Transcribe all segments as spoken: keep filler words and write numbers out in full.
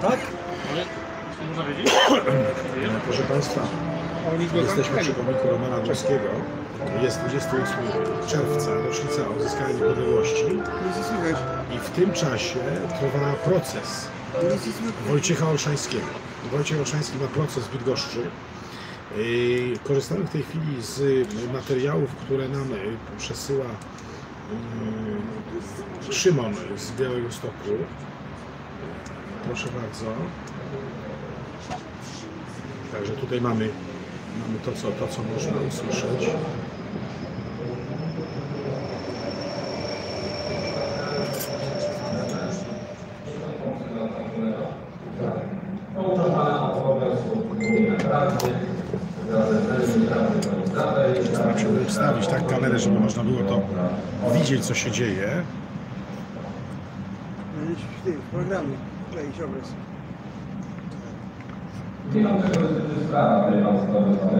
Tak? Można wiedzieć? Proszę Państwa, jesteśmy przy pomniku Romana Dmowskiego. Jest dwudziestego ósmego czerwca, rocznica odzyskania niepodległości. I w tym czasie trwa proces Wojciecha Olszańskiego. Wojciech Olszański ma proces w Bydgoszczy. Korzystamy w tej chwili z materiałów, które nam przesyła Szymon z Białegostoku. Proszę bardzo. Także tutaj mamy, mamy to, co, to, co można usłyszeć. Trzeba ustawić tak kamerę, żeby można było to widzieć, co się dzieje. W programie kleić obraz. Nie mam tego typu sprawa, której mam sprawozdane.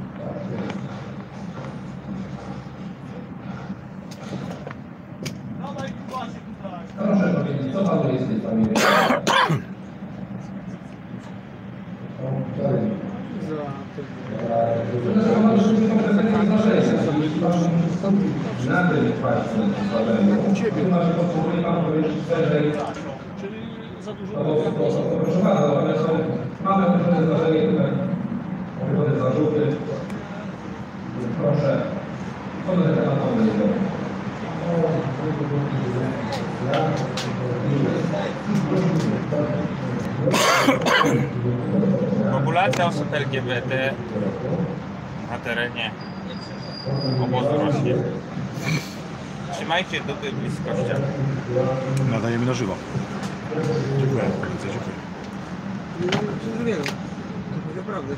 Proszę powiedzieć, co panu jest w tej sprawie? Proszę bardzo, mamy pewne zdarzenie tutaj, pewne zarzuty. Proszę, co do tego tematu jest dobre? Populacja osób L G B T na terenie obozu rośnie. Trzymajcie dupy bliskościach. Nadajemy na żywo. Dziękuję. Bardzo dziękuję. Nie mam zrozumienia. To naprawdę.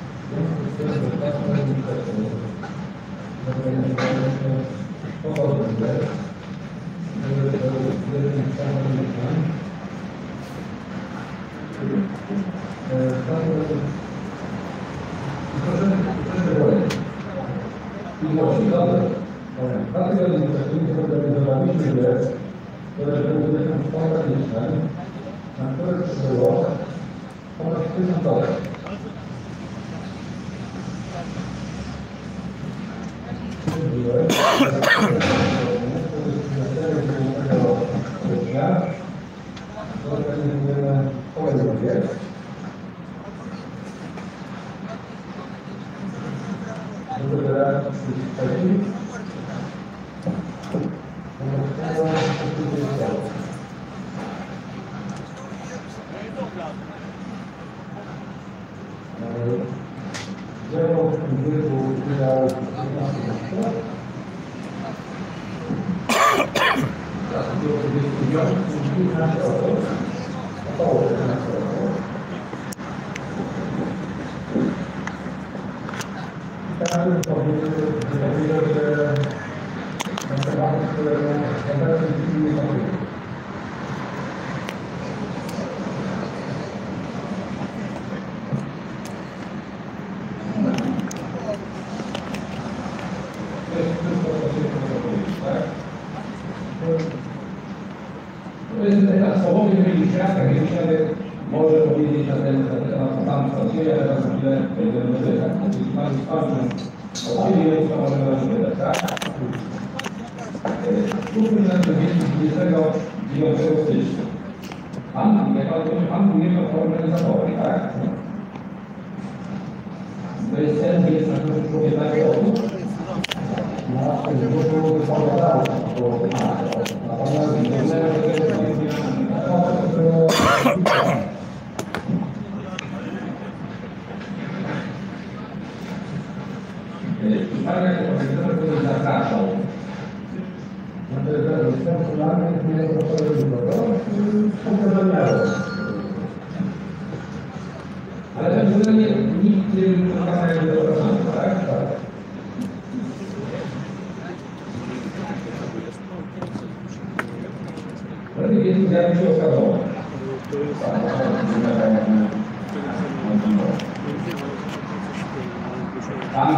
Dwa tygodnie wcześniej zorganizowaliśmy grę, które były spontaniczne, na które przybyło ponad tysiąc dolarów. Zorganizujemy kolejną grę. Do wybrania przeciwstawionych. To jest etap słowowy, jeżeli świadka wiemy, może powiedzieć na ten temat tam pracuje, a teraz za chwilę będziemy wybrać. Jeśli mamy wsparcie od siebie, to możemy rozwiązać, tak? Skupmy się na dwudziestego dziewiątego stycznia. Pan, jak pan powiedział, pan był jedną organizatorem, tak? To jest cel, jest na którym człowiek na głosu. Pan jako organizator będzie zapraszał. Ale to generalnie nikt nie pokazał do zapraszania, tak? Wtedy więc zjawił się oskarżony. Pan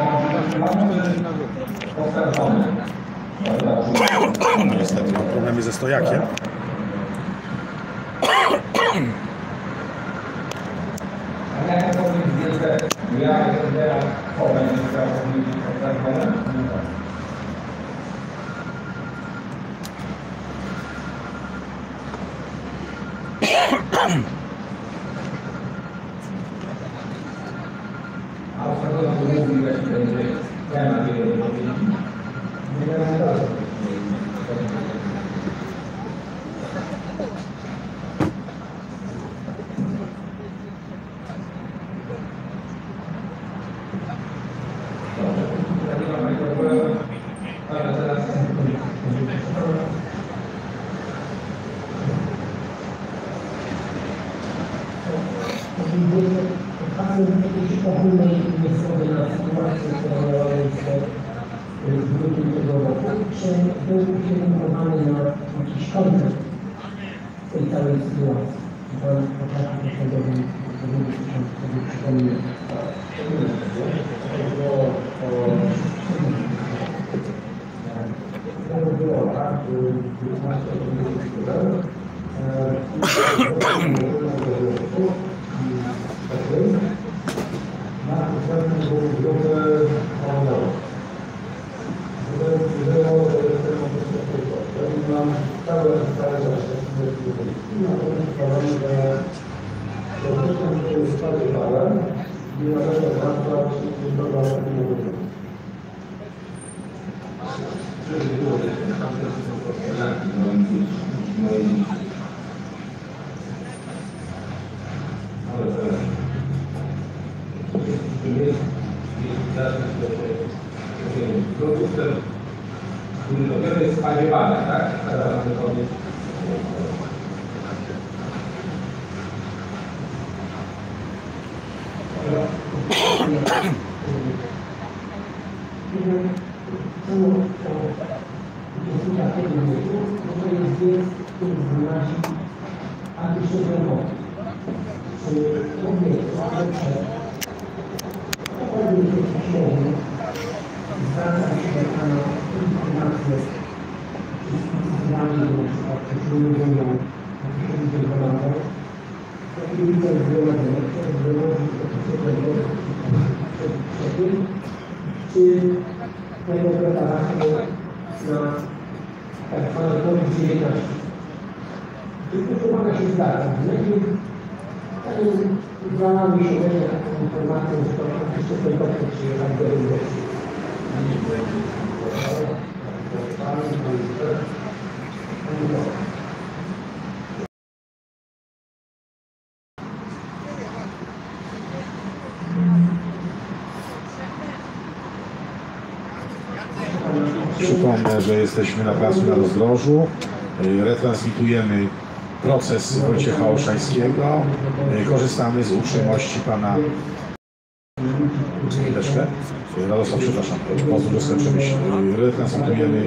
oskarżony. Niestety mam problemy ze stojakiem. Ja jestem teraz chowem, chciał powiedzieć o Zarkonem. A ostatnio to mówił, że będzie temat jego wypowiedzi. Nie wiem, co to jakiejś ogólnej niezgody na sytuację, która miała miejsce w grudniu tego roku, czy był ukierunkowany na jakiś kontekst tej całej sytuacji? Pan potrafi proszę powiedzieć, co sobie przypomina. To było tak, na następnym było grupy handlowe. Było, że jestem oczywiście mam całe stare i natomiast powiem, że dotycząc tej ustawy dałem i należy zwracać do następnego grupy. Produktem, który dopiero jest spodziewany, tak? Teraz mamy powiedzieć. Zwraca się do Pana informacje z nami, na przykład prześlubienia, prześlubienia, takie widzę zgromadzenie, które zgromadzi czy tego preparaty na tak zwane COVID dziewiętnaście. Tylko to Pana się zdarza. Najpierw za nami się będzie taką informację, że to faktycznie ten doktor przyjechał do Europy. Przypomnę, że jesteśmy na placu na Rozdrożu. Retransmitujemy proces Wojciecha Olszańskiego. Korzystamy z uprzejmości pana chwileczkę. Radosław, przepraszam, pozwól, że skończymy. Retransmitujemy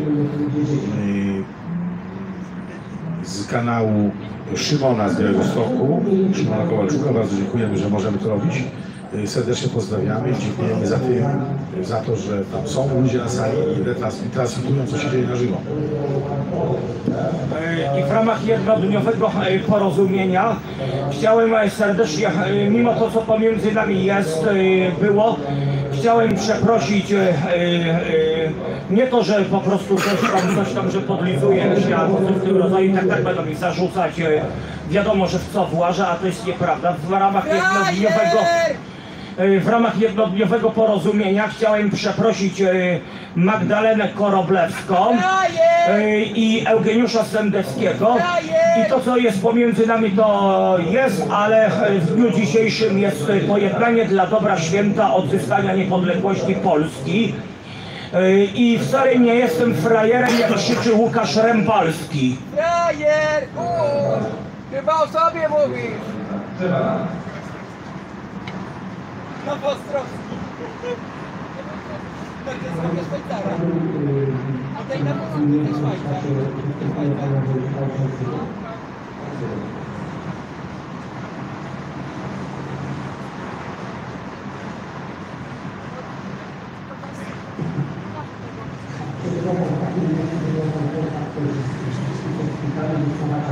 z kanału Szymona z Białegostoku, Szymona Kowalczuka. Bardzo dziękujemy, że możemy to robić. Serdecznie pozdrawiamy i dziękujemy za, tym, za to, że tam są ludzie na sali i transmitują, co się dzieje na żywo. I w ramach jednodniowego porozumienia chciałem serdecznie, mimo to co pomiędzy nami jest, było, chciałem przeprosić, nie to, że po prostu coś tam, coś tam, że podlizuje się albo coś w tym rodzaju, tak tak będą mi zarzucać, wiadomo, że w co włażę, a to jest nieprawda. W ramach jednodniowego W ramach jednodniowego porozumienia chciałem przeprosić Magdalenę Koroblewską i Eugeniusza Sendeckiego. I to, co jest pomiędzy nami, to jest, ale w dniu dzisiejszym jest pojednanie dla dobra święta odzyskania niepodległości Polski. I wcale nie jestem frajerem, jak krzyczy Łukasz Rębalski. Frajer! Uuu! Chyba o sobie mówisz! No Ostrowski. To jest sobie Szwajcara. A tej na pewno nie Szwajcar.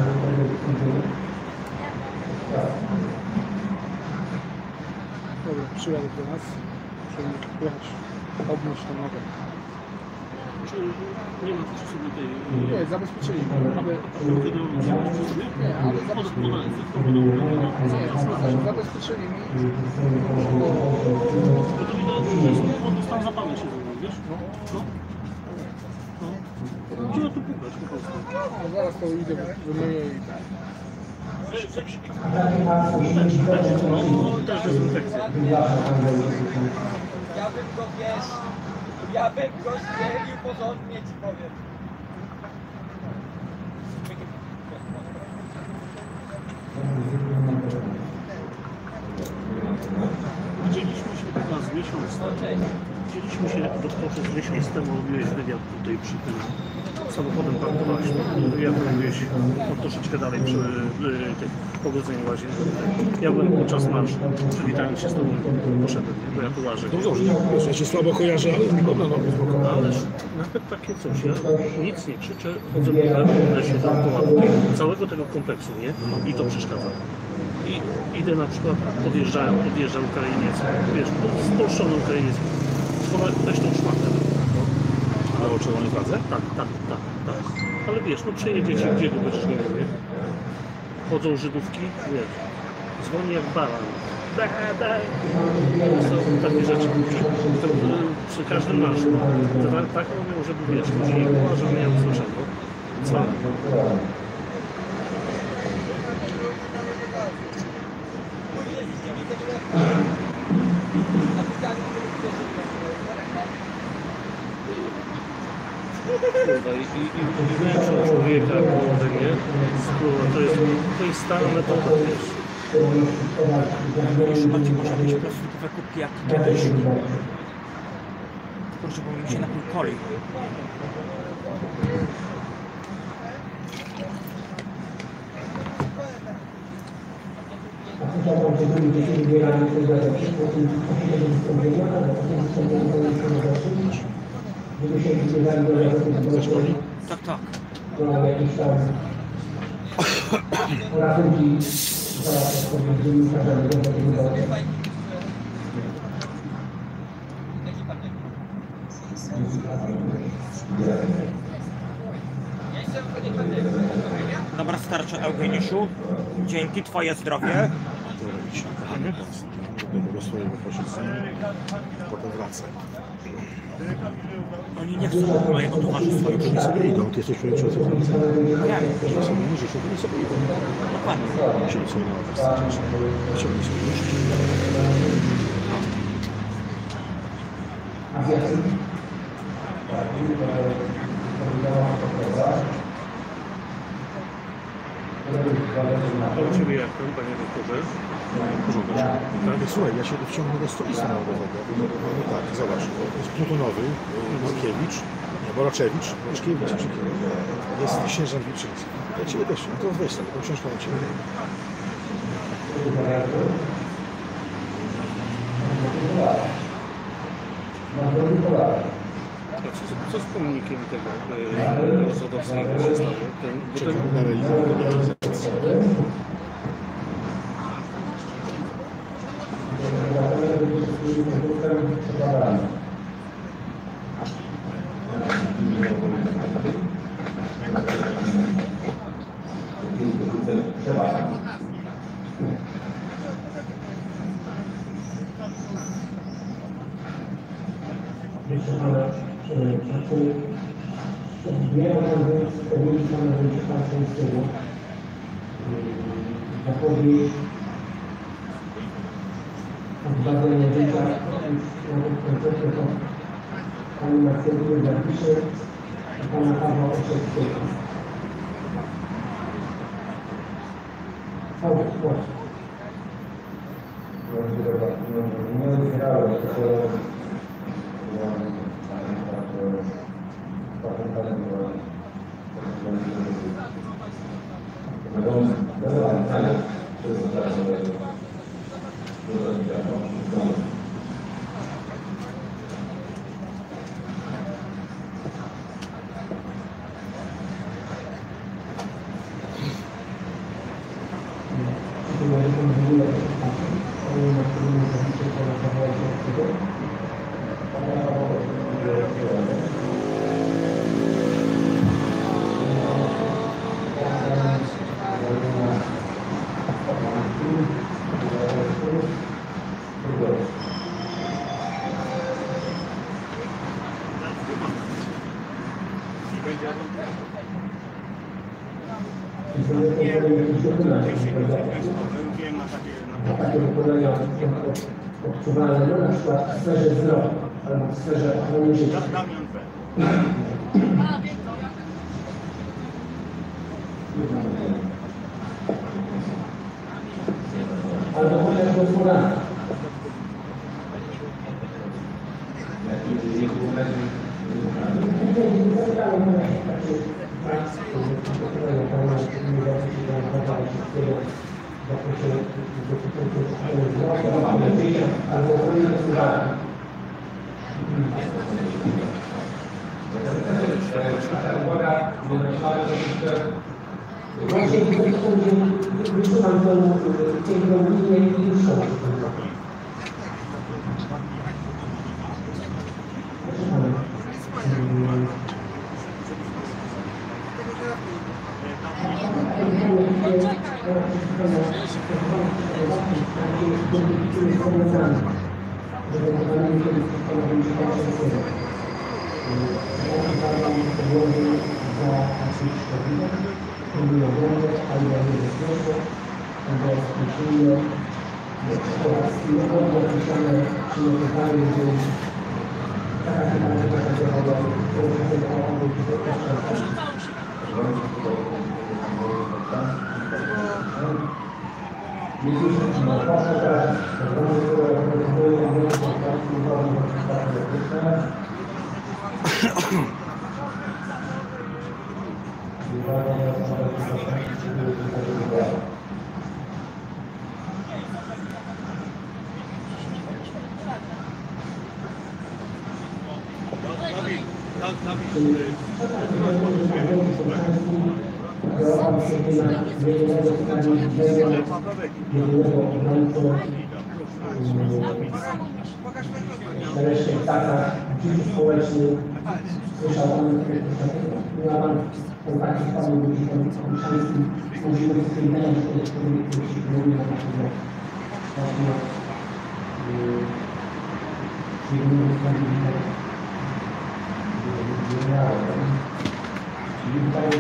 Dobra. przyjadę do nas, żeby jechać, obmyć tą nogę. Czy nie ma przy sobie tej... Nie, zabezpieczyli mnie, ale... Kiedy wziąłeś przy sobie? Nie, ale Pod zabezpieczyli podanie, mnie. wszystko podobne. Nie, zabezpieczyli mnie. Bo to widać, że jest pod stan zapalny się zrobił, wiesz? No. No. No. Gdzie tu pukać po prostu? No, zaraz to idę, wymyję i tak. No, też dezynfekcja. Ja bym go, wiesz, ja bym go strzelił porządnie, ci powiem. Widzieliśmy się chyba z miesiąc temu. Widzieliśmy się doktorze z miesiąc temu, robiłeś wywiad tutaj przy tym samochodem parkowałeś. Wywiad robiłeś no, troszeczkę dalej przy y, tych pogodzeniu łazienki. Ja byłem podczas marszu, przywitanie się z tobą poszedłem, nie? Bo ja tu łażę. No dobrze, ja się słabo kojarzę, ale dobra, no spokojnie. Ależ nawet takie coś, ja nic nie krzyczę, chodzę po lesie dookoła całego tego kompleksu, nie? I to przeszkadza. I idę na przykład, podjeżdżają, podjeżdża Ukrainiec, wiesz, spolszczony Ukrainiec, weź tą szmatę. Ale o czerwonej fladze? Tak, tak, tak, tak. Ale wiesz, no przejedzie ci gdzie go będziesz nie wie. Chodzą Żydówki, wiesz, dzwoni jak baran. Da, da. To są takie rzeczy. To, przy każdym marszu. To tak, tak mówią, żeby wiesz, ludzi nie było, żeby nie usłyszano. Co? Kurwa, i, i, i, i większość człowieka, kurde, nie? Kurwa, to jest, to jest stara metoda, wiesz. Już bardziej można mieć plastikowe kubki jak kiedyś. Tylko żeby mi się napił coli. Chciałbym, żeby ludzie się wybierali coś za lepsze, po tym posiedzeniu wystąpienia, ale po tym wystąpieniu powinniśmy zacząć, żeby się wybierali do jakiejś Tak, tak. do jakichś tam rachunki za odpowiedź dziennikarzami do tego. Dobra, starczy Eugeniuszu. Dzięki, twoje zdrowie. Do swojego posiedzenia, potem wracam. Oni nie chcą mojego towarzystwa już. Oni sobie idą, ty jesteś przewodniczący Francji. Ja Że sobie nie życzę, to nie sobie idą. dokładnie. Siedź sobie na ławce. Ciągnij sobie nóżki. A u Ciebie jak tam, panie doktorze? Porządek. Tak, słuchaj, ja się wciągnę do stolisa narodowego. No, no tak, zobacz, jest Plutonowy, Markiewicz, nie, Boraczewicz, Boczkiewicz, jest sierżant Wilczyński. Ja Ciebie też, no to weź sobie, tą książkę na Ciebie. A co, co z pomnikiem tego e, ortodoksyjnego się stało? Ten, bo ten, Czekam na realizację. Zapowiedź odbadania życia koncertu to pani Marcelina zapisze i pana Pawła Oszewskiego. Cały skład. Nie odbierało się to. Thank you. przynajmniej jakieś wykonania. Takie wykonania odczuwalne, no na przykład w sferze zdrowia albo w sferze ochrony życia. Albo chociaż gospodarka. Właśnie wysuwam tą piękną linię i już są. Wreszcie w czasach dziś społecznych słyszał Pan, miał Pan kontakty z Panem Wójcikiem Olszańskim, możemy z tej idei, który się próbuje na takiego właśnie przyjemnego sprawiedliwego. Czyli tutaj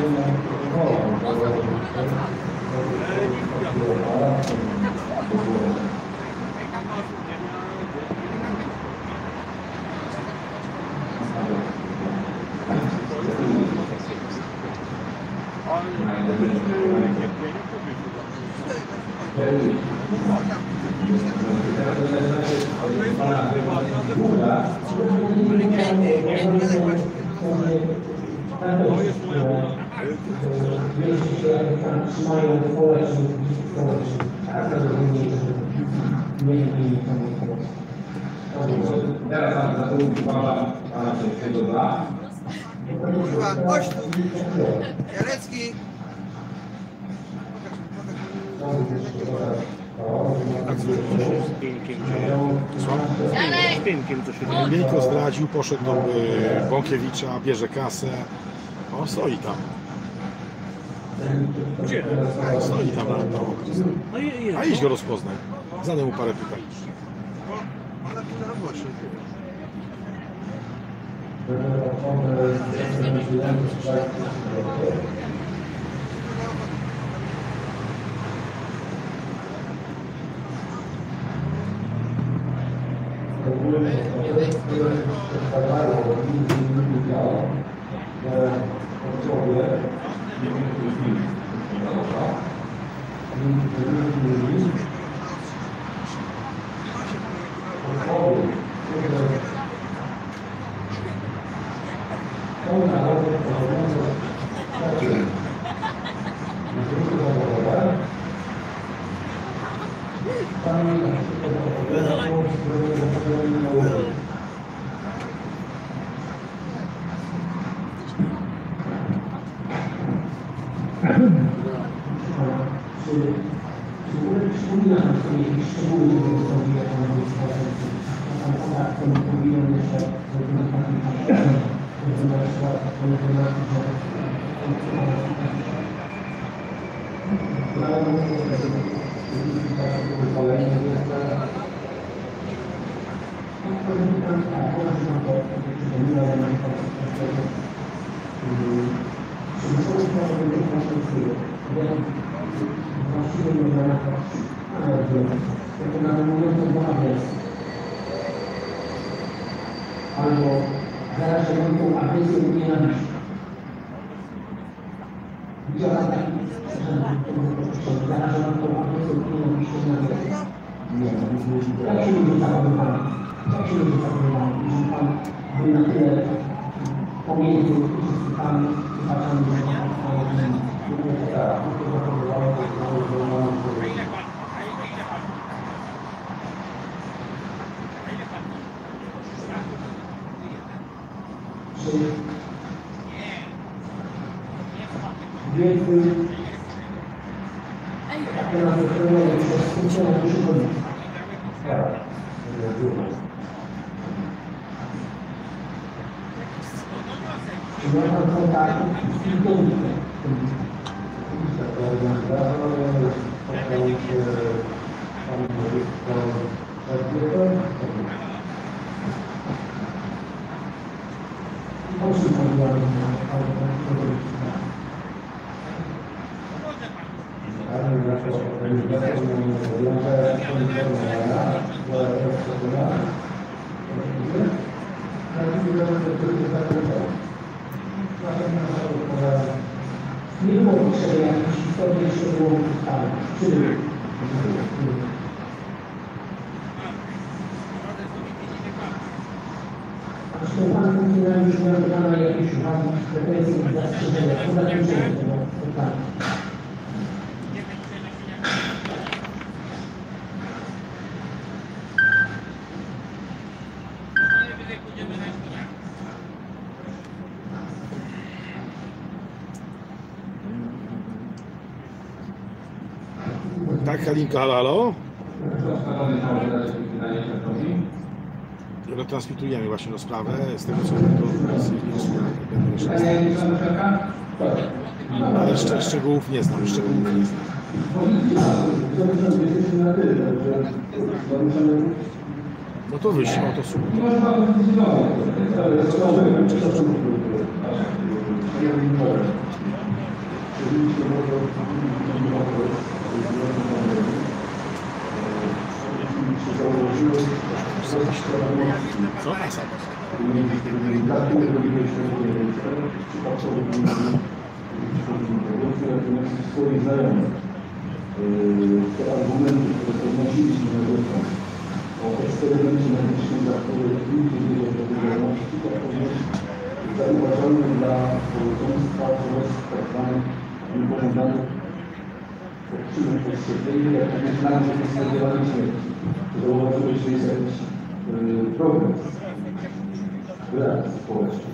trzymają społecznych i społecznych, a to rozumie, że nie zmieni Teraz na to uważam Pana Przewodniczącego za. Kurwa, gość tu! Jarecki! Z piękiem, z piękiem co się Miękko zdradził, poszedł do y, Bąkiewicza, bierze kasę. O, stoi tam. Gdzie? Stoi tam na to. No i jest. A idź go rozpoznaj. Zadaj mu parę pytań. Ona tu na robocie. właściwie nie ma jako na mówiącą do agresji. Albo zarażającą agresją i nienawiścią. Widziała taki zarażającą agresją i nienawiścią na agresję. Jak się ludzie zachowywali? Jak się ludzie zachowywali? Jeżeli Pan był na tyle pomiędzy uczestnikami i patrzami na wiedzy, takie nas wychowują przez funkcjonę naszych rodziców. Czy ma Pan kontakt z intuicją? O czym mówiła nie było potrzeby jakichś historii szczegółowych ustaleń. Czy zresztą Pan funkcjonariusz miał do Pana jakieś uwagi, pretensje i zastrzeżenia po zakończeniu tego spotkania. Tak, Halinka, halo, halo? Retransmitujemy właśnie tą sprawę, z tego co to z wniosku będę jeszcze ale jeszcze szczegółów nie znam, szczegółów nie znam. No to wyszło, to super. Co? Swoich znajomych, te argumenty, które podnosiliśmy na grupę o eksperymencie medycznym, dla których nikt nie wiedział odpowiedzialności, to również zauważalne dla społeczeństwa, to jest tak zwanych niepożądanych odczynek podświetlenia, jak również dla mnie jest spodziewanej śmierci. Zauważyłeś, że jest jakiś progres w reakcji społecznej.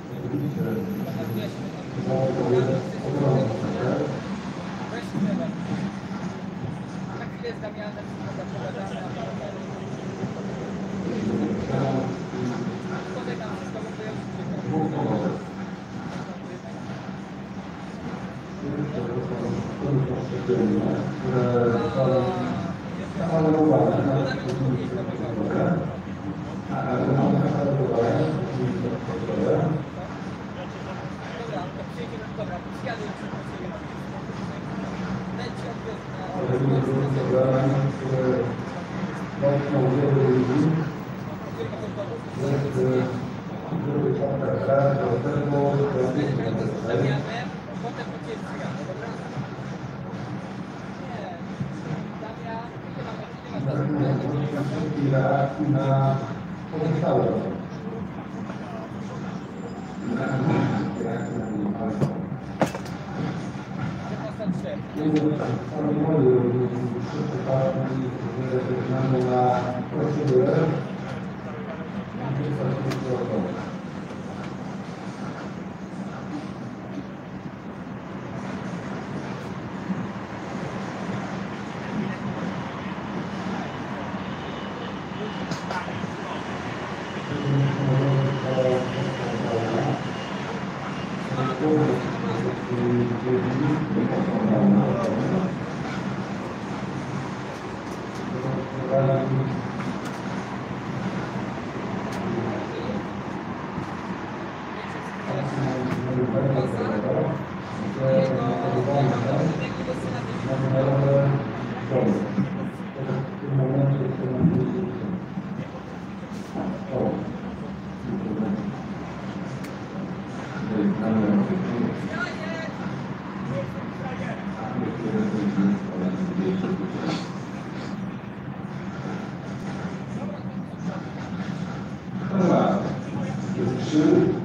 Na pozostałe na procedurę. Czy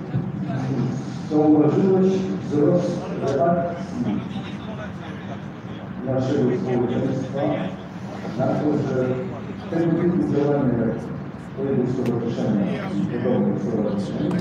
zauważyłeś wzrost reakcji naszego społeczeństwa na to, że tego typu działania jak Twojego stowarzyszenia i podobnych stowarzyszeń,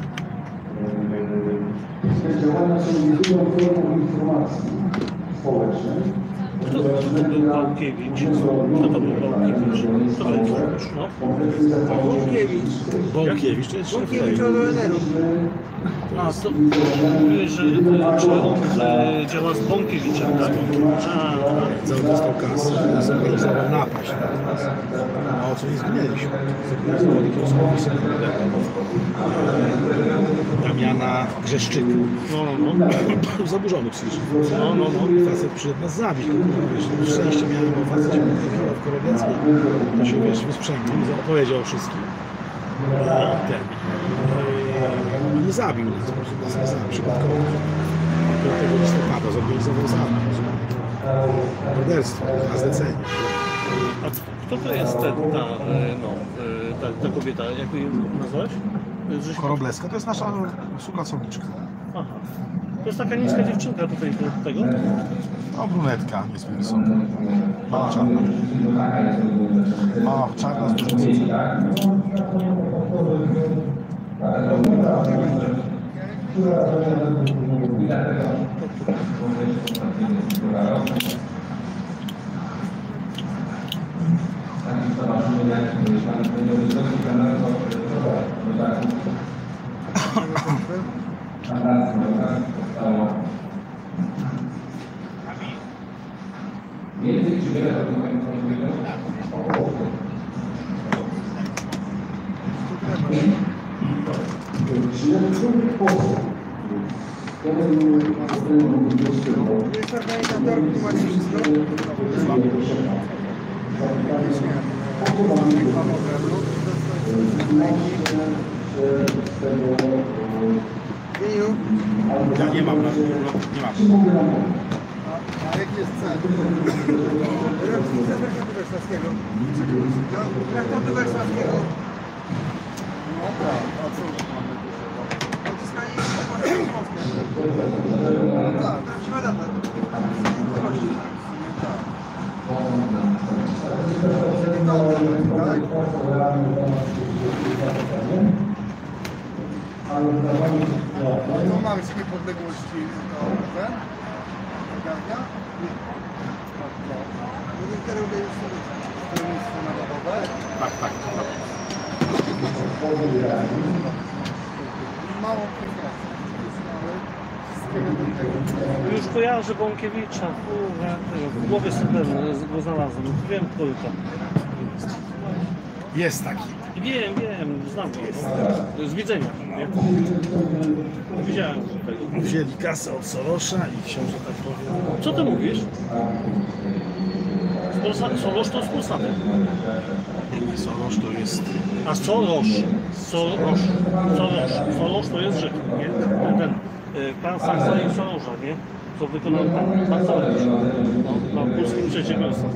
te działania są jedyną formą informacji społecznej. Kto to był Bałkiewicz? Kto to był Bałkiewicz? Kto to jest? No. Bąkiewicz. Bąkiewicz to jest szef Bąkiewicz od O N R-u. A, to mówiłeś, że, że on że działa z Bąkiewiczem, tak? A, Cały dostał kasę, zorganizował napaść na nas. A o co nie zginęliśmy? Zorganizował takiego słowa Damiana Grzeszczyka. no, no, no. Zaburzony psychicznie. No, no, no. Facet przyszedł nas zabić, wiesz, szczęście miałem, bo facet się mówił w Korowieckiej, to się, wiesz, wysprzęgł, opowiedział o wszystkim. I ten, no i nie zabił nas, po prostu nas nie zabił, przypadkowo piątego listopada zorganizował zabieg, morderstwo, na zlecenie. A kto to jest ten, ta, e, no, e, ta, ta kobieta, jak ją nazwałeś? Żeś... Chorobleska to jest nasza współpracowniczka. Aha. To jest taka niska dziewczynka tutaj do tego? No, brunetka, niezbyt wysoka. Mała czarna. Mała czarna z dużym cycem. Więcej czy wiele to Czy w jaki sposób Jest organizator, tłumaczy wszystko. Wieniu, Ja nie mam, na nie mam. a jaki jest cel? Rocznica traktatu wersalskiego. Traktatu wersalskiego. No tak, a co mamy dużego? Odzyskanie niepodległości Polski. No tak, prawdziwa data. Zobaczcie. No mamy z niepodległości to ten? Ogarnia? Nie. Monitoruję już stronnictwo narodowe. Tak, tak. Mało informacji. Ale wszystkiego do tego. Już kojarzę Bąkiewicza, kurwa, w głowie sobie go znalazłem. Wiem, kto to. Jest taki. Wiem, wiem, znam go. Z widzenia, nie? Widziałem tego. Wzięli kasę od Sorosza i książę tak powiem. Co ty mówisz? Soros to z Polsatem. Sorosz to jest... A Soros, Soros, Soros, Soros to jest Żyd, nie? Ten, y, pan Saksa i Sorosza, nie? Co wykonał pan, pan Soros. No, na polskim przedsiębiorstwie.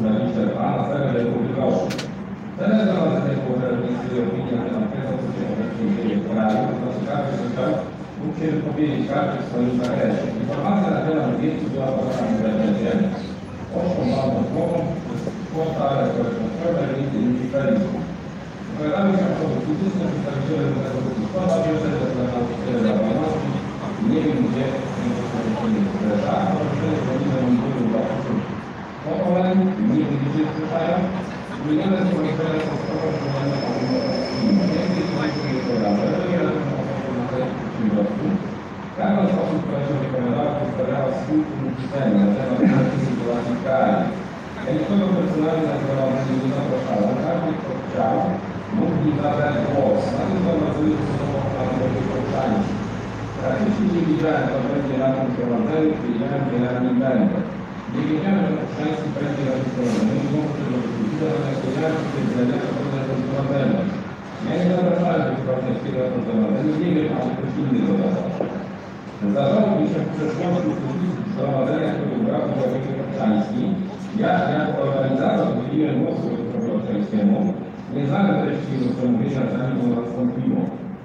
Musieli powiedzieć każdy w swoim zakresie. Informacja na temat zdjęcia była podana w internecie. Poszło bardzo słową, portale społecznościowe, między innymi Facebook. Wypowiadamy się osoby fizyczne, przedstawiciele tego gospodarstwa, pierwsze to jest nauczyciele zawodności. Nie wiem gdzie, nie zrzesza, a proszę, że nie monitorują dla osób pokoleń, nie widzicie, słyszają. Wymienione są rozwiązania podstawowe, że będą więcej znajdź nie podaże, wiele przedsiębiorców. Każda z osób, która się wypowiadała, przedstawiała swój punkt widzenia na temat tej sytuacji w kraju. Ja nikogo personalnie na zgromadzenie nie zapraszałem. Każdy, kto chciał, mógł mi zabrać głos. Na tym zgromadzeniu są narodowi powszechni. Praktycznie nie widziałem, co będzie na tym zgromadzeniu, wiedziałem, że ja nie będę. Nie wiedziałem, że powszechni będzie na tym zgromadzeniu, nie mogę tego wykluczyć, natomiast wiedziałem, że to będzie na tym zgromadzeniu. Ja nie zapraszałem do Kowalskiego na to zgromadzenie, nie wiem, ale ktoś inny to zapraszał. Zdarzało mi się w przeszłości uczestniczyć w zgromadzeniach, które brał Władysław Kopczański. Ja jako organizator udzieliłem głosu Władysławowi Kopczańskiemu. Nie znałem treści jego przemówienia, zanim ono nastąpiło.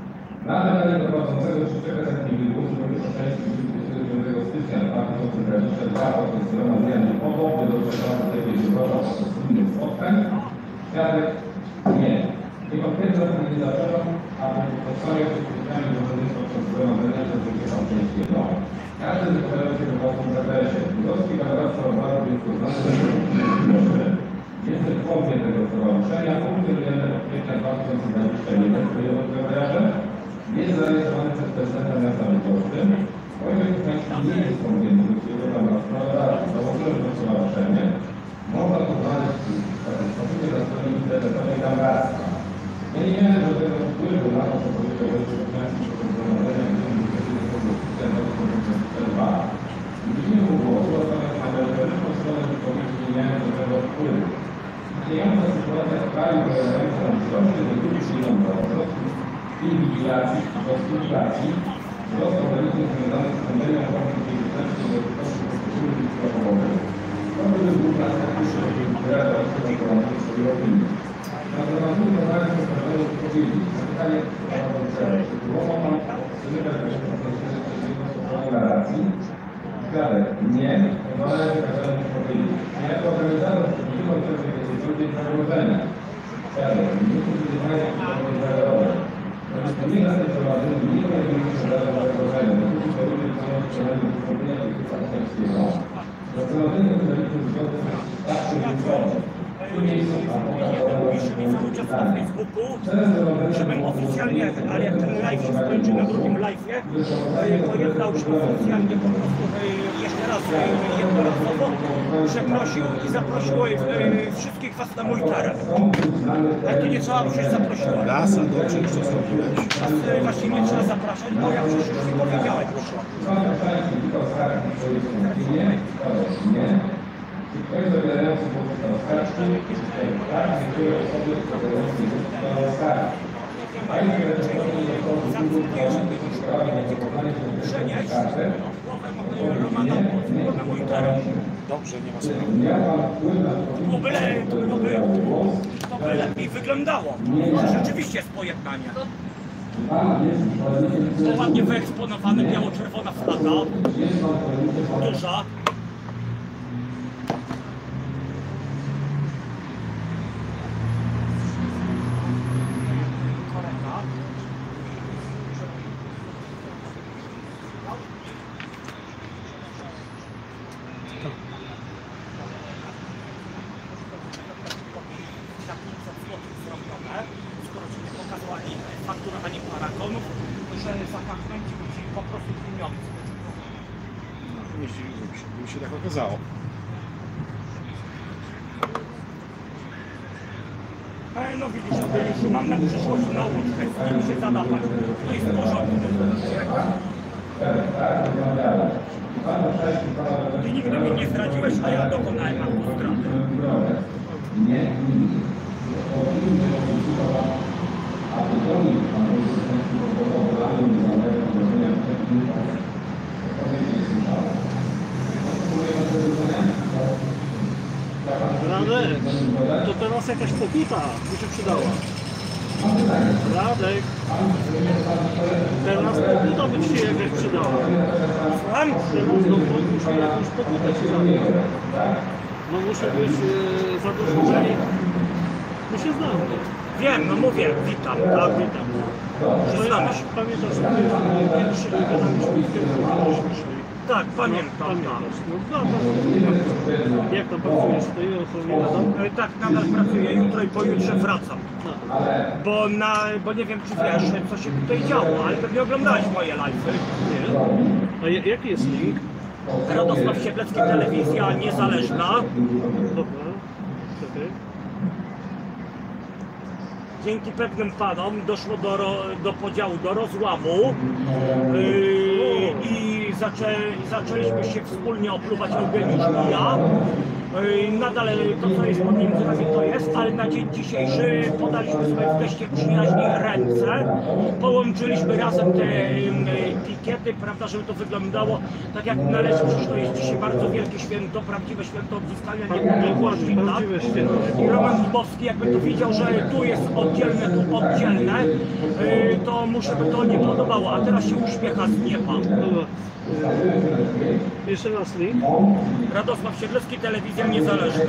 Na pytanie prowadzącego, czy przekazać nie wygłosu do części dziewiątego stycznia dwa tysiące dwudziestego drugiego o zgromadzeniu podobne do przeprowadzenia wyborów innych spotkań, świadek nie. Nie potwierdzam, nie zapraszam, aby podstawie przeciwdziałania do przez zgromadzenia przez wyciekał część jedną. Każdy wypowiadał się w własnym zakresie. Wnioski paragrafy obradu jest uznane za Jestem członkiem tego stowarzyszenia, punkty wyjęte od kwietnia dwa tysiące dwudziestego pierwszego wyjaśnię, jest zarejestrowany przez prezydenta miasta Bydgoszczy. Wojciech Kuchański nie jest członkiem tego stowarzyszenia, założyłem to stowarzyszenie. Można to znaleźć w statucie za stronie internetowej Gambarstwa. Ja nie miałem żadnego wpływu na to, co powiedział Wojciech Kuchański po tym zgromadzeniu w imieniu głosu odpowiadając na merytoryczną stronę wypowiedzi nie miałem żadnego wpływu. Istniejąca sytuacja w kraju polegająca na wzroście dotyczy środowisk, inwigilacji, hospitalizacji, wzrostu rodziców związanych z pandemią COVID dziewiętnaście dotyczących poszczególnych chorobowych. To były główne faktycznie, które rozpoczęły koronawirus swojej opinii. Na temat wykonania sprawozdania wypowiedzi, zapytanie prowadzącego, czy próbował Pan wstrzymywać bezpośrednio narracji? Świadek nie, pozwalają przekazać wypowiedzi. Nie jako organizator przeciwko temu decyzji zagrożenia. Świadek nie uzyskania przychodów zagrożenia. Wobec nie następowadzenia nie pojawiły się żadne zagrożenia. Dotyczy to również przenoszenia wystąpienia Piłsudskiego. Zastanowienie zaliczył zgodnie z starszym wyborem. W tym miejscu Pisze mi cały czas na Facebooku, żebym oficjalnie, ale jak ten live się skończy na drugim live'ie, pojednał się oficjalnie po prostu jeszcze raz jednorazowo przeprosił i zaprosił wszystkich was na mój teren. Ale to nie trzeba, bo już zaprosiłem. Raz, a dobrze już to zrobiłeś. Teraz właśnie nie trzeba zapraszać, bo ja przecież już nie powiedziałem. Ktoś zabierający głos na oskarżki, tak, niektóre osoby zabierające głos na oskarżki. Państwo reprezentują do Dobrze, nie ma sprawy. To by, to by, to by lepiej wyglądało. Że rzeczywiście jest pojednanie. To ładnie wyeksponowane, biało-czerwona flaga. Duża. Fakturowanie paragonów, że zakachnąć musi po prostu pieniądze. Nie zdziwiłbym się, gdyby się tak okazało. No widzisz, już mam na przyszłość nauczkę, z kim się zadawać. To jest w porządku. Ty nigdy mnie nie zdradziłeś, a ja dokonałem autostrady. Radek, to teraz jakaś pokuta by się przydała. Radek, teraz pokuta by ci się jakaś przydała. Słucham? Teraz no, muszę jakąś pokutę ci dać. No muszę być e, zadośćuczyniony. My się znamy. Wiem, no mówię, witam, tak, witam. Znamy się. Pamiętasz, że pierwszy gadaliśmy z tym, tak, pamiętam, pamiętasz. No, no, no, jak tam pracujesz w tej ochronie nadal? tak. Tak, nadal pracuję, jutro i pojutrze wracam. Bo, na, bo nie wiem, czy wiesz, co się tutaj działo, ale pewnie oglądałeś moje live'y. Nie. A jaki jest link? Radosław Siedlecki, telewizja niezależna. Dobra, czekaj. Dzięki pewnym panom doszło do, ro, do podziału, do rozłamu yy, i zaczę, zaczęliśmy się wspólnie opluwać Eugeniusz i ja. Yy, nadal to, co jest pomiędzy nami, to jest, ale na dzień dzisiejszy podaliśmy sobie w teście przyjaźni ręce, połączyliśmy razem te um, pikiety, prawda, żeby to wyglądało tak jak należy, przecież to jest dzisiaj bardzo wielkie święto, prawdziwe święto odzyskania niepodległości, tak? I Roman Dubowski jakby to widział, że tu jest oddzielne, tu oddzielne, yy, to mu się by to nie podobało, a teraz się uśmiecha z nieba. Dobra. Jeszcze raz link. Radosław Siedlecki, Telewizja Niezależna.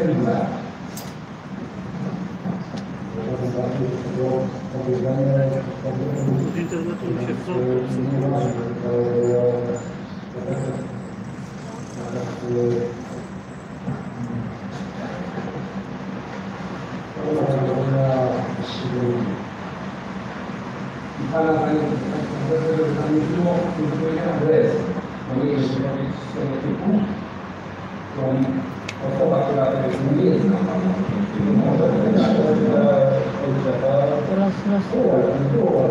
Z internetu mi się chcą. Pana Panie Profesorze, Panie było powiedziane adres mojej stereotypu, to osoba, która nie jest na Pana, może powiedzieć, że teraz na słowa, nie było.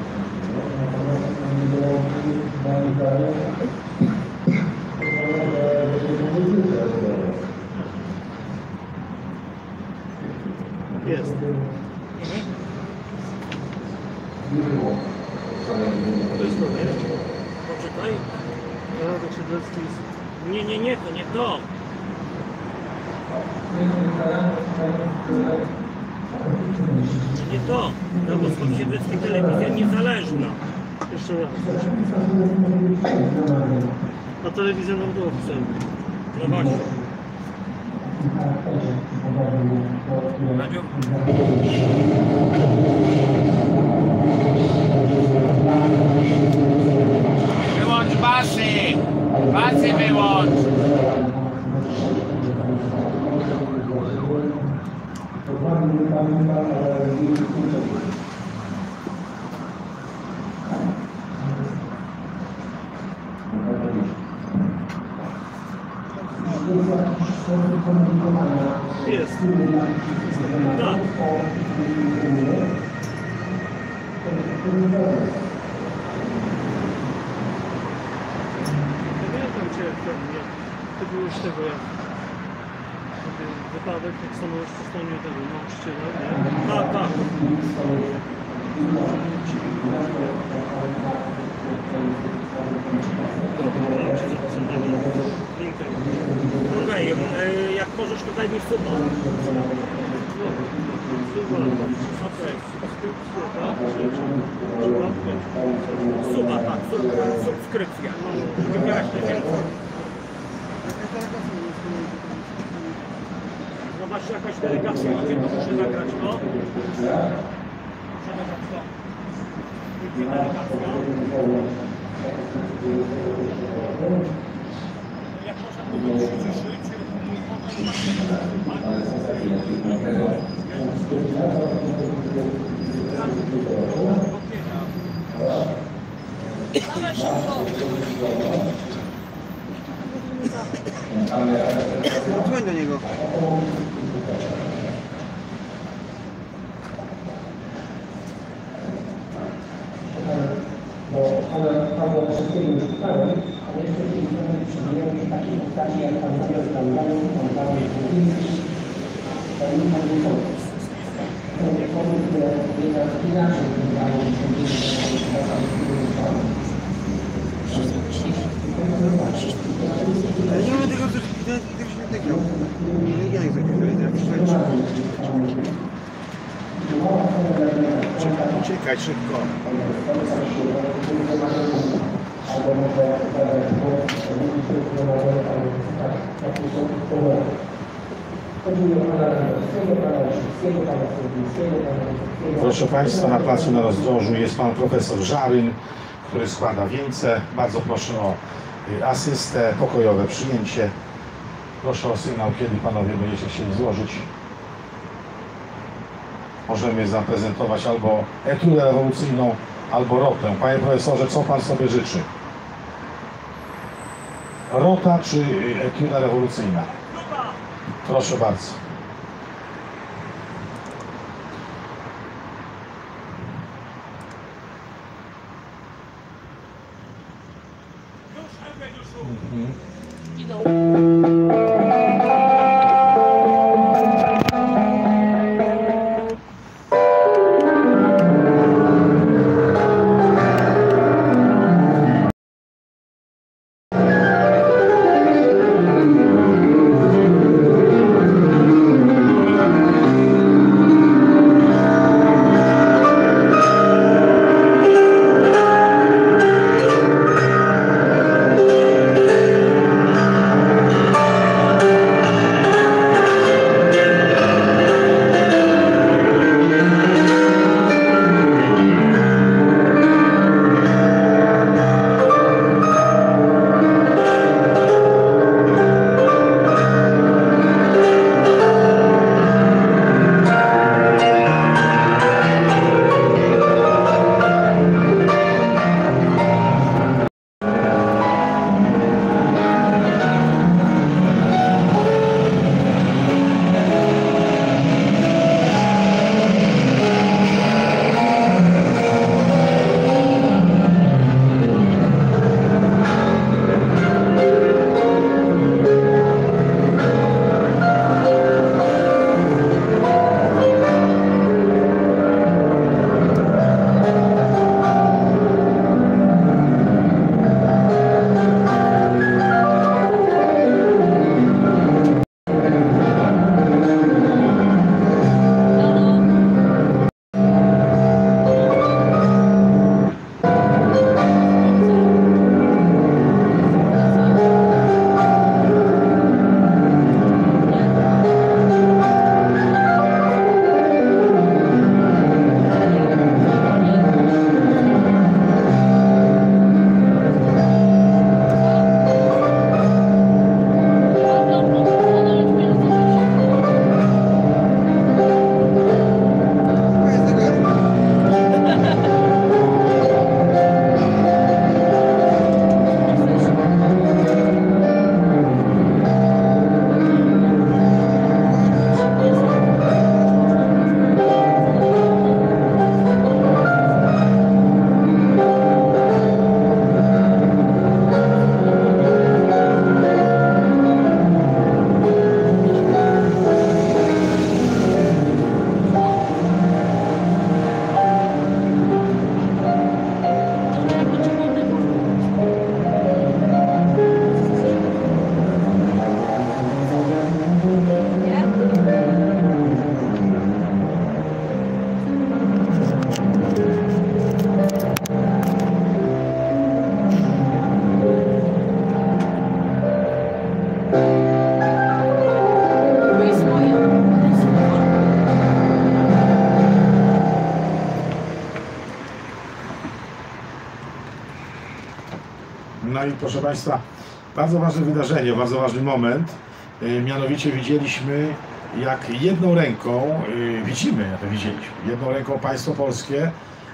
Jest. To jest to, nie? Poczytaj. Radek Siedlecki jest... Nie, nie, nie, to nie to. Nie to. Radosław Siedlecki, Telewizja Niezależna. Jeszcze raz. A telewizja narodowcem. No właśnie. Radio. Wyłącz basy! Basy wyłącz! Jest. Tak. Pamiętam cię jak ten, jak ty byłeś tego, jak wypadek, jak stanąłeś po stronie tego nauczyciela, nie? Tak, tak. Okej, okay, jak możesz tutaj mi suba. Okej. Suba, tak, sub, subskrypcja. Żeby miałeś najwięcej. No właśnie jakaś delegacja idzie, to muszę nagrać, no. Muszę nagrać to. Idzie delegacja. Jak można było przyciszyć? Dzwoń do niego. Bo one Pawła wszystkiego już pytałem, ale jeszcze się nie przyjmują się takie postaci jak pan Paweł Stałowany, pan Paweł Kukiński, pan Michał Wójtowski. To nie powiem, że jednak inaczej wyglądało Ale nie mamy tego, tego śmietnika. Nie jak zagrać. Uciekaj szybko. Proszę Państwa, na placu na rozdrożu jest Pan Profesor Żaryn, który składa wieńce. Bardzo proszę o asystę, pokojowe przyjęcie. Proszę o sygnał, kiedy Panowie będziecie chcieli złożyć. Możemy zaprezentować albo etudę rewolucyjną, albo rotę. Panie Profesorze, co Pan sobie życzy? Rota czy etuda rewolucyjna? Proszę bardzo. Mhm. No i proszę Państwa, bardzo ważne wydarzenie, bardzo ważny moment. Mianowicie widzieliśmy, jak jedną ręką, widzimy, jak to widzieliśmy, jedną ręką państwo polskie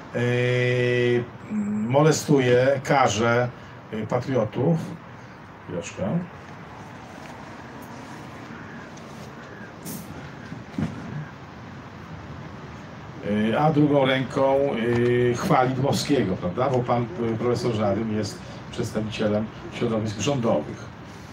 molestuje, karze patriotów. Chwileczkę. A drugą ręką chwali Dmowskiego, prawda? Bo pan profesor Żaryn jest przedstawicielem środowisk rządowych.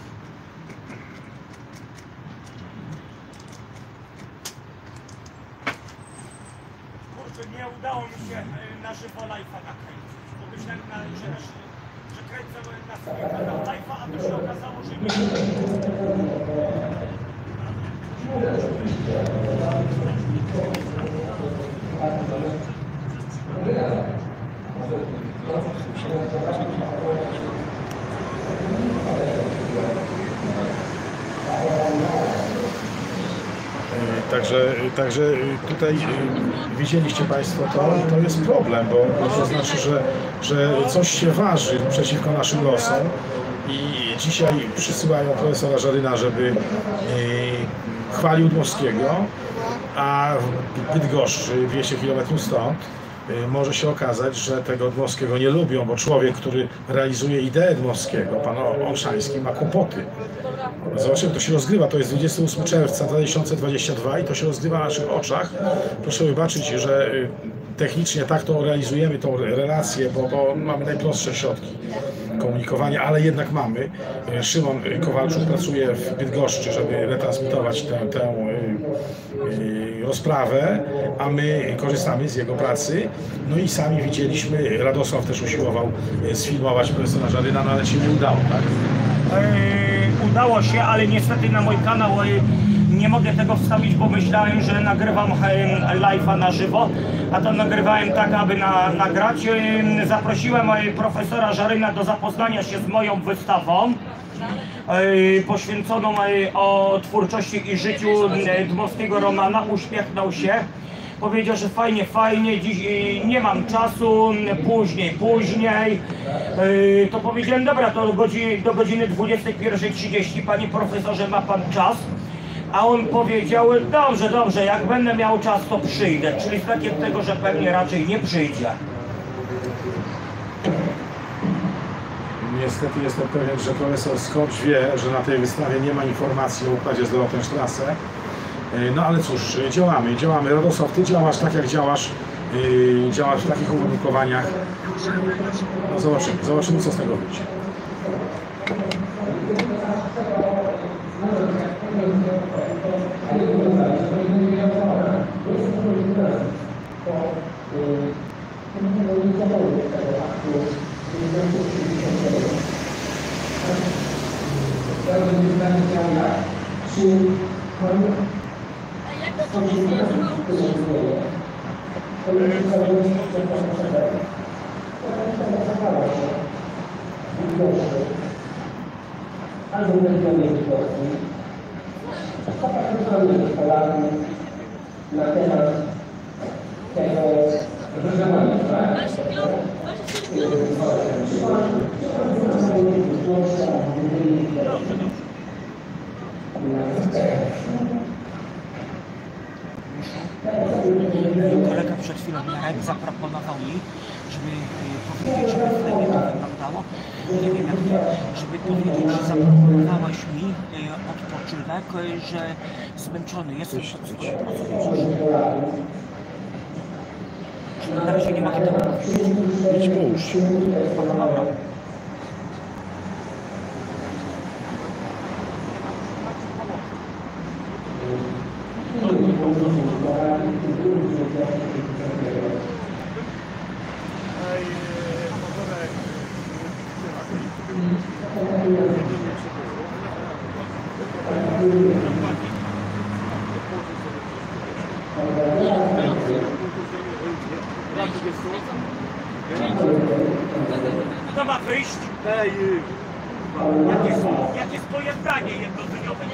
Kurczę, nie udało mi się na żywo live'a nakręcić. Pomyślałem, że, że kręcę na swój kanał live'a, a to się okazało, że nie. Także, także tutaj widzieliście Państwo, to, to jest problem, bo to znaczy, że, że coś się waży przeciwko naszym losom i dzisiaj przysyłają profesora Żaryna, żeby chwalił Dmowskiego, a w Bydgoszczy, dwieście kilometrów stąd, może się okazać, że tego Dmowskiego nie lubią, bo człowiek, który realizuje ideę Dmowskiego, pan Olszański, ma kłopoty. Zobaczymy, to się rozgrywa, to jest dwudziestego ósmego czerwca dwa tysiące dwudziestego drugiego i to się rozgrywa na naszych oczach. Proszę wybaczyć, że technicznie tak to realizujemy, tą relację, bo, bo mamy najprostsze środki komunikowania, ale jednak mamy. Szymon Kowalczuk pracuje w Bydgoszczy, żeby retransmitować tę, tę rozprawę, a my korzystamy z jego pracy. No i sami widzieliśmy, Radosław też usiłował sfilmować profesora Żaryna, no ale się nie udało, tak? Yy, udało się, ale niestety na mój kanał yy, nie mogę tego wstawić, bo myślałem, że nagrywam yy, live'a na żywo, a to nagrywałem tak, aby na, nagrać. Yy, zaprosiłem yy, profesora Żaryna do zapoznania się z moją wystawą yy, poświęconą yy, o twórczości i życiu yy, Dmowskiego Romana. Uśmiechnął się. Powiedział, że fajnie, fajnie, dziś nie mam czasu, później, później. Yy, to powiedziałem, dobra, to do godziny, do godziny dwudziestej pierwszej trzydzieści, panie profesorze, ma pan czas? A on powiedział, dobrze, dobrze, jak będę miał czas, to przyjdę. Czyli z takiego tego, że pewnie raczej nie przyjdzie. Niestety jestem pewien, że profesor Skocz wie, że na tej wystawie nie ma informacji o układzie z Dorotenstrasse. No ale cóż, działamy, działamy. Radosław, ty działasz tak, jak działasz, yy, działasz w takich uwarunkowaniach. No zobaczymy, zobaczymy, co z tego wyjdzie. Albo regionie Polski, Polaków na temat tego wyzwania, tak? Kolega przed chwilą, Jarek, zaproponował mi, żeby powiedzieć, żeby w Lemie to wyglądało. Nie wiem jak to, żeby powiedzieć, że zaproponowałeś mi odpoczynek, że zmęczony jestem. O co chodzi? Na razie nie ma tego. Idź połóż się. Kto ma wyjść? Jakie jest, jakie jest twoje zdanie jednodniowe?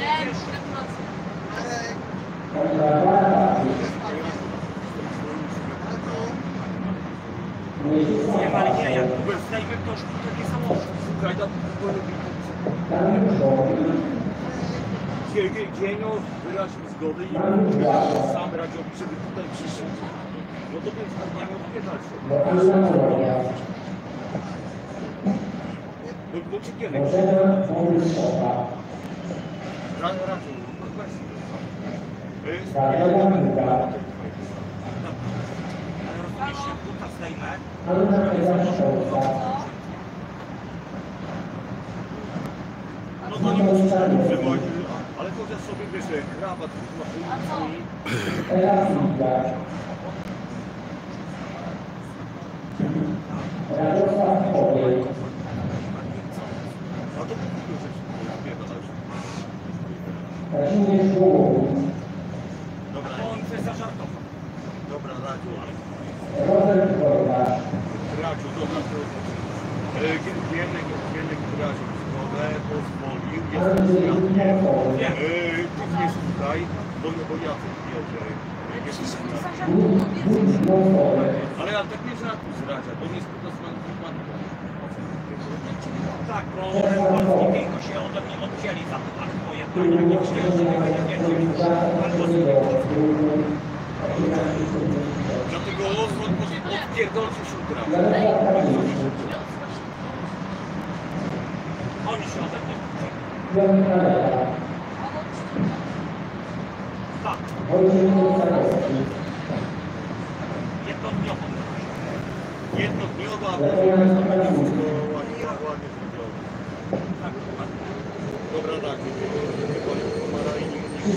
Nie, ale nie, jak zdajmy to już to nie samochód. Ukraina Gienio wyraził zgodę i sam Radziowi, żeby tutaj przyszedł. No to więc tak mamy odbierać. No bo czy kiedy? Rano, rano. No to nie musisz wywozić, ale chociaż sobie wiesz, krawat, maszyny. Radosław Powiel. A to Kazimierz Gołowicz. dobra, on chce zażartował. Dobra, Radziu. Robert Wojda. Radziu, dobra, to Gienek, Gienek wyraził zgodę, pozwolił, jest świadkiem. Ty nie słuchaj, bo, bo ja tu jedzie. Ale ja tak nie żartuj z Radzia, bo nie jest po prostu wypadku. Tak, bo polski tylko się ode mnie odcięli za to, tak, bo jedno nie chcieli, nie wiedzieli, albo dlatego on odpierdolcie się utra. oni się ode mnie tak, jednodniowo. Jednodniowo, a potem wszystko ładnie, ładnie zrobione. Dobra, tak, pomara i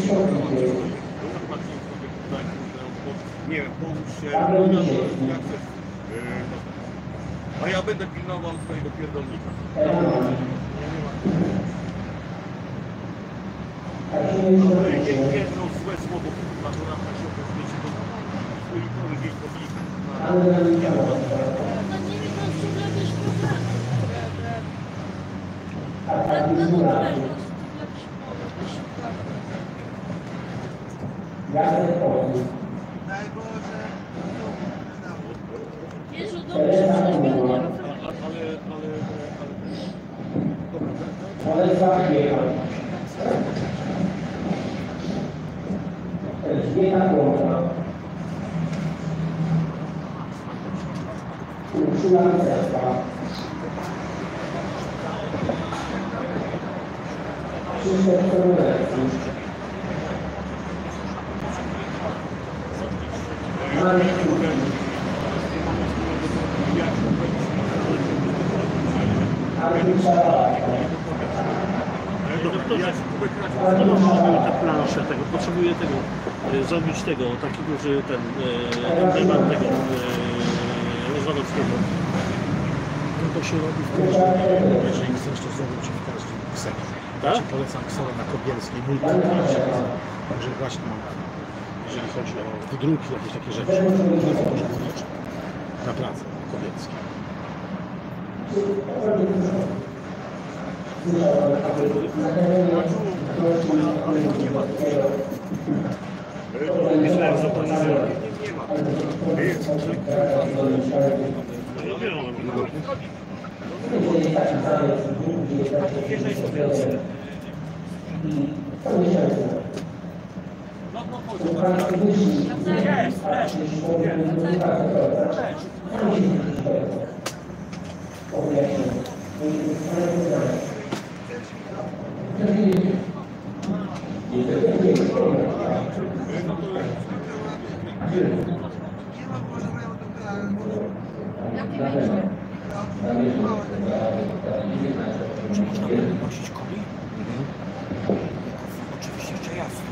nie wiem, połóż się, jak chcesz. A ja będę pilnował twojego pierdolnika. Jedno złe słowo, natura na się okazuje, to ulicowy gdzieś pobity. Jacek Polski. Daj Boże. Jezu, dobrze, Ale, ale, ale... Bolesław Biechal. Elżbieta Kłącza. Urszula Wysepka. Krzysztof Sobolewski. Marek Kuchni. Artur Szaralaka. Doktorze, potrzebuję te plansze tego, potrzebuję tego, e, zrobić tego, takiego, że ten e, emblemat tego e, Rozwadowskiego. No to się robi w każdym, jeżeli chcesz to zrobić w każdym kserze. Ja Ci polecam kserę na Kobielskiej, mój Także właśnie mam, jeżeli chodzi o wydruki, jakieś takie rzeczy, nie fotograficzne, na pracę Kobielskiej. Myślałem, że to nie Czy można podnosić koni? Oczywiście jeszcze jasno.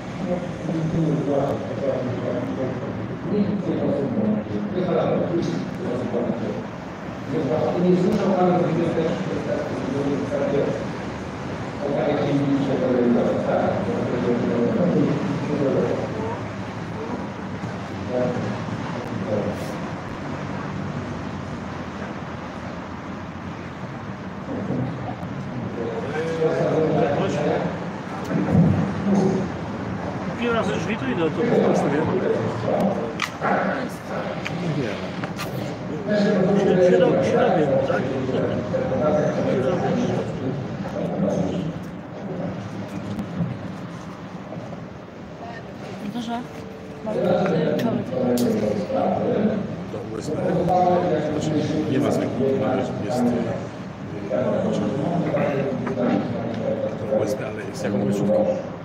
Pięć razy drzwi to ile to kosztuje? Niewiele. Się dowiemy, tak? Dobrze. Człowiek. Do U S B. Znaczy nie ma zwykłych, jest do U S B, ale jest jaką wysówką.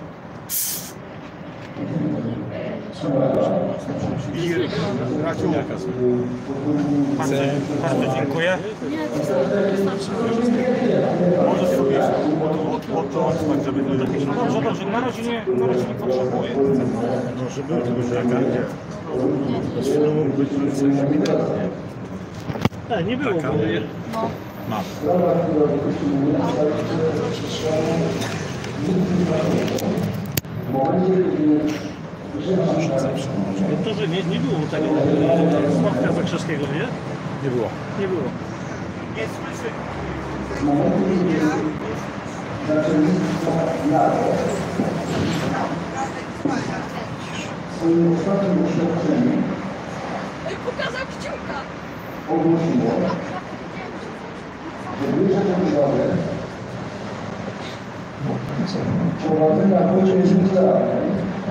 I raciuniaka Bardzo, bardzo dziękuję. Możesz sobie odpocząć, tak żeby nie takie No dobrze, dobrze, na razie nie, na razie nie potrzebuję. No, żeby tylko żaka. No, mógł być E, nie było. Taka. No. Mam. To, że nie, nie było tego Sławka Zakrzewskiego, nie? Nie było. Nie było. nie słyszy. Ej, pokazał kciuka! Ogłosiło, że wyżej wydarzeń prowadzenia wojny nuklearnej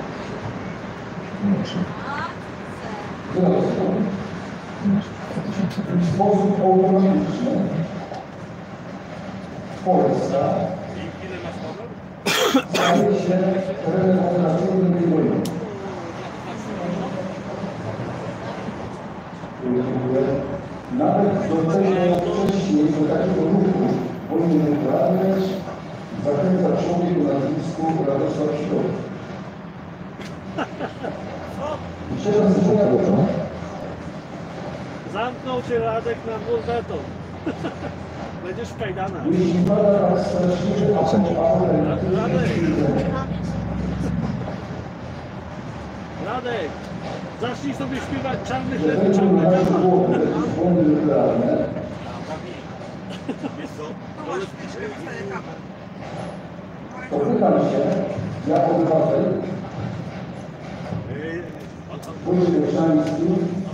wzrosną w sposób automatyczny Polska staje się terenem operacyjnym tej wojny. Nawet doceniono wcześniej do takiego ruchu wojny nuklearnej zachęca człowiek o nazwisku Radosław Środek. I trzeba zobaczyć, Zamknął cię Radek na mur beton. Będziesz w kajdanach. jeśli pada tak straszliwy Radek! Radek! Zacznij sobie śpiewać czarny chleb, czarny kawałek. wojny nuklearne, to pytam się, jak obywatel, wójt Mieszczański,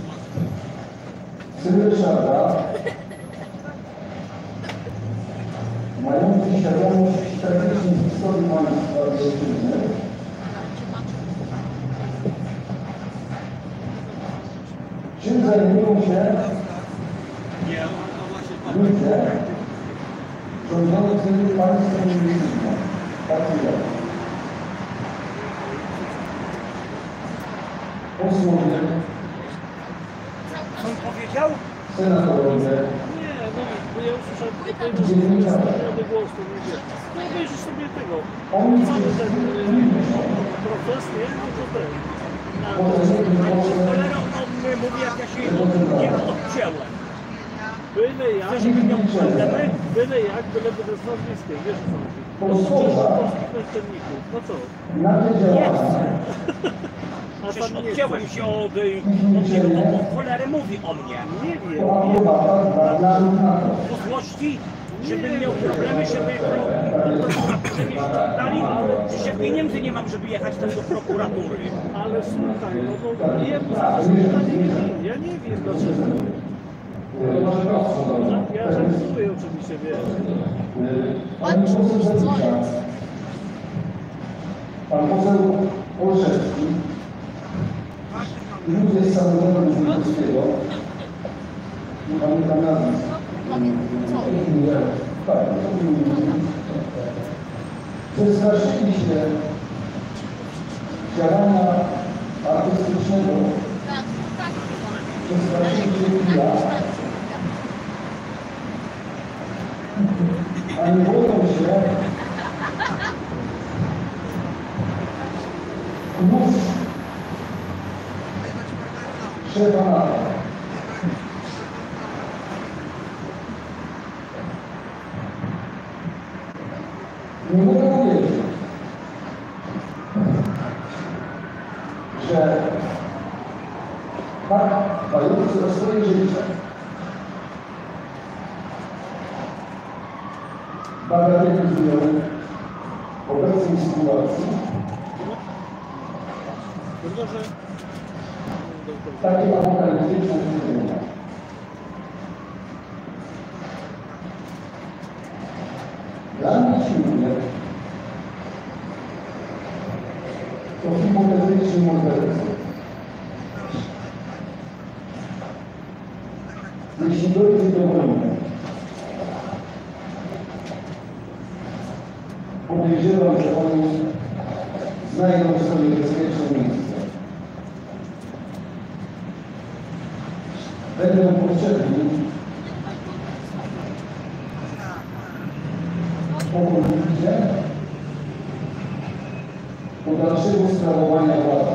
syn Ryszarda, mający świadomość tragicznej historii państwa i ojczyzny, czym zajmują się ludzie rządzący państwem i ojczyzną, patrioty. Posłowie, Co on powiedział? senatorowie, Nie, no bo ja usłyszałem powiedzieć głos, to nie wiesz. No obejrzysz sobie tego. Cały ten y, proces, nie? No to ten. Cholera, on mnie mówi, jak ja się nie odcięłem. Byle jak, żeby miał problemy? byle jak, byle bez nazwiskiem, wiesz co chodzi. Posłuża polskich naczelników, no co? na te działania A Przecież pan nie odcięłem chce. się od, y, od niego, to on cholerę mówi o mnie. Nie wiem, to nie wiem. aproba dla NATO. Po złości, żebym miał problemy, żeby żeby mnie ściągali, że się pieniędzy nie mam, żeby jechać tam do prokuratury. Ale słuchaj, no bo jemu zaraz pytanie nie wiem. Ja nie wiem dlaczego. Ja żartuję oczywiście, wiesz. Pani poseł Zawisza, pan poseł Olszewski i ludzie z samorządu wojewódzkiego, nie pamiętam nazwisk. Tak, przestraszyli się działania artystycznego, przestraszyli się chwila, a nie boją się nóż szefa NATO. Nie mogę powiedzieć, że tak dbający o swoje życie, bagatelizują obecnej sytuacji, Tylko, że... takie apokaliptyczne stwierdzenia. bezpieczny mordercy. Jeśli dojdzie do wojny, podejrzewam, że oni znajdą sobie bezpieczne miejsce. Będą potrzebni okolicę do dalszego sprawowania władzy.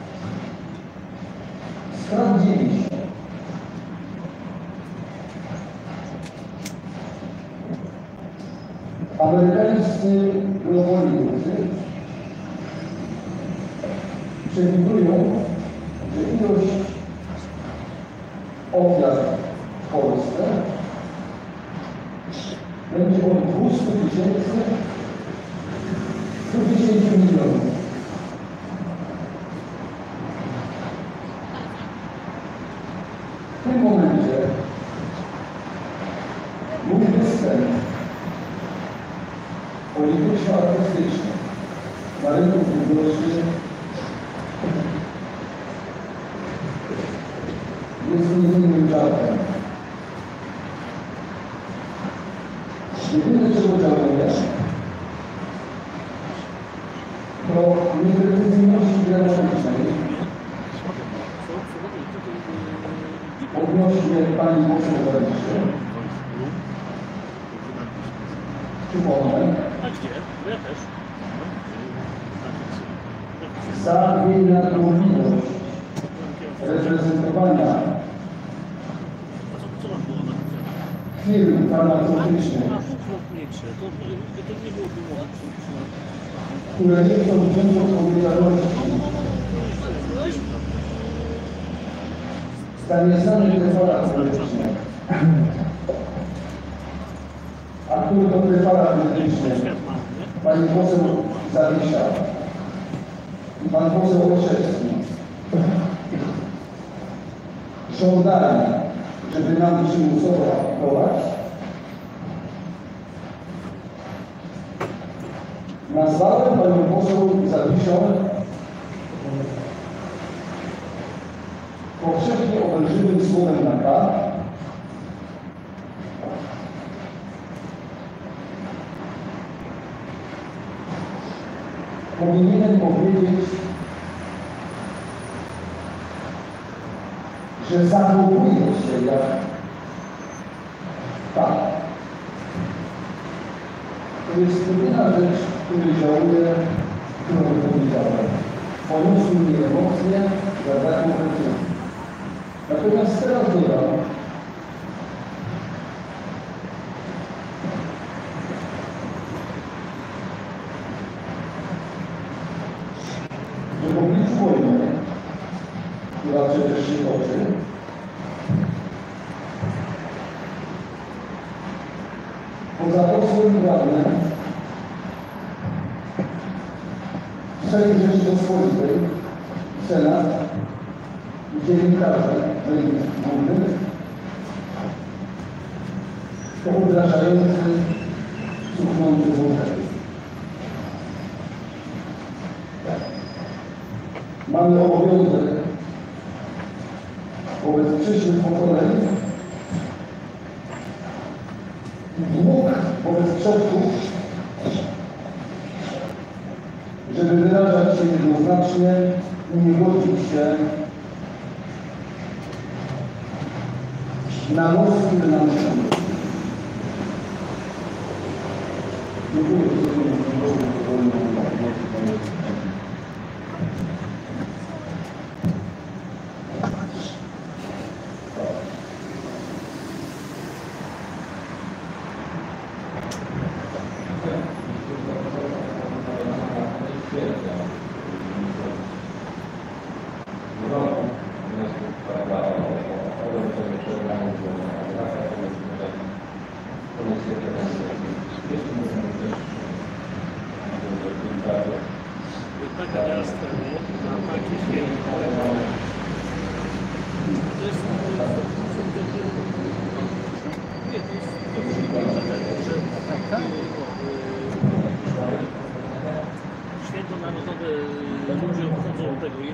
Sprawdzili się. Amerykańscy globaliści przewidują, że ilość ofiar w Polsce będzie od dwustu tysięcy do dziesięciu milionów. W tym momencie mój występ polityczno-artystyczny na rynku publicznym jest niewinnym żartem. Jedyne, czego żałuję, to nieprecyzyjności gramatycznej odnośnie pani poseł Zawiszy. Przypomnę, za jej nadmowność reprezentowania firm farmaceutycznych, które nie chcą wziąć odpowiedzialności za nieznane preparat medyczny, a który to preparat medyczny pani poseł Zawisza i pan poseł Olszewski żądali, żeby nam przymusowo aplikować, nazwałem panią poseł Zawiszą powszechnie obelżywym słowem na K, powinienem powiedzieć, że zachowuje się jak tak. To jest jedyna rzecz, której żałuję, którą powiedziałem. Poniosły mnie emocje za taką rzeczą. Natomiast teraz dodam, że w obliczu wojny, która przecież się toczy, poza posłem radnym Sejm Rzeczypospolitej, Senat i dziennikarze główny to odrażający, cuchnący wątek. Mamy obowiązek wobec przyszłych pokoleń i dług wobec przodków, żeby wyrażać się jednoznacznie i nie godzić się na los, który nam się. Dziękuję. Święto Narodowe ludzie obchodzą tego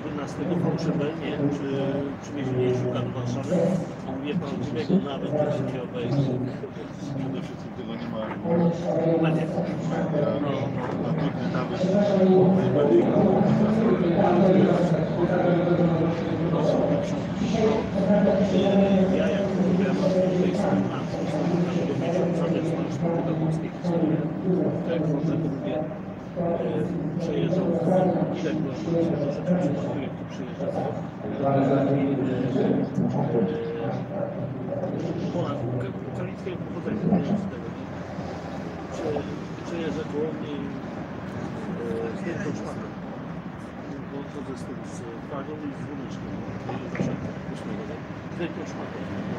czy przywiezienie Ziółka do Warszawy, on wie pan, gdzie go nawet nie obejrzy. Przede wszystkim tego nie ma. Chyba nie. No, nawet najbardziej ja jak mówiłem o tej samej pracy, do miesiąca wezmę już do polskiej historii, tak jak mówię, przejeżdżał ile było rzeczy przypadku, jak tu przyjeżdżał ponad katolickiego pochodzenia przejeżdża koło mnie z wielką szpaką, bo chodzę z tym z flagą i z wódeczką z wielką szpaką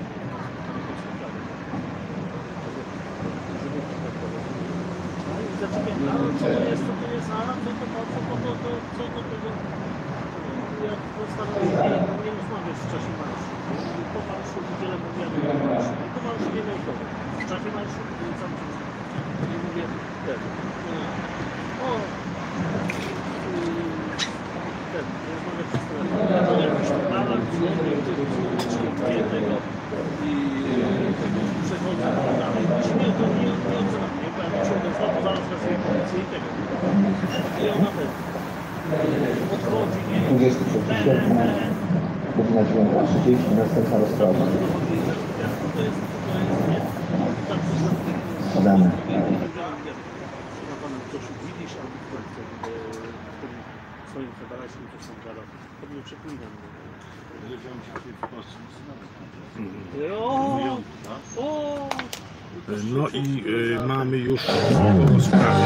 zaczekaj, a co to jest, co to jest, a co to, co to, co to, co to, tego, ja postanowiłem nie rozmawiać w czasie marszu, po marszu wiele mówiłem o marszu, i po marszu nie miał kogo, w czasie marszu cały czas, i mówię, ten, o, ten, rozmawiać przez telefon, ja to jakiś alarm dzwonił, czy tego, i przechodzę dalej, i nie, to nie, nie odzywam, nie, bo ja muszę odezwać, bo zaraz wezmę policję i tego. I ona ten odchodzi, nie? dwudziestego trzeciego sierpnia, godzina dziewiąta trzydzieści, następna rozprawa. To jest, to jest, nie? Podane. Na panem ktoś widzisz, albo ktoś w tym swoim federalnym coś tam gada. To mnie przeklinam. O, o, No i y, mamy już sprawę.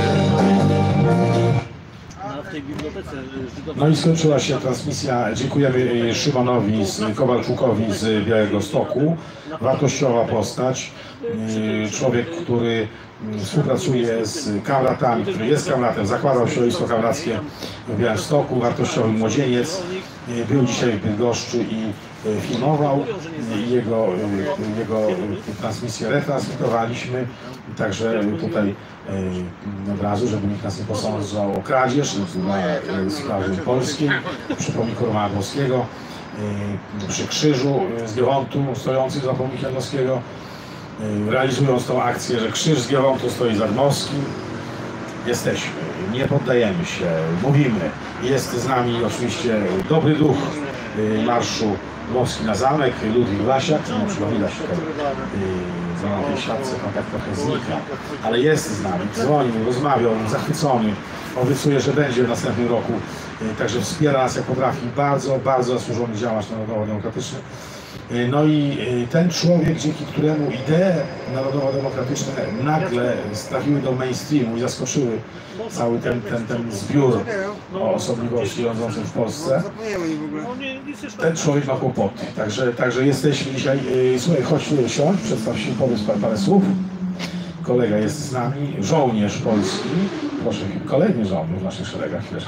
w tej bibliotece żydowskiej. No i skończyła się transmisja. Dziękujemy Szymonowi z Kowalczukowi z Białegostoku. Wartościowa postać. Człowiek, który współpracuje z kamratami, który jest kamratem, zakładał środowisko kamrackie w Białymstoku, wartościowy młodzieniec. Był dzisiaj w Bydgoszczy i filmował. Jego, jego transmisję retransmitowaliśmy. Także tutaj od razu, żeby nikt nas nie posądzał o kradzież na sprawie polskiej, przy pomniku Romana Dmowskiego, przy krzyżu z Giewontu stojącym za pomnikiem Dmowskiego, realizując tą akcję, że krzyż z Giewontu stoi za Dmowskim. Jesteśmy, nie poddajemy się, mówimy. Jest z nami oczywiście dobry duch marszu Dmowski na zamek, Ludwik Wlasiak, nie przypomina się na tej siatce, kontakt trochę znika, ale jest z nami, dzwonił, rozmawiał, zachwycony, obiecuje, że będzie w następnym roku, także wspiera nas jak potrafi, bardzo, bardzo zasłużony działacz narodowo-demokratyczny. No i ten człowiek, dzięki któremu idee narodowo-demokratyczne nagle trafiły do mainstreamu i zaskoczyły cały ten, ten, ten zbiór osobliwości rządzących w Polsce, ten człowiek ma kłopoty. Także, także jesteśmy dzisiaj, słuchaj, chodź tu siądź, przedstaw się, powiedz parę, parę słów. Kolega jest z nami, żołnierz polski. Proszę, kolejny żołnierz w naszych szeregach. Chwileczkę.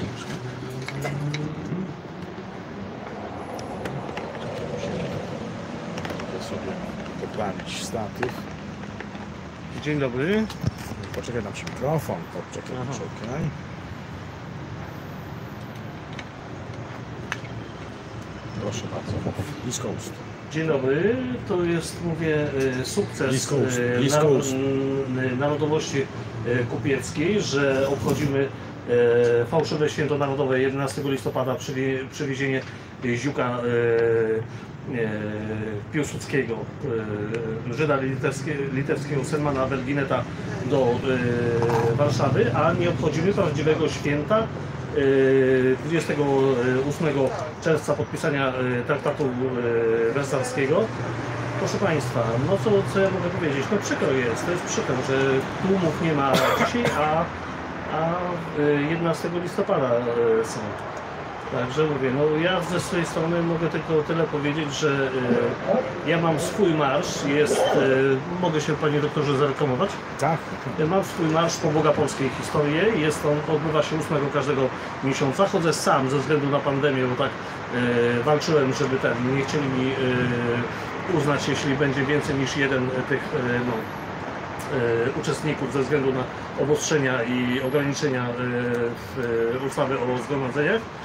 Sobie poprawić statyw. Dzień dobry. Poczekaj, dam ci mikrofon. Poczekaj, Aha. poczekaj. Proszę bardzo, blisko ust. Dzień dobry, to jest, mówię, sukces Blisko ust, blisko nar ust. narodowości kupieckiej, że obchodzimy fałszywe święto narodowe jedenastego listopada, czyli przywiezienie Ziółka Piłsudskiego, Żyda litewskiego Selmana Belgineta do Warszawy, a nie obchodzimy prawdziwego święta dwudziestego ósmego czerwca podpisania traktatu wersalskiego. Proszę Państwa, no co, co ja mogę powiedzieć? No przykro jest, to jest przykro, że tłumów nie ma dzisiaj, a, a jedenastego listopada są. Także mówię, no ja ze swojej strony mogę tylko tyle powiedzieć, że y, ja mam swój marsz, jest, y, mogę się Panie Doktorze zareklamować? Tak. Ja mam swój marsz po Boga Polskiej Historii, jest on, odbywa się ósmego każdego miesiąca. Chodzę sam ze względu na pandemię, bo tak y, walczyłem, żeby ten, nie chcieli mi y, uznać, jeśli będzie więcej niż jeden tych y, no, y, uczestników ze względu na obostrzenia i ograniczenia y, w, ustawy o zgromadzeniach.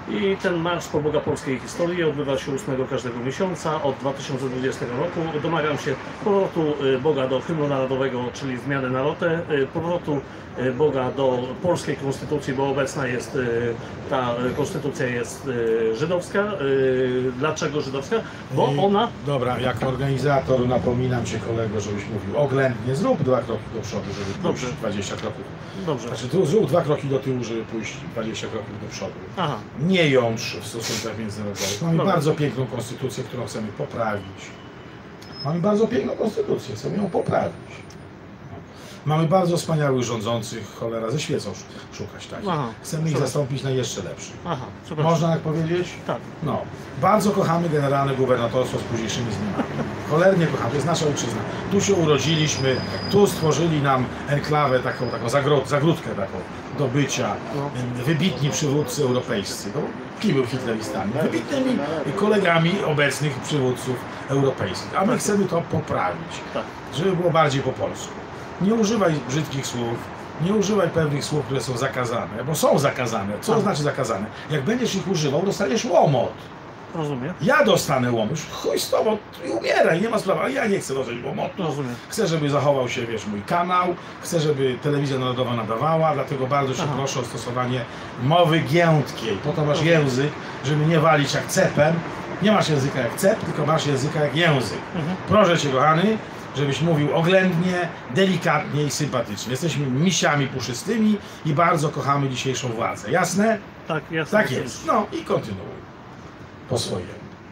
I ten Marsz po Boga Polskiej Historii odbywa się ósmego każdego miesiąca od dwa tysiące dwudziestego roku. Domagam się powrotu Boga do hymnu narodowego, czyli zmiany na rotę, powrotu Boga do polskiej konstytucji, bo obecna jest, ta konstytucja jest żydowska. Dlaczego żydowska? Bo ona... Dobra, jako organizator napominam Cię, kolego, żebyś mówił oględnie, zrób dwa kroki do przodu, żeby Dobrze. pójść dwadzieścia kroków. Dobrze. Znaczy, tu zrób dwa kroki do tyłu, żeby pójść dwadzieścia kroków do przodu. Aha. Nie jątrz w stosunkach międzynarodowych. Mamy Dobra. bardzo piękną konstytucję, którą chcemy poprawić. Mamy bardzo piękną konstytucję, chcemy ją poprawić. Mamy bardzo wspaniałych rządzących, cholera, ze świecą szukać takich. Aha, Chcemy ich super. zastąpić na jeszcze lepszych. Aha, przepraszam. Można tak powiedzieć? Tak. No. Bardzo kochamy generalne gubernatorstwo z późniejszymi zmianami. Cholernie kochamy, to jest nasza ojczyzna. Tu się urodziliśmy, tu stworzyli nam enklawę, taką, taką zagród, zagródkę taką do bycia. No. Wybitni przywódcy europejscy. No, kim był hitleristami? Wybitnymi kolegami obecnych przywódców europejskich. A my chcemy to poprawić, Tak. żeby było bardziej po polsku. Nie używaj brzydkich słów, nie używaj pewnych słów, które są zakazane, bo są zakazane. Co to znaczy zakazane? Jak będziesz ich używał, dostaniesz łomot. Rozumiem. Ja dostanę łomot, chuj z tobą i umieraj, nie ma sprawy, ale ja nie chcę dostać łomotu. Rozumiem. Chcę, żeby zachował się, wiesz, mój kanał, chcę, żeby Telewizja Narodowa nadawała, dlatego bardzo Cię Aha. proszę o stosowanie mowy giętkiej. Po to masz język, żeby nie walić jak cepem. Nie masz języka jak cep, tylko masz języka jak język. Mhm. Proszę Cię, kochany, żebyś mówił oględnie, delikatnie i sympatycznie. Jesteśmy misiami puszystymi i bardzo kochamy dzisiejszą władzę. Jasne? Tak, jasne. Tak jest. No i kontynuuj. Po swojemu.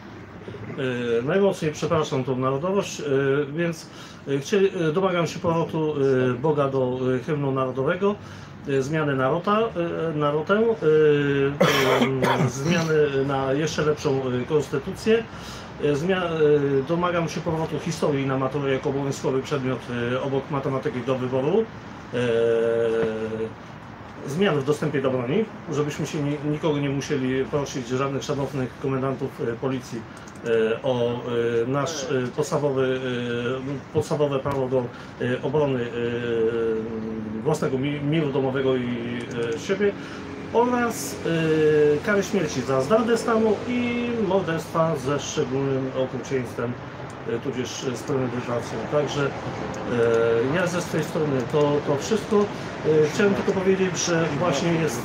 Yy, najmocniej przepraszam tą narodowość, yy, więc yy, chcieli, yy, domagam się powrotu yy, Boga do yy, hymnu narodowego, yy, zmiany na, rota, yy, na rotę, yy, yy, zmiany na jeszcze lepszą yy, konstytucję. Yy, zmian, yy, domagam się powrotu historii na maturę jako obowiązkowy przedmiot yy, obok matematyki do wyboru. Yy, Zmian w dostępie do broni, żebyśmy się ni nikogo nie musieli prosić, żadnych szanownych komendantów e, policji e, o e, nasz e, podstawowy, e, podstawowe prawo do e, obrony e, własnego mi miru domowego i e, siebie oraz e, kary śmierci za zdradę stanu i morderstwa ze szczególnym okrucieństwem, e, tudzież z premedytacją. Także e, ja ze swojej strony to, to wszystko. E, chciałem tylko powiedzieć, że właśnie jest,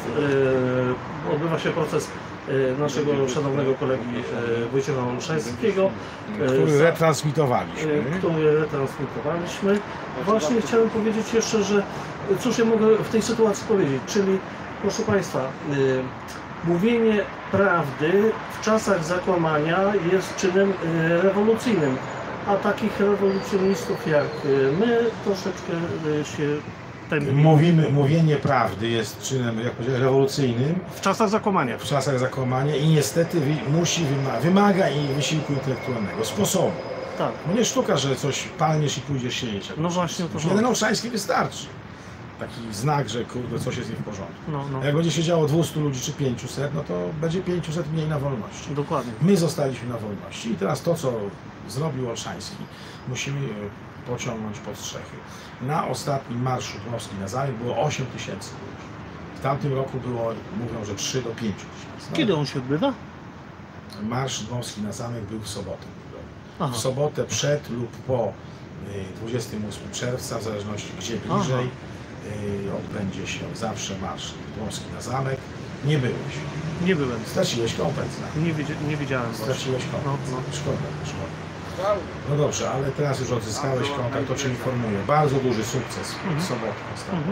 e, odbywa się proces e, naszego szanownego kolegi e, Wojciecha Olszańskiego, e, Który za- retransmitowaliśmy. e, który retransmitowaliśmy. Właśnie chciałem powiedzieć jeszcze, że cóż ja mogę w tej sytuacji powiedzieć, czyli proszę Państwa, y, mówienie prawdy w czasach zakłamania jest czynem y, rewolucyjnym, a takich rewolucjonistów jak y, my troszeczkę y, się tępimy. Mówimy, mówienie prawdy jest czynem, jak powiedziałem, rewolucyjnym W czasach zakłamania. w czasach zakłamania i niestety wi musi, wyma wymaga i wysiłku intelektualnego, sposobu. Tak. Bo nie sztuka, że coś palniesz i pójdziesz siedzieć. No właśnie o to Jeden chodzi. Olszański wystarczy. Taki znak, że kurde, coś jest nie w porządku. No, no. Jak będzie siedziało dwieście ludzi czy pięćset, no to będzie pięćset mniej na wolności. Dokładnie. My zostaliśmy na wolności i teraz to, co zrobił Olszański, musimy pociągnąć pod strzechy. Na ostatnim marszu Dmowski na Zamek było osiem tysięcy ludzi. W tamtym roku było, mówią, że trzy do pięciu tysięcy. No, Kiedy on się odbywa? Marsz Dmowski na Zamek był w sobotę. Aha. W sobotę przed lub po y, dwudziestego ósmego czerwca, w zależności gdzie bliżej, y, odbędzie się zawsze marsz Dmowski na Zamek. Nie byłeś. Nie byłem. Straciłeś kompletnie. Nie, wiedzie, nie wiedziałem. Straciłeś No, kontakt. no. Szkoda, szkoda. No dobrze, ale teraz już odzyskałeś kontakt, to Cię informuję. Bardzo duży sukces w sobotę ostatnio.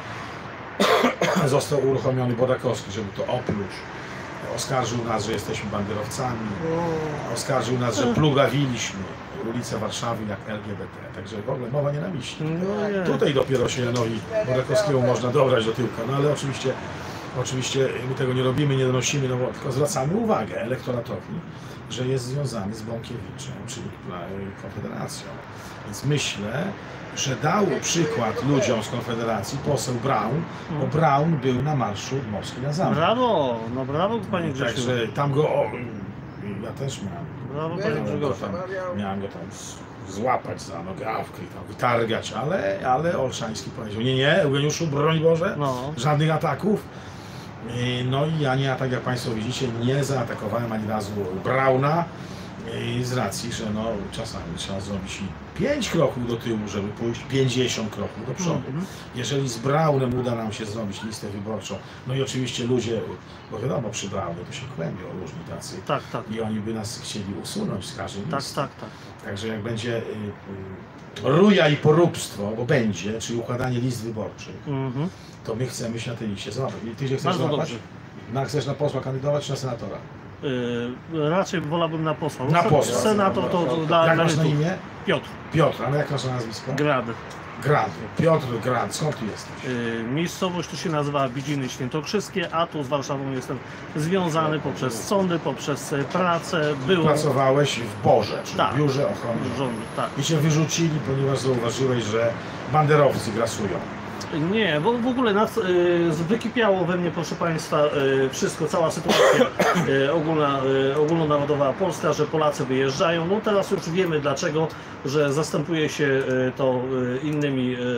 Został uruchomiony Bodakowski, żeby to opluć. Oskarżył nas, że jesteśmy banderowcami. Oskarżył nas, że plugawiliśmy ulicę Warszawy jak L G B T. Także w ogóle mowa nienawiści. No nie. Tutaj dopiero się Janowi Bodakowskiemu można dobrać do tyłka. No ale oczywiście, oczywiście my tego nie robimy, nie donosimy, no bo tylko zwracamy uwagę elektoratowi, że jest związany z Bąkiewiczem, czyli Konfederacją. Więc myślę, że dał przykład ludziom z Konfederacji poseł Braun, bo Braun był na marszu Dmowski na Zamek. Brawo, no brawo panie Grzesiu. Także tam go, o, ja też miałem, Brawo panie miałem, go Grzegorzu. tam, miałem go tam z- złapać za nogawkę i tam wytargać, ale, ale Olszański powiedział, nie, nie, Eugeniuszu, broń Boże, No. żadnych ataków. No i ja nie, tak jak Państwo widzicie, nie zaatakowałem ani razu Brauna z racji, że no czasami trzeba zrobić pięć kroków do tyłu, żeby pójść pięćdziesiąt kroków do przodu. Jeżeli z Braunem uda nam się zrobić listę wyborczą, no i oczywiście ludzie, bo wiadomo, przy Braunie to się kłębią różni tacy tak, tak. i oni by nas chcieli usunąć z każdej tak, listy. tak, tak. Także jak będzie y, y, ruja i poróbstwo, bo będzie, czyli układanie list wyborczych, mm-hmm. to my chcemy się na tej liście złapać. I ty się chcesz Bardzo złapać? dobrze. Na, chcesz na posła kandydować czy na senatora? Yy, raczej wolałbym na posła. Na posła. Senator to, to dla Jak masz na imię? Piotr. Piotr, ale jak masz na nazwisko? Grad. Grad. Piotr Grad. Skąd ty jesteś? Yy, miejscowość tu się nazywa Bidziny Świętokrzyskie, a tu z Warszawą jestem związany poprzez sądy, poprzez pracę. Byłem... Pracowałeś w Borze, czyli tak. w biurze ochrony rządu. Tak. I cię wyrzucili, ponieważ zauważyłeś, że banderowcy grasują. Nie, bo w ogóle nad, y, wykipiało we mnie, proszę Państwa, y, wszystko, cała sytuacja y, ogólna, y, ogólnonarodowa polska, że Polacy wyjeżdżają. No teraz już wiemy dlaczego, że zastępuje się y, to y, innymi... Y,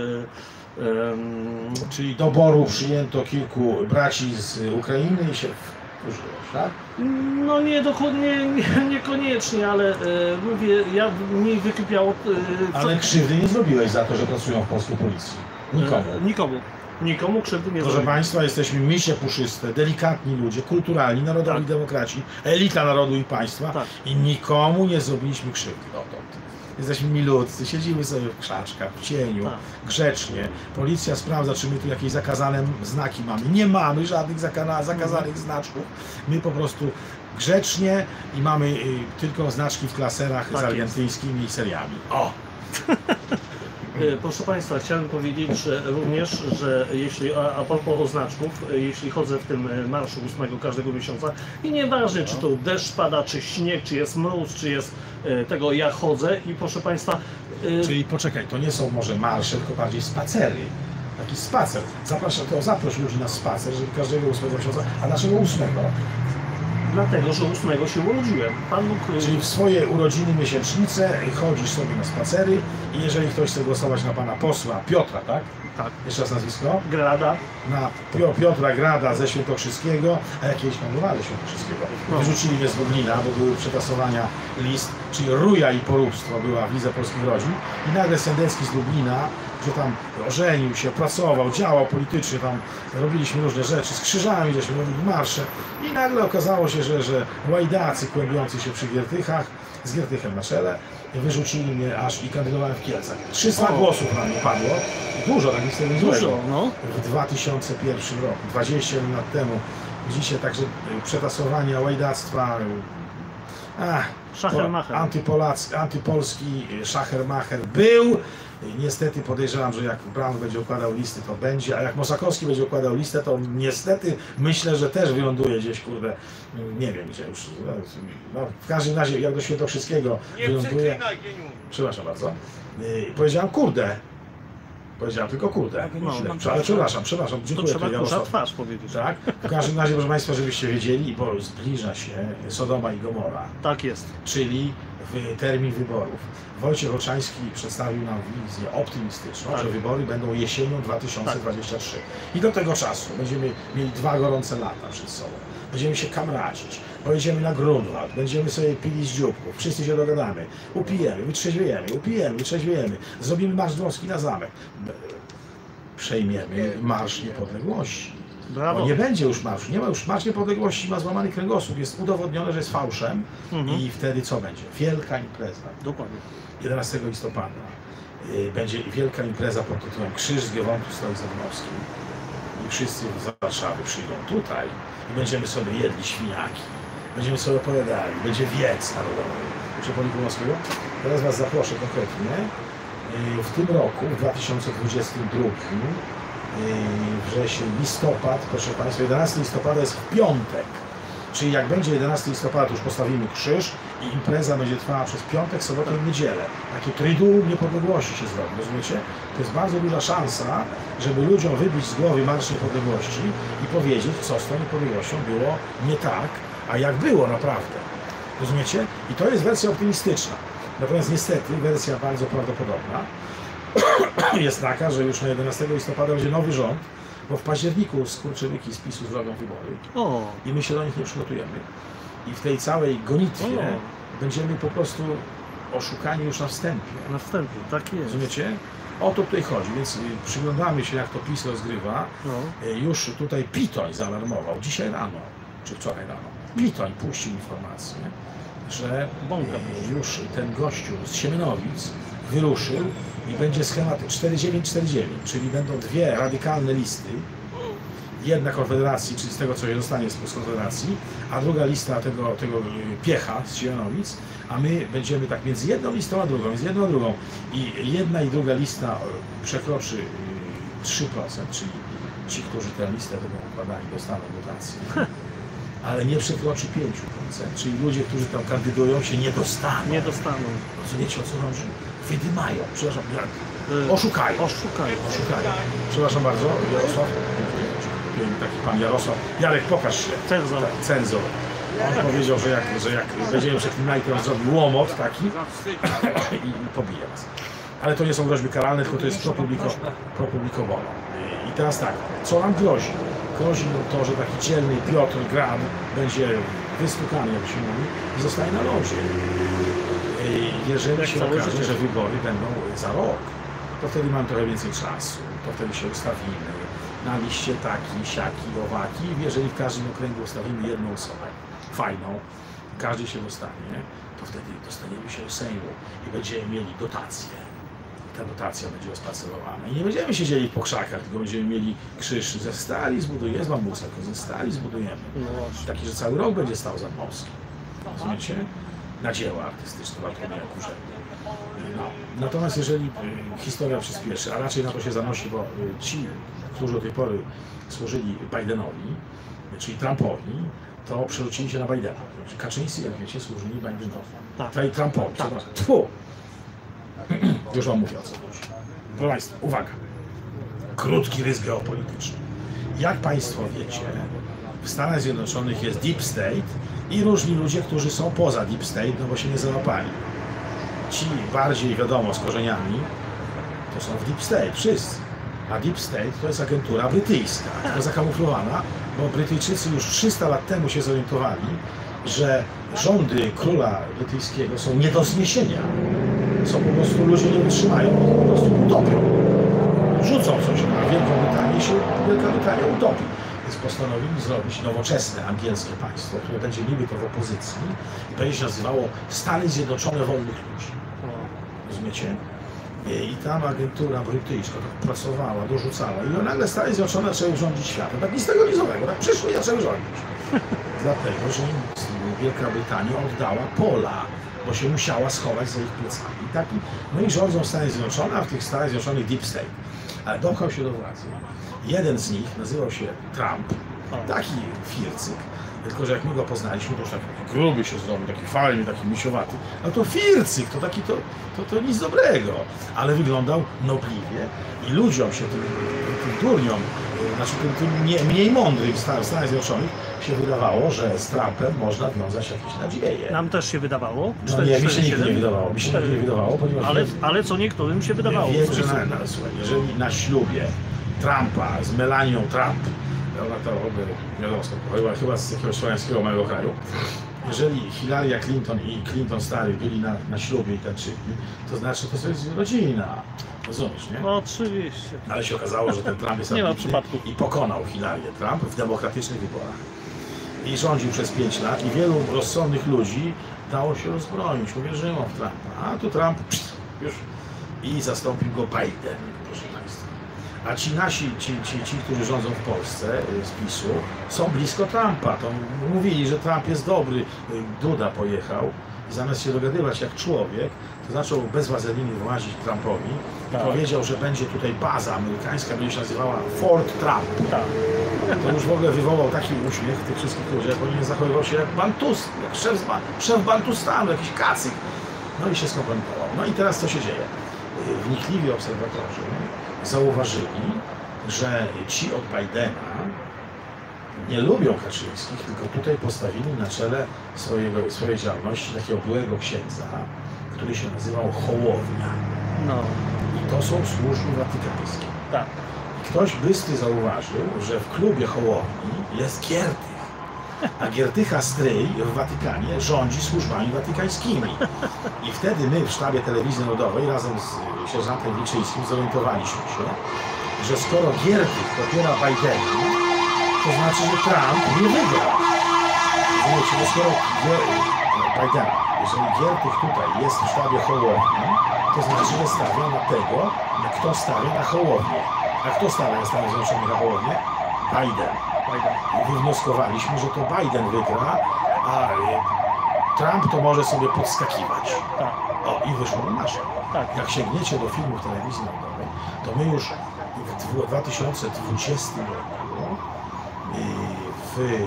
y, Czyli do Boru przyjęto kilku braci z Ukrainy i się wkurzyłeś, tak? No nie, dokładnie, nie, niekoniecznie, ale y, mówię, ja mi wykipiało... Y, ale krzywdy nie zrobiłeś za to, że pracują w polskiej policji. Nikomu. E, nikomu. Nikomu krzywdy nie Proszę zrobił. Państwa, jesteśmy misie puszyste, delikatni ludzie, kulturalni, narodowi tak. demokraci, elita narodu i państwa tak. i nikomu nie zrobiliśmy krzywdy dotąd. Jesteśmy milutcy, siedzimy sobie w krzaczkach, w cieniu, tak. grzecznie. Policja sprawdza, czy my tu jakieś zakazane znaki mamy. Nie mamy żadnych zaka zakazanych mm. znaczków. My po prostu grzecznie i mamy y, tylko znaczki w klaserach tak z argentyńskimi jest. seriami. O! Proszę Państwa, chciałem powiedzieć, że również, że jeśli, a, a propos znaczków, jeśli chodzę w tym marszu ósmego każdego miesiąca i nieważne, czy to deszcz pada, czy śnieg, czy jest mróz, czy jest tego, ja chodzę i proszę Państwa... Czyli poczekaj, to nie są może marsze, tylko bardziej spacery. Taki spacer. Zapraszam, to zaproś ludzi na spacer, żeby każdego ósmego miesiąca, a dlaczego ósmego? Dlatego, że ósmego się urodziłem. Pan Bóg... Czyli w swoje urodziny, miesięcznice chodzisz sobie na spacery i jeżeli ktoś chce głosować na pana posła Piotra, tak? Tak. Jeszcze raz nazwisko? Grada. Na Piotra Grada ze Świętokrzyskiego, a ja kiedyś planowałem Świętokrzyskiego. No. Wyrzucili mnie z Lublina, bo były przetasowania list, czyli ruja i poróbstwo była w Lidze Polskich Rodzin i nagle Sendecki z Lublina, że tam ożenił się, pracował, działał politycznie, tam robiliśmy różne rzeczy, z krzyżami żeśmy robili marsze i nagle okazało się, że, że łajdacy kłębiący się przy Giertychach, z Giertychem na czele, wyrzucili mnie aż i kandydowałem w Kielcach. trzysta głosów na mnie padło, dużo, tak jest tego złego, no. W dwa tysiące pierwszym roku, dwadzieścia lat temu. Widzicie, także przetasowania, łajdactwa, ach, antypolacki, antypolski szachermacher był. Niestety podejrzewam, że jak Braun będzie układał listy, to będzie, a jak Mosakowski będzie układał listę, to niestety myślę, że też wyląduje gdzieś, kurde, nie wiem gdzie już. No, w każdym razie, jak do Świętokrzyskiego wyląduje... Przepraszam bardzo. Yy, powiedziałem kurde. Powiedziałem tylko kurde. No, ale przepraszam, przepraszam. Dziękuję. To trzeba kurza twarz powiedzieć. Tak? W każdym razie, proszę Państwa, żebyście wiedzieli, bo zbliża się Sodoma i Gomora. Tak jest. Czyli w termin wyborów. Wojciech Olszański przedstawił nam wizję optymistyczną, tak. że wybory będą jesienią dwa tysiące dwudziestego trzeciego. I do tego czasu będziemy mieli dwa gorące lata przed sobą. Będziemy się kamracić, pojedziemy na Grunwald, będziemy sobie pili z dzióbków, wszyscy się dogadamy, upijemy, wytrzeźwiejemy, upijemy, wytrzeźwiejemy, zrobimy marsz dworski na zamek. Przejmiemy Marsz Niepodległości. Brawo. Bo nie będzie już marszu, nie ma już Marsz Niepodległości, ma złamany kręgosłup, jest udowodnione, że jest fałszem mhm. i wtedy co będzie? Wielka impreza. Dokładnie. jedenastego listopada yy, będzie wielka impreza pod tytułem Krzyż z Giewontu Stoi Zawnowskim. I wszyscy z Warszawy przyjdą tutaj i będziemy sobie jedli świniaki, będziemy sobie opowiadali, będzie wiec narodowy. Czy Poli Północnego? Teraz Was zaproszę konkretnie. Yy, w tym roku, w dwa tysiące dwudziestym drugim, wrzesień, listopad, proszę Państwa, jedenastego listopada jest w piątek, czyli jak będzie jedenastego listopada, to już postawimy krzyż i impreza będzie trwała przez piątek, sobotę i niedzielę. Takie triduum niepodległości się zrobi, rozumiecie? To jest bardzo duża szansa, żeby ludziom wybić z głowy Marsz Niepodległości i powiedzieć, co z tą niepodległością było nie tak, a jak było naprawdę. Rozumiecie? I to jest wersja optymistyczna. Natomiast niestety wersja bardzo prawdopodobna jest taka, że już na jedenastego listopada będzie nowy rząd, Bo w październiku skurczybyki z PiSu zrobią wybory O. i my się do nich nie przygotujemy. I w tej całej gonitwie O. będziemy po prostu oszukani już na wstępie. Na wstępie, tak jest. Rozumiecie? O to tutaj chodzi, więc y, przyglądamy się, jak to PiS rozgrywa. No. Y, już tutaj Pitoń zaalarmował, dzisiaj rano, czy wczoraj rano, Pitoń puścił informację, że y, już ten gościu z Siemianowic wyruszył i będzie schemat cztery dziewięć cztery dziewięć, czyli będą dwie radykalne listy. Jedna Konfederacji, czyli z tego, co się dostanie z Konfederacji, a druga lista tego, tego piecha z Siemianowic, a my będziemy tak między jedną listą a drugą, między jedną a drugą. I jedna i druga lista przekroczy trzy procent, czyli ci, którzy tę listę będą układali, dostaną dotację, ale nie przekroczy pięć procent, czyli ludzie, którzy tam kandydują, się nie dostaną. Nie dostaną. Rozumiecie, o co chodzi? Wydymają, przepraszam, oszukają. Oszukają. Oszukają. Przepraszam bardzo, Jarosław. Taki pan Jarosław. Jarek, pokaż się. Cenzor. Tak, cenzor. On powiedział, że jak, że jak będziemy przed tym najpierw, on zrobił łomot taki i, i pobije nas. Ale to nie są groźby karalne, tylko to jest pro publico, pro publico bono. I teraz tak, co nam grozi? Grozi nam to, że taki dzielny Piotr Gran będzie wystukany, jak się mówi, i zostaje na lodzie. Jeżeli się okaże, że wybory będą za rok, to wtedy mamy trochę więcej czasu, to wtedy się ustawimy na liście taki, siaki, owaki. Jeżeli w każdym okręgu ustawimy jedną osobę fajną, każdy się dostanie, to wtedy dostaniemy się do Sejmu i będziemy mieli dotację. I ta dotacja będzie rozparcelowana. I nie będziemy siedzieli po krzakach, tylko będziemy mieli krzyż ze stali, zbudujemy, jest bambusa, tylko ze stali zbudujemy. Taki, że cały rok będzie stał za mostem. Rozumiecie? Na dzieła artystyczne Bartłomieja Kurzęby. No. Natomiast jeżeli y, historia przyspieszy, a raczej na to się zanosi, bo y, ci, którzy do tej pory służyli Bidenowi, czyli Trumpowi, to przerzucili się na Bidena. Kaczyńscy, jak wiecie, służyli Bidenowi. Tak. Tutaj Trumpowi. Tak. Tfu! Już wam mówię, o co chodzi. Proszę Państwa, uwaga. Krótki rys geopolityczny. Jak Państwo wiecie, w Stanach Zjednoczonych jest Deep State i różni ludzie, którzy są poza Deep State, no bo się nie załapali. Ci bardziej, wiadomo, z korzeniami, to są w Deep State, wszyscy. A Deep State to jest agentura brytyjska, tylko zakamuflowana, bo Brytyjczycy już trzysta lat temu się zorientowali, że rządy króla brytyjskiego są nie do zniesienia. Są po prostu, ludzie nie wytrzymają, po prostu utopią. Rzucą coś na Wielką Brytanię i się Wielka Brytania utopi. Więc postanowili zrobić nowoczesne angielskie państwo, które będzie niby to w opozycji i będzie się nazywało Stany Zjednoczone Wolnych Ludzi. Rozumiecie? I tam agentura brytyjska tak pracowała, dorzucała i nagle Stany Zjednoczone zaczęły rządzić światem. Tak nic tego nizowego, tak przyszły i zaczęły rządzić. Dlatego, że Wielka Brytania oddała pola, bo się musiała schować za ich plecami. I taki, no i rządzą Stany Zjednoczone, a w tych Stanach Zjednoczonych Deep State. Ale dopchał się do władzy. Jeden z nich nazywał się Trump, taki fircyk, tylko że jak my go poznaliśmy, to już taki gruby się zrobił, taki fajny, taki misiowaty. A to fircyk, to taki to, to, to nic dobrego, ale wyglądał nobliwie i ludziom się, tym, tym durniom, znaczy tym, tym nie, mniej mądrym w Stanach Zjednoczonych się wydawało, że z Trumpem można wiązać jakieś nadzieje. Nam też się wydawało. No nie, mi się nigdy nie wydawało, mi się nigdy nie wydawało, ponieważ... Ale, ale co niektórym się wydawało. Wiem, że na, na, słuchaj, jeżeli na ślubie Trumpa z Melanią Trump, ona to wiadomo, chyba, chyba z jakiegoś słowiańskiego małego kraju, jeżeli Hillary Clinton i Clinton stary byli na, na ślubie i tańczyli, to znaczy, to to jest rodzina. Rozumiesz, nie? No oczywiście. Ale się okazało, że ten Trump jest nie ma ambitny przypadku. I pokonał Hillary Trump w demokratycznych wyborach. I rządził przez pięć lat i wielu rozsądnych ludzi dało się rozbroić, uwierzyło w Trumpa. A tu Trump pst, już i zastąpił go Biden, proszę Państwa. A ci nasi, ci, ci, ci, którzy rządzą w Polsce z PiSu, są blisko Trumpa. To mówili, że Trump jest dobry. Duda pojechał i zamiast się dogadywać jak człowiek, to zaczął bez wazeliny włazić Trumpowi i tak. powiedział, że będzie tutaj baza amerykańska, będzie się nazywała Fort Trump. Tak. To już w ogóle wywołał taki uśmiech tych wszystkich ludzi, jak powinien zachowywał się jak Bantus, jak szef, szef Bantustanu, jakiś kacyk. No i się skompromitował. No i teraz co się dzieje? Wnikliwi obserwatorzy zauważyli, że ci od Bidena nie lubią Kaczyńskich, tylko tutaj postawili na czele swojego, swojej działalności takiego byłego księdza, który się nazywał Hołownia. No. I to są służby watykańskie. Tak. I ktoś bystry zauważył, że w klubie Hołowni jest Giertych, a Giertycha stryj w Watykanie rządzi służbami watykańskimi. I wtedy my w sztabie telewizji narodowej razem z sierżantem Wilczyńskim zorientowaliśmy się, że skoro Giertych popiera Bidena, to znaczy, że Trump nie wygra. Rozumiecie, że skoro Bidena, jeżeli Giertych tutaj jest w sztabie Hołowni, to znaczy, że stawia na tego, kto stawia na Hołownię. A kto stawia na Stanach Zjednoczonych na Hołownię? Biden. I wywnioskowaliśmy, że to Biden wygra, a Trump to może sobie podskakiwać. O, i wyszło na nasze. Jak sięgniecie do filmów telewizji narodowej, to my już w dwa tysiące dwudziestym roku w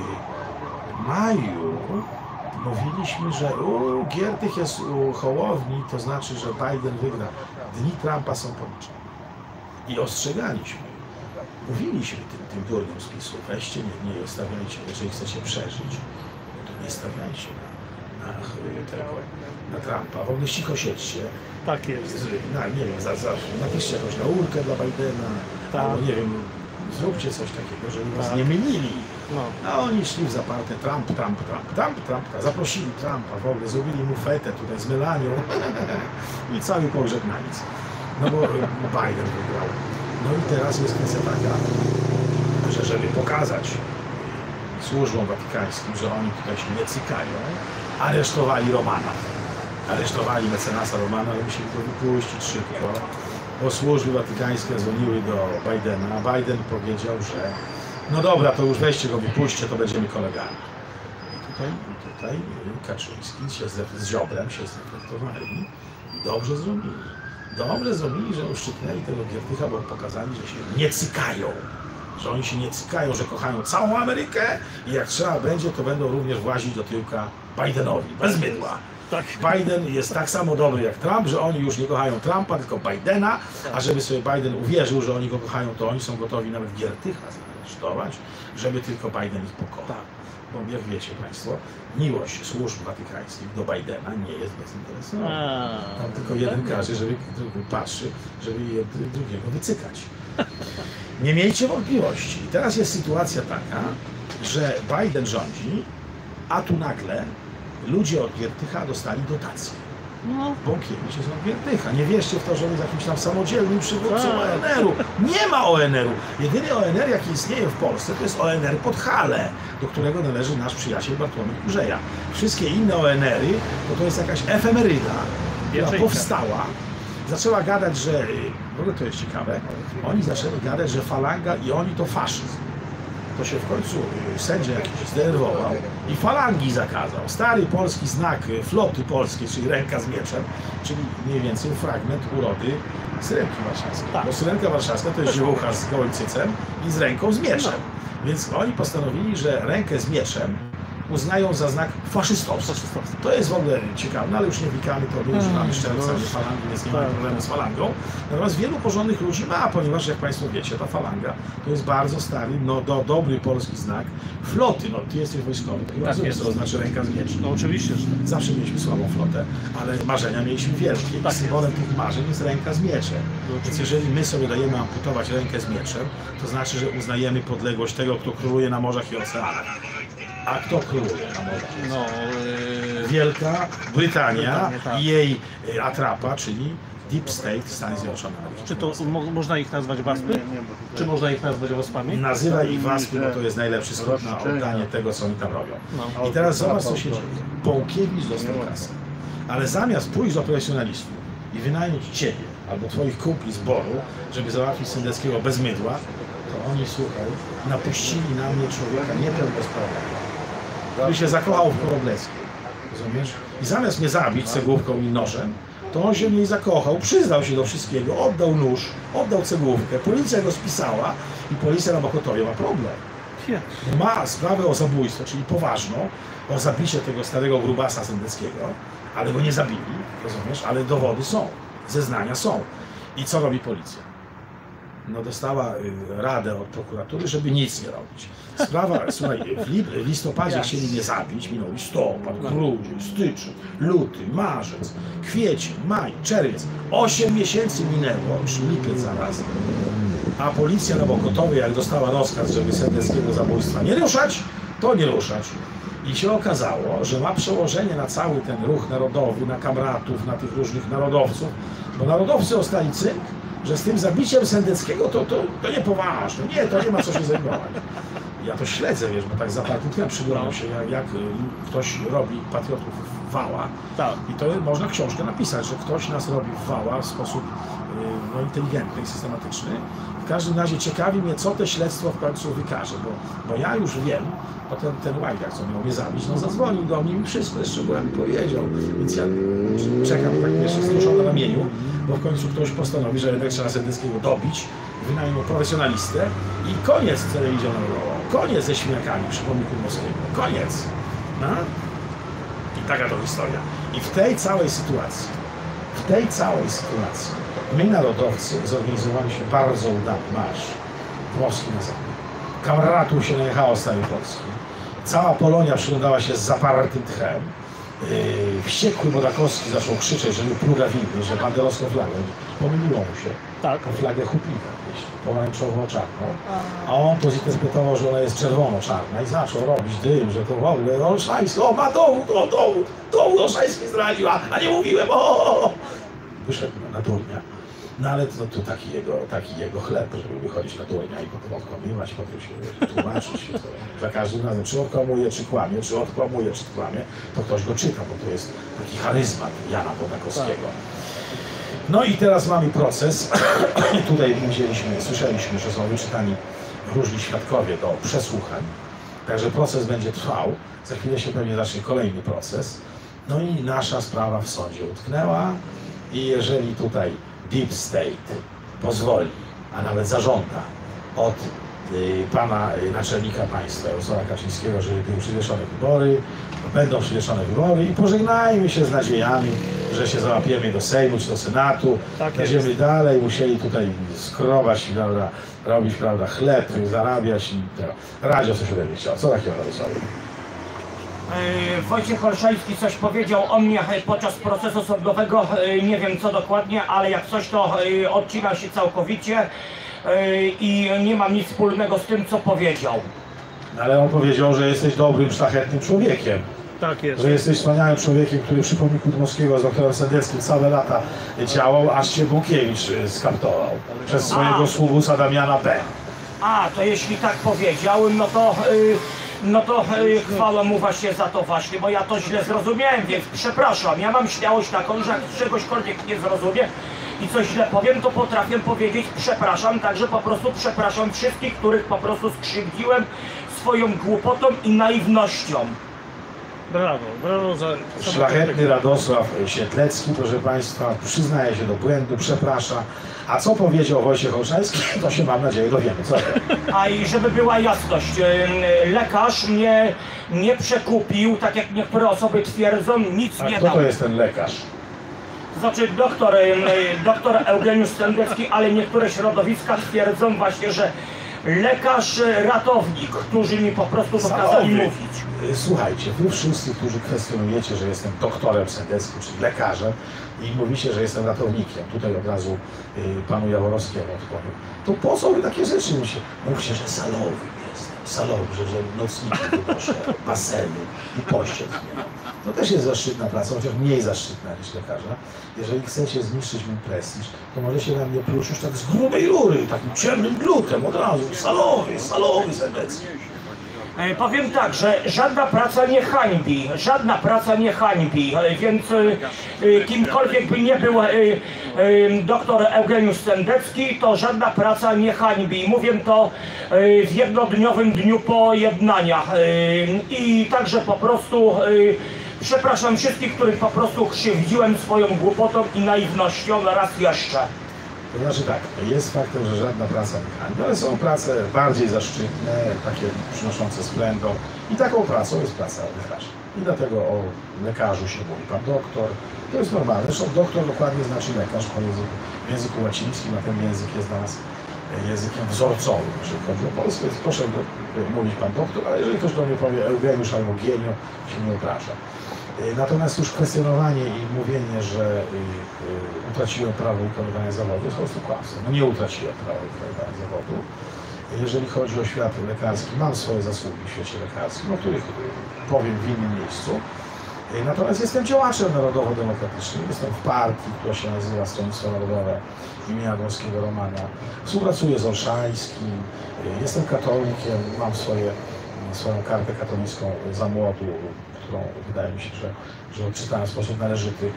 maju mówiliśmy, że u, Giertych jest u Hołowni, to znaczy, że Biden wygra. Dni Trumpa są policzone. I ostrzegaliśmy. Mówiliśmy tym, tym durniom z PiSu, weźcie, nie, nie stawiajcie, jeżeli chcecie przeżyć, to nie stawiajcie na, na tego, na Trumpa. W ogóle cicho siedźcie. Tak jest. Na, nie wiem, za, za, napiszcie jakąś laurkę dla Bidena, tak. Albo nie wiem, zróbcie coś takiego, żeby was tak. nie mylili. No. A oni szli w zaparte Trump, Trump, Trump, Trump, Trump, zaprosili Trumpa w ogóle, zrobili mu fetę tutaj z Melanią i cały pogrzeb na nic. No bo Biden wygrał. No i teraz jest kwestia taka, że żeby pokazać służbom watykańskim, że oni tutaj się nie cykają, aresztowali Romana. Aresztowali mecenasa Romana, ale musieli go wypuścić szybko, bo służby watykańskie dzwoniły do Bidena, a Biden powiedział, że no dobra, to już weźcie go, wypuśćcie, to będziemy kolegami. I tutaj, tutaj Kaczyński się z, z Ziobrem się zreflektowali i dobrze zrobili. Dobrze zrobili, że uszczypnęli tego Giertycha, bo pokazali, że się nie cykają. Że oni się nie cykają, że kochają całą Amerykę i jak trzeba będzie, to będą również włazić do tyłka Bidenowi, bez mydła. Tak. Biden jest tak samo dobry jak Trump, że oni już nie kochają Trumpa, tylko Bidena, a żeby sobie Biden uwierzył, że oni go kochają, to oni są gotowi nawet Giertycha zaresztować, żeby tylko Biden ich pokochał. Bo jak wiecie Państwo, miłość służb watykańskich do Bidena nie jest bezinteresowna. Tam tylko jeden każe, żeby patrzy, żeby drugiego wycykać. Nie miejcie wątpliwości. I teraz jest sytuacja taka, że Biden rządzi, a tu nagle ludzie od Giertycha dostali dotacje. No. Bąkiewicz jest od Giertycha. Nie wierzcie w to, że on jest jakimś tam samodzielnym przywódcą O N R-u. Nie ma O N R-u. Jedyny O N R, jaki istnieje w Polsce, to jest O N R Podhale, do którego należy nasz przyjaciel Bartłomiej Kurzeja. Wszystkie inne O N R-y to, to jest jakaś efemeryda, która powstała. Zaczęła gadać, że, w ogóle to jest ciekawe, oni zaczęli gadać, że falanga i oni to faszyzm. To się w końcu sędzia jakiś zdenerwował i falangi zakazał. Stary polski znak floty polskiej, czyli ręka z mieczem, czyli mniej więcej fragment urody Syrenki Warszawskiej. Tak. Bo Syrenka Warszawska to jest dziewucha z gołym cycem i z ręką z mieczem. Więc oni postanowili, że rękę z mieczem uznają za znak faszystowski. To jest w ogóle ciekawe, no ale już nie wnikamy, to my używamy szczelca, nie falangi, więc nie ma problemu z falangą. Natomiast wielu porządnych ludzi ma, ponieważ jak Państwo wiecie, ta falanga to jest bardzo stary, no do, dobry polski znak floty. No ty jesteś wojskowy, to tak jest, to znaczy ręka z mieczem. No oczywiście, że zawsze mieliśmy słabą flotę, ale marzenia mieliśmy wielkie. Tak, symbolem tych marzeń jest ręka z mieczem. No, więc jeżeli my sobie dajemy amputować rękę z mieczem, to znaczy, że uznajemy podległość tego, kto króluje na morzach i oceanach. A kto króluje na morzach? No, yy... Wielka Brytania, Brytania tak. i jej atrapa, czyli Deep State Stany Zjednoczone. Czy to mo można ich nazwać waspy? Czy można ich nazwać waspami? Nazywaj ich waspy, bo to jest najlepszy skrót na oddanie tego, co oni tam robią. No. I teraz zobacz, co się dzieje. Bąkiewicz dostał kasę. Ale zamiast pójść do profesjonalistów i wynająć ciebie albo twoich kumpli z boru, żeby załatwić Sendeckiego bez mydła, to oni, słuchaj, napuścili na mnie człowieka niepełnosprawnego, który się zakochał w Chorobleckiej, rozumiesz? I zamiast mnie zabić cegłówką i nożem, to on się mnie zakochał, przyznał się do wszystkiego, oddał nóż, oddał cegłówkę, policja go spisała i policja na Mokotowie ma problem. Ma sprawę o zabójstwo, czyli poważną, o zabicie tego starego grubasa Sendeckiego, ale go nie zabili, rozumiesz? Ale dowody są, zeznania są. I co robi policja? No dostała radę od prokuratury, żeby nic nie robić. Sprawa, słuchaj, w listopadzie chcieli mnie zabić, minął listopad, grudzień, styczeń, luty, marzec, kwiecień, maj, czerwiec. Osiem miesięcy minęło, już lipiec zaraz, a policja na Bokotowie, jak dostała rozkaz, żeby Sendeckiego zabójstwa nie ruszać, to nie ruszać. I się okazało, że ma przełożenie na cały ten ruch narodowy, na kamratów, na tych różnych narodowców, bo narodowcy ostali cynk, że z tym zabiciem Sendeckiego to, to, to nie poważne, nie, to nie ma co się zajmować. Ja to śledzę, wiesz, bo tak za parę dni przyglądam się, jak, jak ktoś robi patriotów w wała. Tak. I to można książkę napisać, że ktoś nas robi w wała w sposób no, inteligentny i systematyczny. W każdym razie ciekawi mnie, co to śledztwo w końcu wykaże, bo, bo ja już wiem, bo ten, ten łajdak, co miał mnie zabić, no zadzwonił do mnie i wszystko jeszcze szczegółami powiedział. Więc ja czekam tak, wiesz, z na ramieniu, bo w końcu ktoś postanowi, że jednak trzeba Sendeckiego dobić, wynajmą profesjonalistę i koniec z telewizją narodową, koniec ze świniakami przy pomniku Dmowskiego, koniec. No? I taka to historia. I w tej całej sytuacji, w tej całej sytuacji, my narodowcy zorganizowaliśmy bardzo udany marsz Dmowski na zachód. Kamratów się najechało z całej Polski. Cała Polonia przyglądała się z zapartym tchem. Yy, wściekły Bodakowski zaczął krzyczeć, że nie pluga winny, że banderowską flagę. Pomyliło mu się. Tak. Flagę Hupliga, pomarańczowo-czarną. A on to zinterpretował, że ona jest czerwono-czarna i zaczął robić dym, że to w ogóle Olszański, o ma dowód, o dowód, dowód Olszański zdradził, a, a nie mówiłem, o! Wyszedł na durnia. No ale to, to taki, jego, taki jego chleb, żeby wychodzić na durnia i potem odkłamywać, potem się tłumaczyć. Za każdym razem, czy odkłamuje, czy kłamie, czy odkłamuje, czy kłamie, to ktoś go czyta, bo to jest taki charyzmat Jana Bodakowskiego. No i teraz mamy proces. Tutaj widzieliśmy, słyszeliśmy, że są wyczytani różni świadkowie do przesłuchań. Także proces będzie trwał. Za chwilę się pewnie zacznie kolejny proces. No i nasza sprawa w sądzie utknęła. I jeżeli tutaj Deep State pozwoli, a nawet zażąda od y, pana y, naczelnika państwa Jarosława Kaczyńskiego, żeby były przywieszone wybory, będą przywieszone wybory i pożegnajmy się z nadziejami, że się załapiemy do Sejmu czy do Senatu, tak będziemy jest. Dalej musieli tutaj skrobać, prawda, robić, prawda, chleb, zarabiać i Radzio coś ode mnie chciał. Co takiego Radosławie? Wojciech Olszański coś powiedział o mnie podczas procesu sądowego, nie wiem co dokładnie, ale jak coś to odcina się całkowicie i nie mam nic wspólnego z tym, co powiedział. Ale on powiedział, że jesteś dobrym, szlachetnym człowiekiem. Tak jest. Że jesteś wspaniałym człowiekiem, który przy pomniku Dmowskiego z doktorem Sendeckim całe lata działał, aż cię Bąkiewicz skaptował przez swojego sługusa Damiana B. A, to jeśli tak powiedziałem, no to... Yy... No to yy, chwała mu właśnie za to właśnie, bo ja to źle zrozumiałem, więc przepraszam. Ja mam śmiałość taką, że jak czegośkolwiek nie zrozumiem i coś źle powiem, to potrafię powiedzieć przepraszam, także po prostu przepraszam wszystkich, których po prostu skrzywdziłem swoją głupotą i naiwnością. Brawo, brawo za... Szlachetny Radosław Siedlecki, proszę Państwa, przyznaje się do błędu, przeprasza. A co powiedział Wojciech Olszański, to się mam nadzieję dowiemy. Co? A i żeby była jasność, lekarz mnie nie przekupił, tak jak niektóre osoby twierdzą, nic A nie kto dał. to jest ten lekarz? Znaczy doktor, doktor Eugeniusz Sendecki, ale niektóre środowiska twierdzą właśnie, że lekarz, ratownik, którzy mi po prostu dokazali mówić. Słuchajcie, wy wszyscy, którzy kwestionujecie, że jestem doktorem Sendeckim, czyli lekarzem i mówicie, że jestem ratownikiem, tutaj od razu y, panu Jaworowskiemu odpowiem, to po co wy takie rzeczy mówicie? Mówcie, że salowy jestem, salowy, że, że nocniki wynoszę, baseny i pościel. To też jest zaszczytna praca, chociaż mniej zaszczytna niż lekarza. Jeżeli chcecie zniszczyć mój prestiż, to możecie na mnie pluć już tak z grubej rury, takim ciemnym glutem od razu, salowy, salowy Sendecki. E, powiem tak, że żadna praca nie hańbi, żadna praca nie hańbi, e, więc e, kimkolwiek by nie był e, e, doktor Eugeniusz Sendecki, to żadna praca nie hańbi. Mówię to e, w jednodniowym dniu pojednania e, i także po prostu e, przepraszam wszystkich, których po prostu krzywdziłem swoją głupotą i naiwnością raz jeszcze. To znaczy tak, jest faktem, że żadna praca nie hańbi, ale są prace bardziej zaszczytne, takie przynoszące splendor i taką pracą jest praca lekarza. I dlatego o lekarzu się mówi pan doktor, to jest normalne, zresztą doktor dokładnie znaczy lekarz po języku, w języku łacińskim, a ten język jest dla nas językiem wzorcowym, jeżeli chodzi o Polskę, więc proszę do, mówić pan doktor, ale jeżeli ktoś do mnie powie Eugeniusz albo Gienio, się nie obraża. Natomiast już kwestionowanie i mówienie, że utraciłem prawo wykonywania zawodu, jest po prostu kłamstwo. No nie utraciłem prawa wykonywania zawodu. Jeżeli chodzi o świat lekarski, mam swoje zasługi w świecie lekarskim, o których powiem w innym miejscu. Natomiast jestem działaczem narodowo-demokratycznym, jestem w partii, która się nazywa Stronnictwo Narodowe imienia Dąskiego Romana. Współpracuję z Olszańskim, jestem katolikiem, mam swoje, swoją kartę katolicką za młodu, którą wydaje mi się, że, że odczytałem w sposób należyty.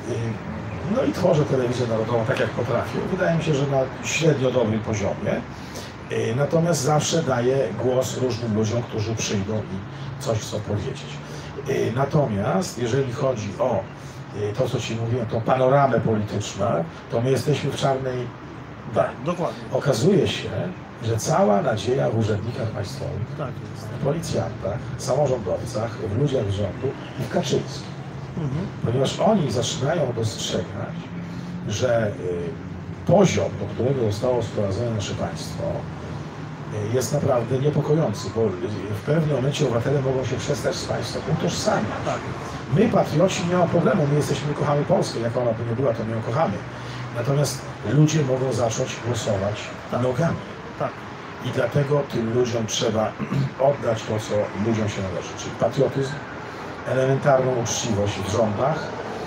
No i tworzę telewizję narodową tak jak potrafię. Wydaje mi się, że na średnio dobrym poziomie. Natomiast zawsze daję głos różnym ludziom, którzy przyjdą i coś chcą powiedzieć. Natomiast jeżeli chodzi o to, co Ci mówiłem, tą panoramę polityczną, to my jesteśmy w czarnej tak, dokładnie. Okazuje się, że cała nadzieja w urzędnikach państwowych, tak w policjantach, samorządowcach, w ludziach z rządu i w Kaczyńskim. Mhm. Ponieważ oni zaczynają dostrzegać, że poziom, do którego zostało sprowadzone nasze państwo, jest naprawdę niepokojący, bo w pewnym momencie obywatele mogą się przestać z państwem utożsamiać. Tak. My, patrioci, nie ma problemu, my jesteśmy, kochamy Polskę, jak ona by nie była, to my ją kochamy. Natomiast ludzie mogą zacząć głosować tak. nogami. Tak. I dlatego tym ludziom trzeba oddać to, co ludziom się należy, czyli patriotyzm, elementarną uczciwość w rządach,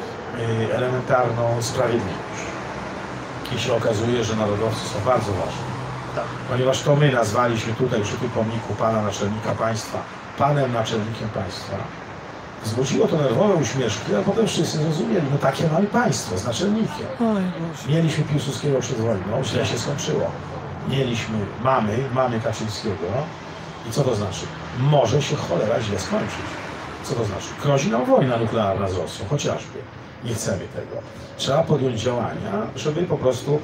elementarną sprawiedliwość. I się okazuje, że narodowcy są bardzo ważni. Tak. Ponieważ to my nazwaliśmy tutaj przy tym pomniku pana naczelnika państwa panem naczelnikiem państwa. Wzbudziło to nerwowe uśmieszki, a potem wszyscy zrozumieli, no takie mamy państwo z naczelnikiem. Mieliśmy Piłsudskiego przed wojną, źle się skończyło. Mieliśmy, mamy, mamy Kaczyńskiego i co to znaczy? Może się cholera źle skończyć. Co to znaczy? Grozi nam wojna nuklearna z Rosją, chociażby. Nie chcemy tego. Trzeba podjąć działania, żeby po prostu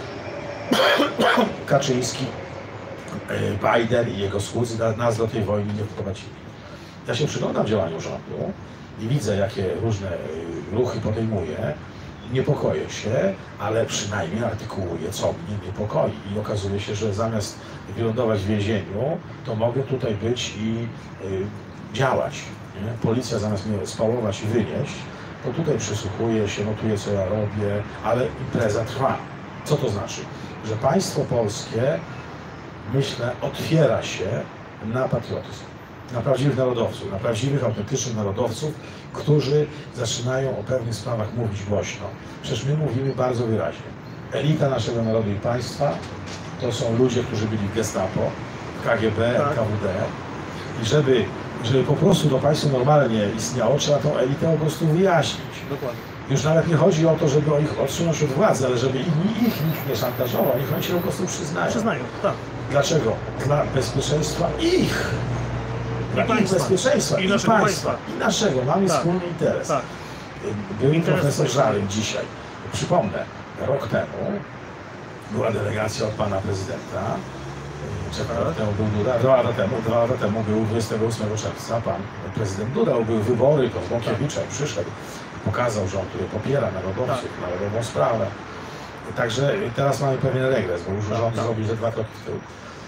Kaczyński, Biden i jego słudzy nas do tej wojny nie wprowadzili. Ja się przyglądam działaniu rządu i widzę, jakie różne ruchy podejmuje. Niepokoję się, ale przynajmniej artykułuję, co mnie niepokoi. I okazuje się, że zamiast wylądować w więzieniu, to mogę tutaj być i y, działać. Nie? Policja zamiast mnie spałować i wynieść, to tutaj przysłuchuję się, notuję, co ja robię, ale impreza trwa. Co to znaczy? Że państwo polskie, myślę, otwiera się na patriotyzm, na prawdziwych narodowców, na prawdziwych, autentycznych narodowców, którzy zaczynają o pewnych sprawach mówić głośno. Przecież my mówimy bardzo wyraźnie. Elita naszego narodu i państwa to są ludzie, którzy byli w Gestapo, w K G B, tak. K W D. I żeby, żeby po prostu to państwo normalnie istniało, trzeba tą elitę po prostu wyjaśnić. Dokładnie. Już nawet nie chodzi o to, żeby ich odsunąć od władzy, ale żeby ich, ich nikt nie szantażował, niech oni się po prostu przyznają. Przyznają, tak. Dlaczego? Dla bezpieczeństwa ich. Dla ich bezpieczeństwa i, i państwa. państwa. I naszego. Mamy tak. wspólny interes. Tak. Był interes profesor Żaryn dzisiaj. Przypomnę, rok temu była delegacja od pana prezydenta. Cztery lata temu był Duda, dwa lata temu, dwa lata temu był dwudziestego ósmego czerwca pan prezydent Duda, były wybory, to z Bąkiewiczem przyszedł, pokazał, że on tutaj popiera narodowców, tak. narodową sprawę. Także teraz mamy pewien regres, bo już tak, rząd tak. zrobił ze dwa kroki w tył.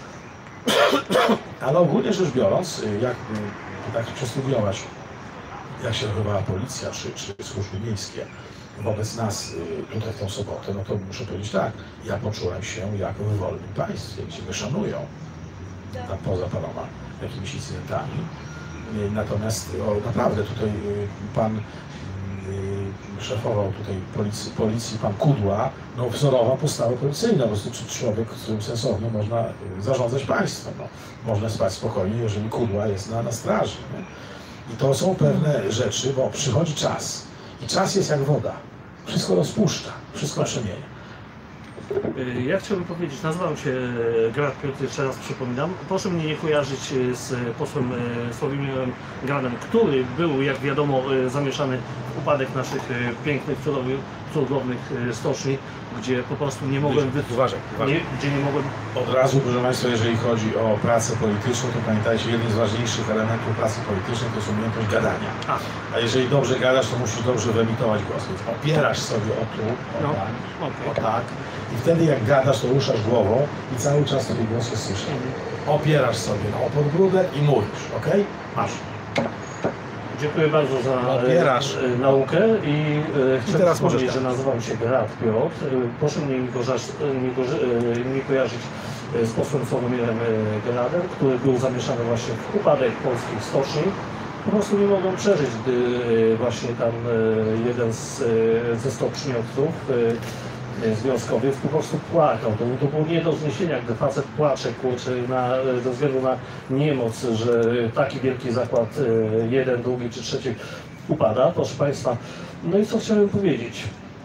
Ale ogólnie rzecz biorąc, jak tak przestudiować, jak się odbywała policja czy, czy służby miejskie wobec nas tutaj w tą sobotę, no to muszę powiedzieć tak, ja poczułem się jak w wolnym państwie, gdzie mnie szanują, tam poza paroma jakimiś incydentami. Natomiast o, naprawdę tutaj pan szefował tutaj policji, policji, pan Kudła, no wzorowa postawa policyjna, po prostu człowiek, z którym sensownie można zarządzać państwem. No, można spać spokojnie, jeżeli Kudła jest na, na straży. Nie? I to są pewne rzeczy, bo przychodzi czas. I czas jest jak woda. Wszystko rozpuszcza, wszystko przemienia. Ja chciałbym powiedzieć, nazywam się Grad Piotr, jeszcze raz przypominam. Proszę mnie nie kojarzyć z posłem Sławomirem Gradem, który był, jak wiadomo, zamieszany w upadek naszych pięknych, cudownych stoczni, gdzie po prostu nie mogłem... Wy... Uważaj, uważaj. Nie, gdzie nie mogłem... Od razu, proszę Państwa, jeżeli chodzi o pracę polityczną, to pamiętajcie, jednym z ważniejszych elementów pracy politycznej to jest umiejętność gadania. A, A jeżeli dobrze gadasz, to musisz dobrze wyemitować głos. Więc opierasz sobie o tu, o, no, tak, okay. o tak. I wtedy jak gadasz, to ruszasz głową i cały czas ten głos jest słyszany. Opierasz sobie o podbródek i mówisz, ok? Masz. Dziękuję bardzo za Odbierasz. e, naukę i e, chcę teraz wspomnieć, możesz że nazywam się Gerard Piotr. E, Proszę mnie nie, kojarzyć, nie, korzy- e, nie kojarzyć e, z posłem Sławomirem e, Gerardem, który był zamieszany właśnie w upadek polskich stoczni. Po prostu nie mogą przeżyć, gdy e, właśnie tam e, jeden z, e, ze stoczniowców e, związkowiec po prostu płakał. To, to było nie do zniesienia, gdy facet płacze, kurczę, na, ze względu na niemoc, że taki wielki zakład, e, jeden, drugi czy trzeci upada, proszę Państwa. No i co chciałem powiedzieć?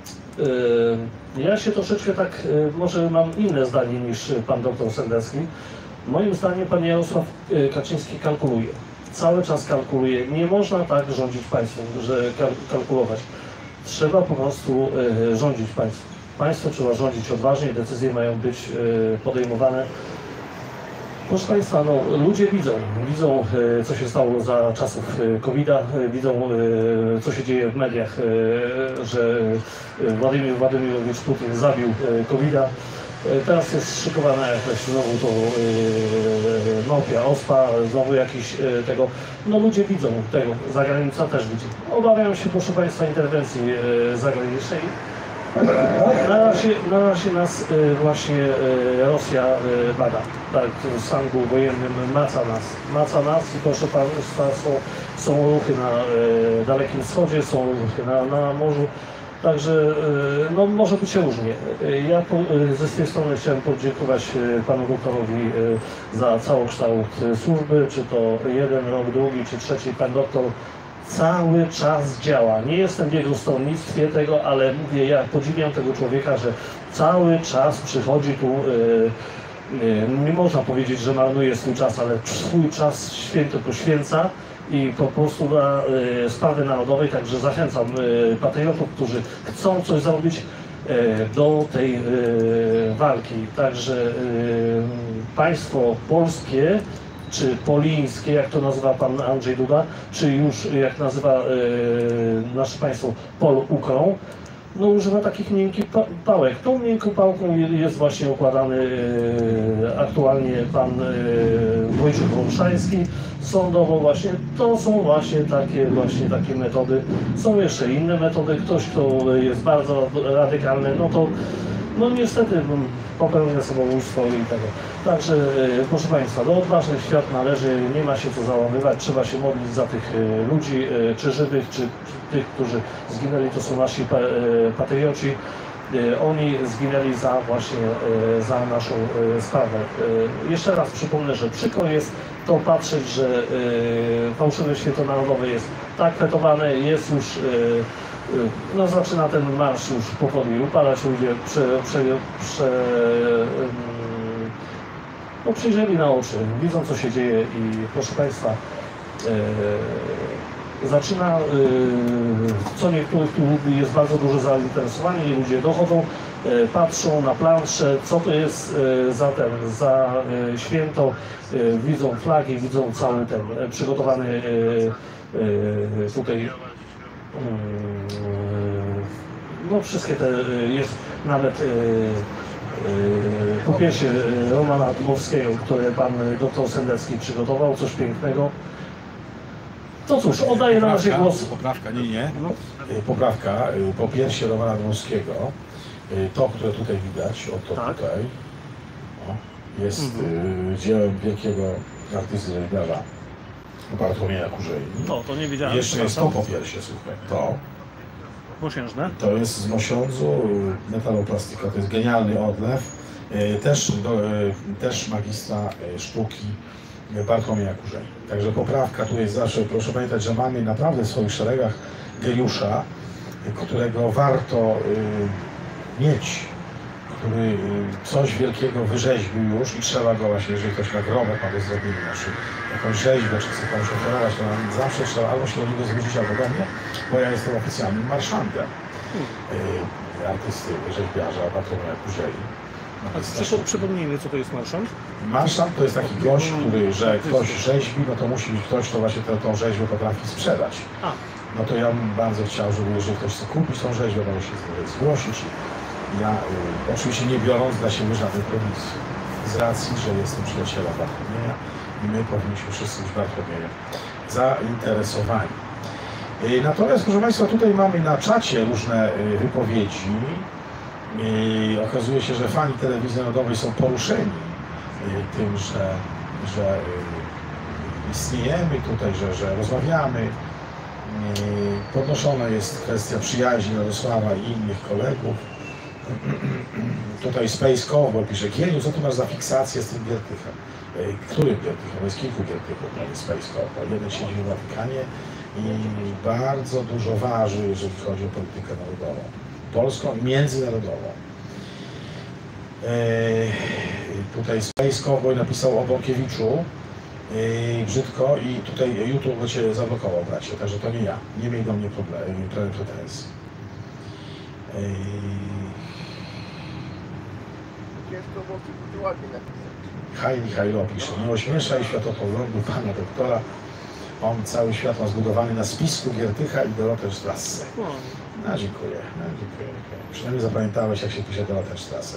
E, ja się troszeczkę tak, e, może mam inne zdanie niż pan doktor Sendecki. Moim zdaniem pan Jarosław e, Kaczyński kalkuluje. Cały czas kalkuluje. Nie można tak rządzić państwem, że kal- kalkulować. Trzeba po prostu e, rządzić państwem. Państwo trzeba rządzić odważnie, decyzje mają być e, podejmowane. Proszę Państwa, no, ludzie widzą, widzą e, co się stało za czasów e, kowida, e, widzą e, co się dzieje w mediach, e, że e, Władimir Władimirowicz Putin zabił e, kowida. E, teraz jest szykowana jakaś znowu to e, małpia, ospa, znowu jakiś e, tego. No ludzie widzą tego, zagranica też widzi. Obawiam się, proszę Państwa, interwencji e, zagranicznej. Na razie, na razie nas y, właśnie y, Rosja y, bada. Tak, stan był wojennym maca nas. Maca nas i proszę Państwa, są, są ruchy na y, Dalekim Wschodzie, są ruchy na, na morzu. Także y, no, może być różnie. Y, ja po, y, ze swojej strony chciałem podziękować y, panu doktorowi y, za całokształt y, służby, czy to jeden rok, drugi, czy trzeci. Pan doktor cały czas działa. Nie jestem w jego stronnictwie tego, ale mówię, ja podziwiam tego człowieka, że cały czas przychodzi tu, yy, yy, nie można powiedzieć, że marnuje swój czas, ale swój czas święto poświęca i po prostu na yy, sprawy narodowej, także zachęcam yy, patriotów, którzy chcą coś zrobić yy, do tej yy, walki. Także yy, państwo polskie czy polińskie, jak to nazywa pan Andrzej Duda, czy już jak nazywa e, nasze państwo Pol-Ukrą, no używa takich miękkich pa pałek. Tą miękką pałką jest właśnie układany e, aktualnie pan e, Wojciech Wąszański sądowo właśnie. To są właśnie takie właśnie takie metody. Są jeszcze inne metody. Ktoś, kto jest bardzo radykalny, no to no niestety popełnia samobójstwo i tego. Także e, proszę Państwa, do odważnych świat należy, nie ma się co załamywać, trzeba się modlić za tych e, ludzi, e, czy żywych, czy, czy tych, którzy zginęli, to są nasi pa, e, patrioci. E, oni zginęli za właśnie e, za naszą e, sprawę. E, jeszcze raz przypomnę, że przykro jest to patrzeć, że e, fałszywe święto narodowe jest tak fetowane, jest już e, no zaczyna ten marsz już powoli upadać, ludzie prze, prze, prze, no, przyjrzeli na oczy, widzą co się dzieje i proszę Państwa, e, zaczyna, e, co niektórych tu jest bardzo duże zainteresowanie i ludzie dochodzą, e, patrzą na plansze, co to jest e, za ten, za e, święto, e, widzą flagi, widzą cały ten e, przygotowany e, e, tutaj no wszystkie te, jest nawet po pierwsze Romana Dmowskiego, które pan doktor Sendecki przygotował, coś pięknego. To cóż, oddaję na razie głos. Poprawka, nie, nie. Poprawka, po piersie Romana Dmowskiego, to, które tutaj widać, oto tak. Tutaj, o, jest mhm. dziełem wielkiego artysty Żejbiarza, Bartłomieja Kurzeli. No, to nie widziałem. Jeszcze jest to po piersie, słuchaj, to. Mosiężne? To jest z Mosiądzu, metaloplastika, to jest genialny odlew, też, do, też magistra sztuki Bartłomieja Kurzeli. Także poprawka tu jest zawsze, proszę pamiętać, że mamy naprawdę w swoich szeregach geniusza, którego warto mieć, który coś wielkiego wyrzeźbił już i trzeba go właśnie, jeżeli ktoś nagrobek ma do zrobienia, znaczy jakąś rzeźbę, czy chce komuś oferować, to zawsze trzeba albo się do niego zwrócić, albo do mnie, bo ja jestem oficjalnym marszantem yy, artysty, rzeźbiarza Bartłomieja Kurzeli. A przypomnijmy, co to jest marszant? Marszant to jest taki gość, który, że ktoś rzeźbi, no to musi być ktoś, kto właśnie tę, tą rzeźbę potrafi sprzedać. A. No to ja bym bardzo chciał, żeby jeżeli ktoś chce kupić tą rzeźbę, może się zgłosić. Ja y, oczywiście nie biorąc dla siebie żadnej prowizji, z racji, że jestem przyjacielem Bartłomieja i my powinniśmy wszyscy być Bartłomiejem zainteresowani. Natomiast, proszę Państwa, tutaj mamy na czacie różne wypowiedzi. Okazuje się, że fani telewizji narodowej są poruszeni tym, że, że istniejemy tutaj, że, że rozmawiamy. Podnoszona jest kwestia przyjaźni Radosława i innych kolegów. Tutaj Space Cowboy pisze: Kieniu, co tu masz za fiksację z tym Giertychem? Którym Giertychem? Jest kilku Giertychów, panie Space Cowboy. Jeden siedzi w Watykanie i bardzo dużo waży, jeżeli chodzi o politykę narodową. Polską i międzynarodową. Eee, tutaj Space Cowboy napisał o Bąkiewiczu eee, brzydko i tutaj YouTube cię zablokował, bracie, także to nie ja. Nie miej do mnie problem, pretensji. Eee, Haj Michajlo pisze: nie ośmieszaj światopoglądu pana doktora. On cały świat ma zbudowany na spisku Giertycha i Dorotheenstrasse. No, dziękuję, no, dziękuję. Przynajmniej zapamiętałeś, jak się pisze Dorotheenstrasse.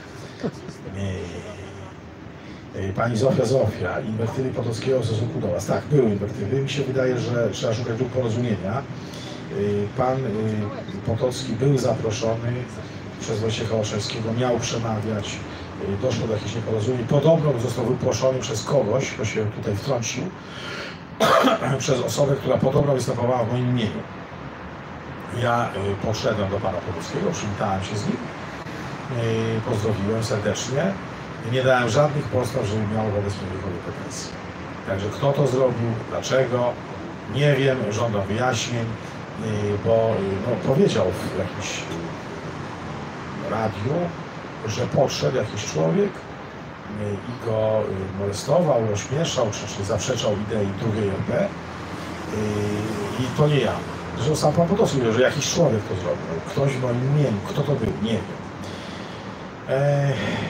Pani Zofia Zofia, inwektywy Potockiego w stosunku do was. Tak, były inwektywy. Mi się wydaje, że trzeba szukać dróg porozumienia. Pan Potocki był zaproszony przez Wojciecha Olszewskiego, miał przemawiać. Doszło do jakichś nieporozumień. Podobno został wyproszony przez kogoś, kto się tutaj wtrącił, przez osobę, która podobno występowała w moim imieniu. Ja y, poszedłem do pana Potockiego, przywitałem się z nim, y, pozdrowiłem serdecznie i nie dałem żadnych postaw, żeby miał wobec mnie jakiekolwiek pretensje. Także kto to zrobił, dlaczego, nie wiem, żądam wyjaśnień, y, bo y, no, powiedział w jakimś y, radiu, że podszedł jakiś człowiek y, i go y, molestował, ośmieszał, czy, czy zaprzeczał idei drugiej R P y, i to nie ja. Zresztą sam pan Potocki mówił, że jakiś człowiek to zrobił. Ktoś w moim imieniu. Kto to był? Nie wiem. Eee...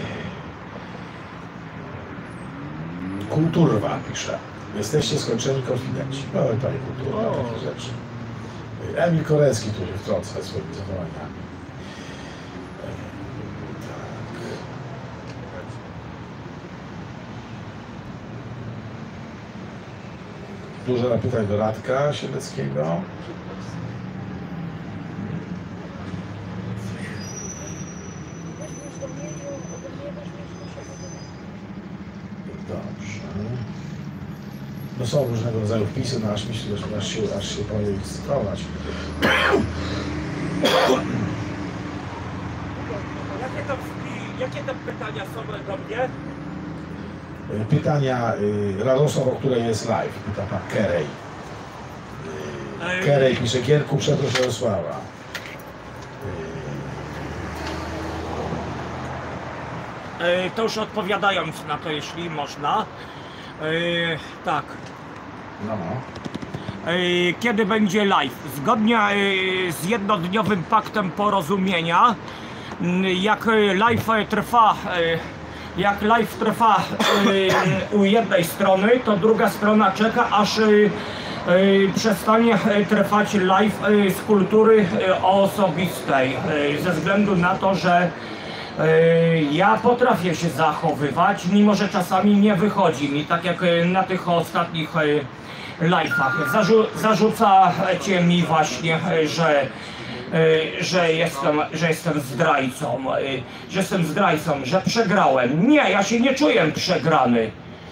Kulturwa pisze: jesteście skończeni konfidenci. No i panie Kulturwa, takie rzeczy. Emil Korecki tu się wtrąca swoimi zawołaniami. Dużo napytań do Radka Sieleckiego. Dobrze. No są różnego rodzaju wpisy, no aż myślę, że aż się, aż się boję ich cytować. Jakie tam, jakie tam pytania są do mnie? Pytania y, Radosław, o której jest live, pyta pan Kerej. Y, Kerej pisze: Gierku, przeproś Radosława. Y, to już odpowiadając na to, jeśli można. Y, tak. No. Y, kiedy będzie live? Zgodnie y, z jednodniowym paktem porozumienia, y, jak live trwa y, Jak live trwa y, u jednej strony, to druga strona czeka, aż y, y, przestanie trwać live y, z kultury y, osobistej. Y, ze względu na to, że y, ja potrafię się zachowywać, mimo że czasami nie wychodzi mi, tak jak y, na tych ostatnich y, live'ach. Zarzu zarzucacie mi właśnie, y, że Że jestem, że jestem zdrajcą, że jestem zdrajcą, że przegrałem. Nie, ja się nie czuję przegrany.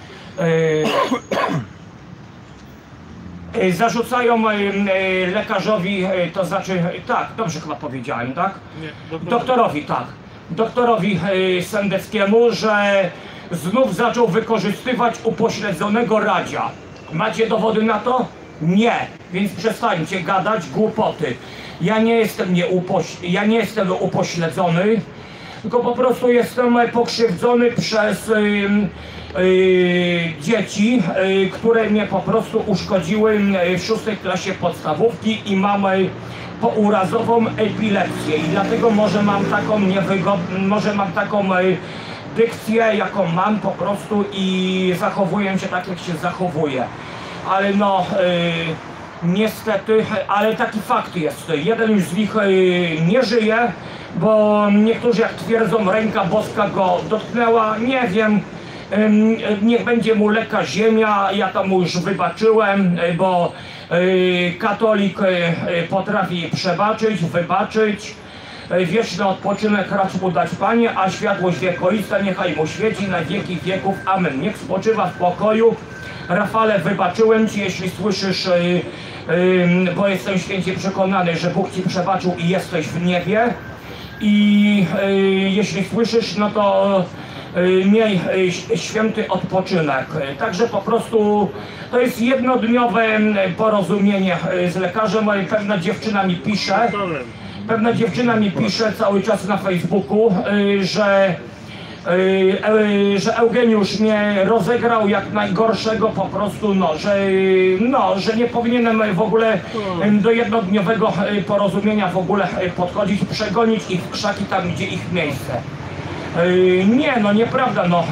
Zarzucają lekarzowi, to znaczy, tak, dobrze chyba powiedziałem, tak? Nie, doktorowi, tak. Doktorowi Sendeckiemu, że znów zaczął wykorzystywać upośledzonego Radzia. Macie dowody na to? Nie, więc przestańcie gadać głupoty. Ja nie jestem, nie upoś... ja nie jestem upośledzony, tylko po prostu jestem pokrzywdzony przez yy, yy, dzieci, yy, które mnie po prostu uszkodziły w szóstej klasie podstawówki i mam pourazową epilepsję i dlatego może mam taką niewygodną, może mam taką yy, dykcję, jaką mam po prostu i zachowuję się tak, jak się zachowuję. Ale no... Yy, Niestety, ale taki fakt jest. Jeden z nich nie żyje, bo niektórzy, jak twierdzą, ręka boska go dotknęła. Nie wiem, Ym, Niech będzie mu lekka ziemia, ja to mu już wybaczyłem, y, bo y, katolik y, y, potrafi przebaczyć, wybaczyć. Y, Wieczny odpoczynek racz mu dać Panie, a światłość wiekuista niechaj mu świeci na wieki wieków. Amen. Niech spoczywa w pokoju. Rafale, wybaczyłem Ci, jeśli słyszysz, y, y, bo jestem święcie przekonany, że Bóg Ci przebaczył i jesteś w niebie. I y, jeśli słyszysz, no to y, miej y, święty odpoczynek. Także po prostu to jest jednodniowe porozumienie y, z lekarzem. Pewna dziewczyna mi pisze, pewna dziewczyna mi pisze cały czas na Facebooku, y, że y, że Eugeniusz mnie rozegrał jak najgorszego po prostu, no, że, no, że nie powinienem w ogóle do jednodniowego porozumienia w ogóle podchodzić, przegonić ich w krzaki tam, gdzie ich miejsce. Nie, no nieprawda, no.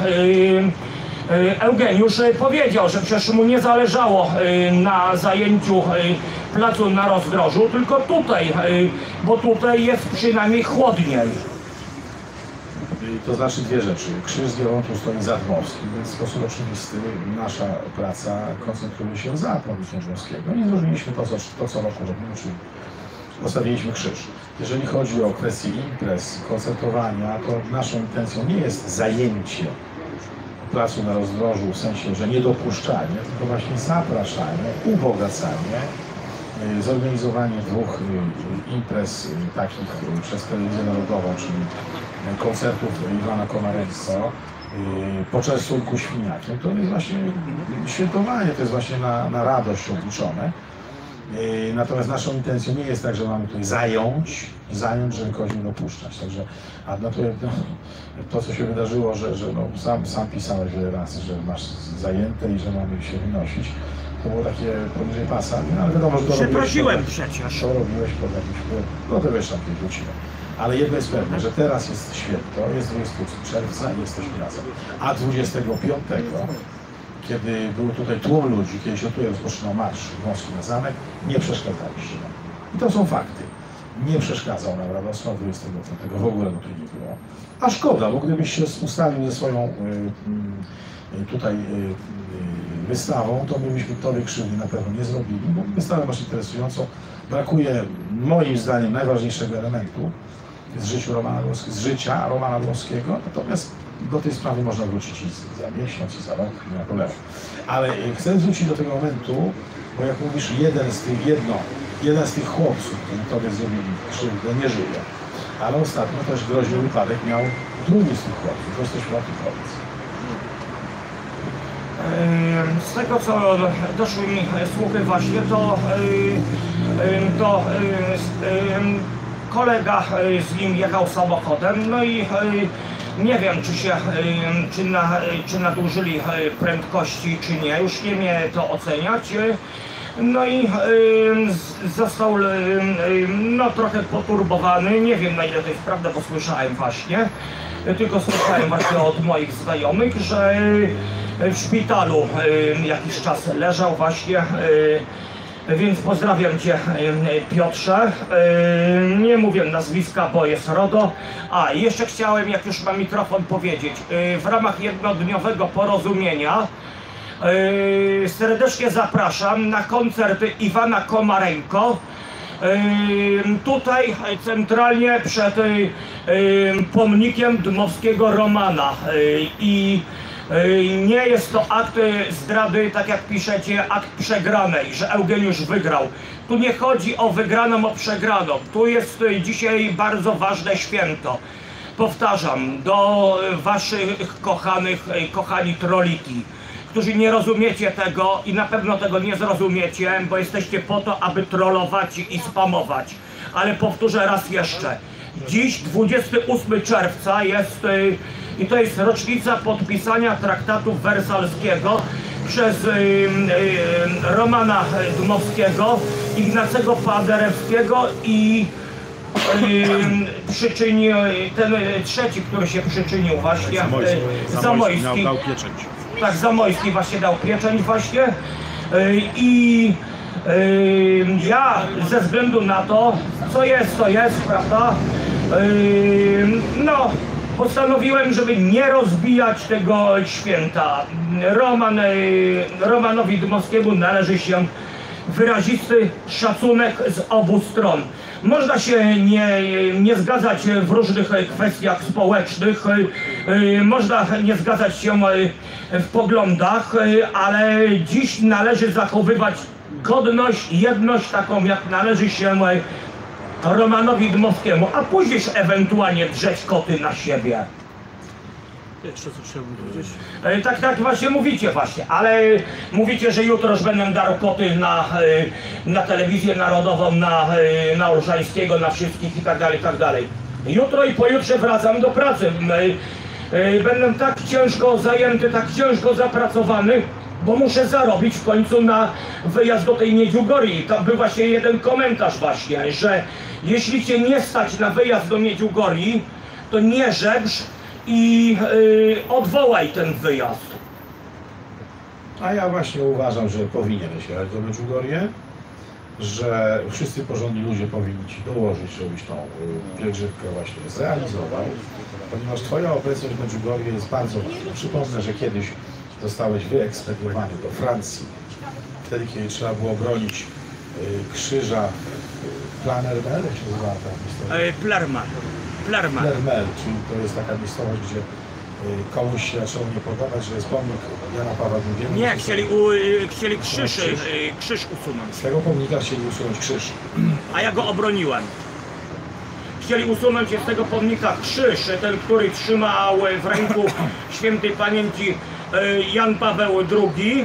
Eugeniusz powiedział, że przecież mu nie zależało na zajęciu placu na Rozdrożu, tylko tutaj, bo tutaj jest przynajmniej chłodniej. To znaczy dwie rzeczy. Krzyż z Gerontu stoi za Dmowskim, więc w sposób oczywisty nasza praca koncentruje się za Pomnikiem Dmowskiego. I zrobiliśmy to, co, to, co roku robimy, czyli postawiliśmy krzyż. Jeżeli chodzi o kwestię imprez, koncertowania, to naszą intencją nie jest zajęcie placu na Rozdrożu w sensie, że niedopuszczanie, tylko właśnie zapraszanie, ubogacanie, zorganizowanie dwóch imprez takich przez Telewizję Narodową, czyli koncertów Iwana Komarenko, poczęstunku świniakiem. To jest właśnie świętowanie, to jest właśnie na, na radość obliczone. Natomiast naszą intencją nie jest tak, że mamy tutaj zająć, zająć, żeby kogoś nie dopuszczać. Także, a no to, no, to, co się wydarzyło, że, że no, sam, sam pisałeś wiele razy, że masz zajęte i że mamy się wynosić. To było takie poniżej pasa, no, ale wiadomo, że to Przeprosiłem robiłeś, przecież. To robiłeś pod jakiś wpływ, no to wiesz, tam kiedyś wrócimy. Ale jedno jest pewne, że teraz jest święto, jest dwudziestego czerwca i jesteśmy razem. A dwudziestego piątego, kiedy był tutaj tłum ludzi, kiedy się tutaj rozpoczynał marsz w Moskwie na zamek, nie przeszkadzaliście nam. I to są fakty. Nie przeszkadzał nam Radosław dwudziestego piątego, w ogóle go tu nie było. A szkoda, bo gdybyś się ustawił ze swoją y, y, tutaj y, y, wystawą, to my byśmy tobie krzywdy na pewno nie zrobili, bo wystawę masz interesującą. Brakuje moim zdaniem najważniejszego elementu z, życiu Romana Dmowskiego, z życia Romana Dmowskiego, natomiast do tej sprawy można wrócić i za miesiąc, i za rok, nie ma problemu. Ale chcę wrócić do tego momentu, bo jak mówisz, jeden z tych, jedno, jeden z tych chłopców, którzy tobie zrobili krzywdę, nie żyje. Ale ostatnio też groźny wypadek miał drugi z tych chłopców, to jesteś chłopcy, powiedz. Z tego, co doszły mi słuchy właśnie, to, to kolega z nim jechał samochodem, no i nie wiem, czy się, czy, na, czy nadużyli prędkości, czy nie, już nie mnie to oceniać. No i został no, trochę poturbowany, nie wiem, na ile to jest prawda, bo słyszałem właśnie, tylko słyszałem właśnie od moich znajomych, że w szpitalu jakiś czas leżał właśnie, więc pozdrawiam Cię, Piotrze. Nie mówię nazwiska, bo jest RODO. A jeszcze chciałem, jak już mam mikrofon, powiedzieć, w ramach jednodniowego porozumienia serdecznie zapraszam na koncert Iwana Komarenko. Tutaj centralnie przed pomnikiem Dmowskiego Romana. I nie jest to akt zdrady, tak jak piszecie, akt przegranej, że Eugeniusz wygrał. Tu nie chodzi o wygraną, o przegraną. Tu jest dzisiaj bardzo ważne święto. Powtarzam, do waszych kochanych, kochani troliki, którzy nie rozumiecie tego i na pewno tego nie zrozumiecie, bo jesteście po to, aby trollować i spamować. Ale powtórzę raz jeszcze. Dziś, dwudziestego ósmego czerwca, jest i to jest rocznica podpisania traktatu wersalskiego przez y, y, Romana Dmowskiego, Ignacego Paderewskiego i y, przyczyni, ten trzeci, który się przyczynił właśnie, Zamojski, y, Zamojski Zamojski. dał, dał pieczęć. Tak, Zamojski właśnie dał pieczęć właśnie y, i y, ja ze względu na to, co jest, to jest, prawda, y, no postanowiłem, żeby nie rozbijać tego święta. Roman, Romanowi Dmowskiemu należy się wyrazisty szacunek z obu stron. Można się nie, nie zgadzać w różnych kwestiach społecznych, można nie zgadzać się w poglądach, ale dziś należy zachowywać godność, jedność taką, jak należy się Romanowi Dmowskiemu, a później ewentualnie drzeć koty na siebie. Jeszcze co chciałbym powiedzieć? Tak, tak właśnie mówicie właśnie, ale mówicie, że jutro już będę darł koty na, na telewizję narodową, na, na Olszańskiego, na wszystkich i tak dalej, i tak dalej. Jutro i pojutrze wracam do pracy. Będę tak ciężko zajęty, tak ciężko zapracowany, bo muszę zarobić w końcu na wyjazd do tej Miedziugorii. Tam był właśnie jeden komentarz właśnie, że jeśli cię nie stać na wyjazd do Miedziugorii, to nie żebrz i yy, odwołaj ten wyjazd. A ja właśnie uważam, że powinieneś jechać do Miedziugorje, że wszyscy porządni ludzie powinni ci dołożyć, żebyś tą y, pielgrzymkę właśnie zrealizował, ponieważ twoja obecność w Miedziugorje jest bardzo ważna. Przypomnę, że kiedyś zostałeś wyekspediowany do Francji, wtedy kiedy trzeba było bronić y, krzyża y, Planermel, jak się nazywa ta miejscowość? Plarma. Plarma. Plermel, czyli to jest taka miejscowość, gdzie y, komuś się zaczęło nie podobać, że jest pomnik Jana Pawła drugiego. Nie, chcieli, u, y, chcieli krzyż, krzyż. Y, krzyż usunąć. Z tego pomnika chcieli usunąć krzyż. A ja go obroniłem. Chcieli usunąć z tego pomnika krzyż, ten, który trzymał w ręku świętej pamięci Jan Paweł drugi,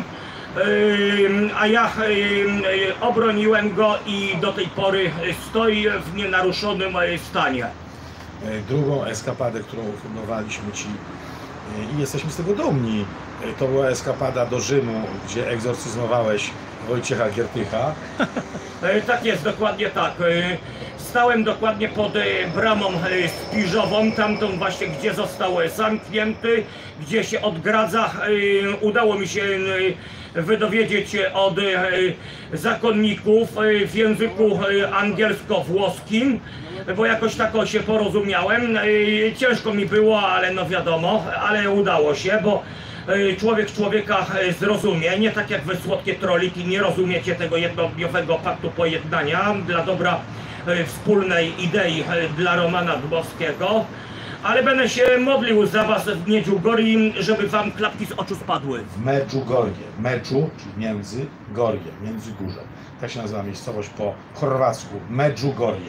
a ja obroniłem go i do tej pory stoi w nienaruszonym stanie. Drugą eskapadę, którą ufundowaliśmy ci i jesteśmy z tego dumni, to była eskapada do Rzymu, gdzie egzorcyzmowałeś Wojciecha Giertycha. Tak jest, dokładnie tak. Stałem dokładnie pod bramą spiżową, tamtą właśnie, gdzie został zamknięty, gdzie się odgradza. Udało mi się wydowiedzieć od zakonników w języku angielsko-włoskim, bo jakoś tak się porozumiałem. Ciężko mi było, ale no wiadomo, ale udało się, bo człowiek człowieka zrozumie, nie tak jak wy słodkie troliki, nie rozumiecie tego jednodniowego paktu pojednania dla dobra wspólnej idei dla Romana Dmowskiego, ale będę się modlił za was w Miedziugorii, żeby wam klapki z oczu spadły. W Medjugorje, Medżu, czyli między, Gorje, między górze. Tak się nazywa miejscowość po chorwacku, Medjugorje.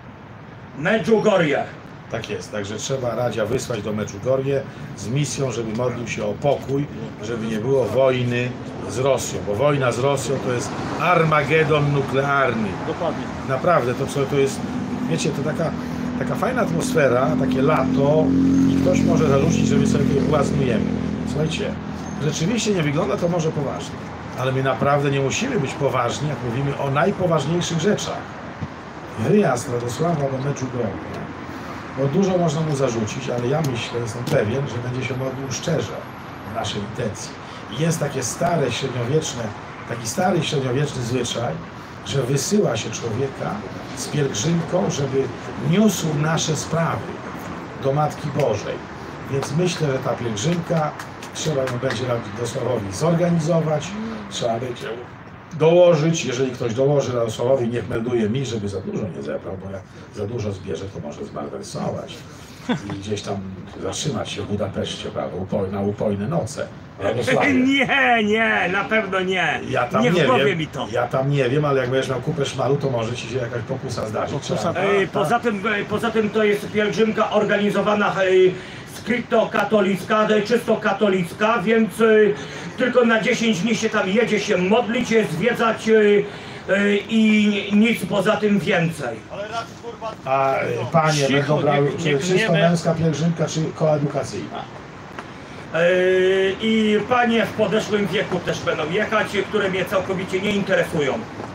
Medjugorje. Tak jest, także trzeba Radzia wysłać do Medjugorje z misją, żeby modlił się o pokój, żeby nie było wojny z Rosją, bo wojna z Rosją to jest Armagedon nuklearny. Dokładnie. Naprawdę, to co to jest, wiecie, to taka, taka fajna atmosfera, takie lato i ktoś może zarzucić, że my sobie błaznujemy. Słuchajcie, rzeczywiście nie wygląda to może poważnie, ale my naprawdę nie musimy być poważni, jak mówimy o najpoważniejszych rzeczach. Wyjazd Radosława do Medjugorje, bo dużo można mu zarzucić, ale ja myślę, jestem pewien, że będzie się modlił szczerze w naszej intencji. I jest takie stare, średniowieczne, taki stary, średniowieczny zwyczaj, że wysyła się człowieka z pielgrzymką, żeby niósł nasze sprawy do Matki Bożej. Więc myślę, że ta pielgrzymka trzeba ją będzie Radosławowi zorganizować, trzeba będzie dołożyć, jeżeli ktoś dołoży Radosławowi, niech melduje mi, żeby za dużo nie zebrał, bo jak za dużo zbierze, to może zmalwersować i gdzieś tam zatrzymać się w Budapeszcie, prawda, upoj, na upojne noce. Nie, nie, na pewno nie. Ja tam nie nie wgłowie wiem, mi to. ja tam nie wiem, ale jak będziesz miał kupę szmalu, to może ci się jakaś pokusa zdarzyć. Ej, poza tym, poza tym to jest pielgrzymka organizowana stricto katolicka, czysto katolicka, więc y, tylko na dziesięć dni się tam jedzie się modlić, zwiedzać y, y, i nic poza tym więcej. A y, panie Cicho, będą brały, nie- nie czy czysto gniemy. męska pielgrzymka, czy koedukacyjna? Y, I panie w podeszłym wieku też będą jechać, które mnie całkowicie nie interesują.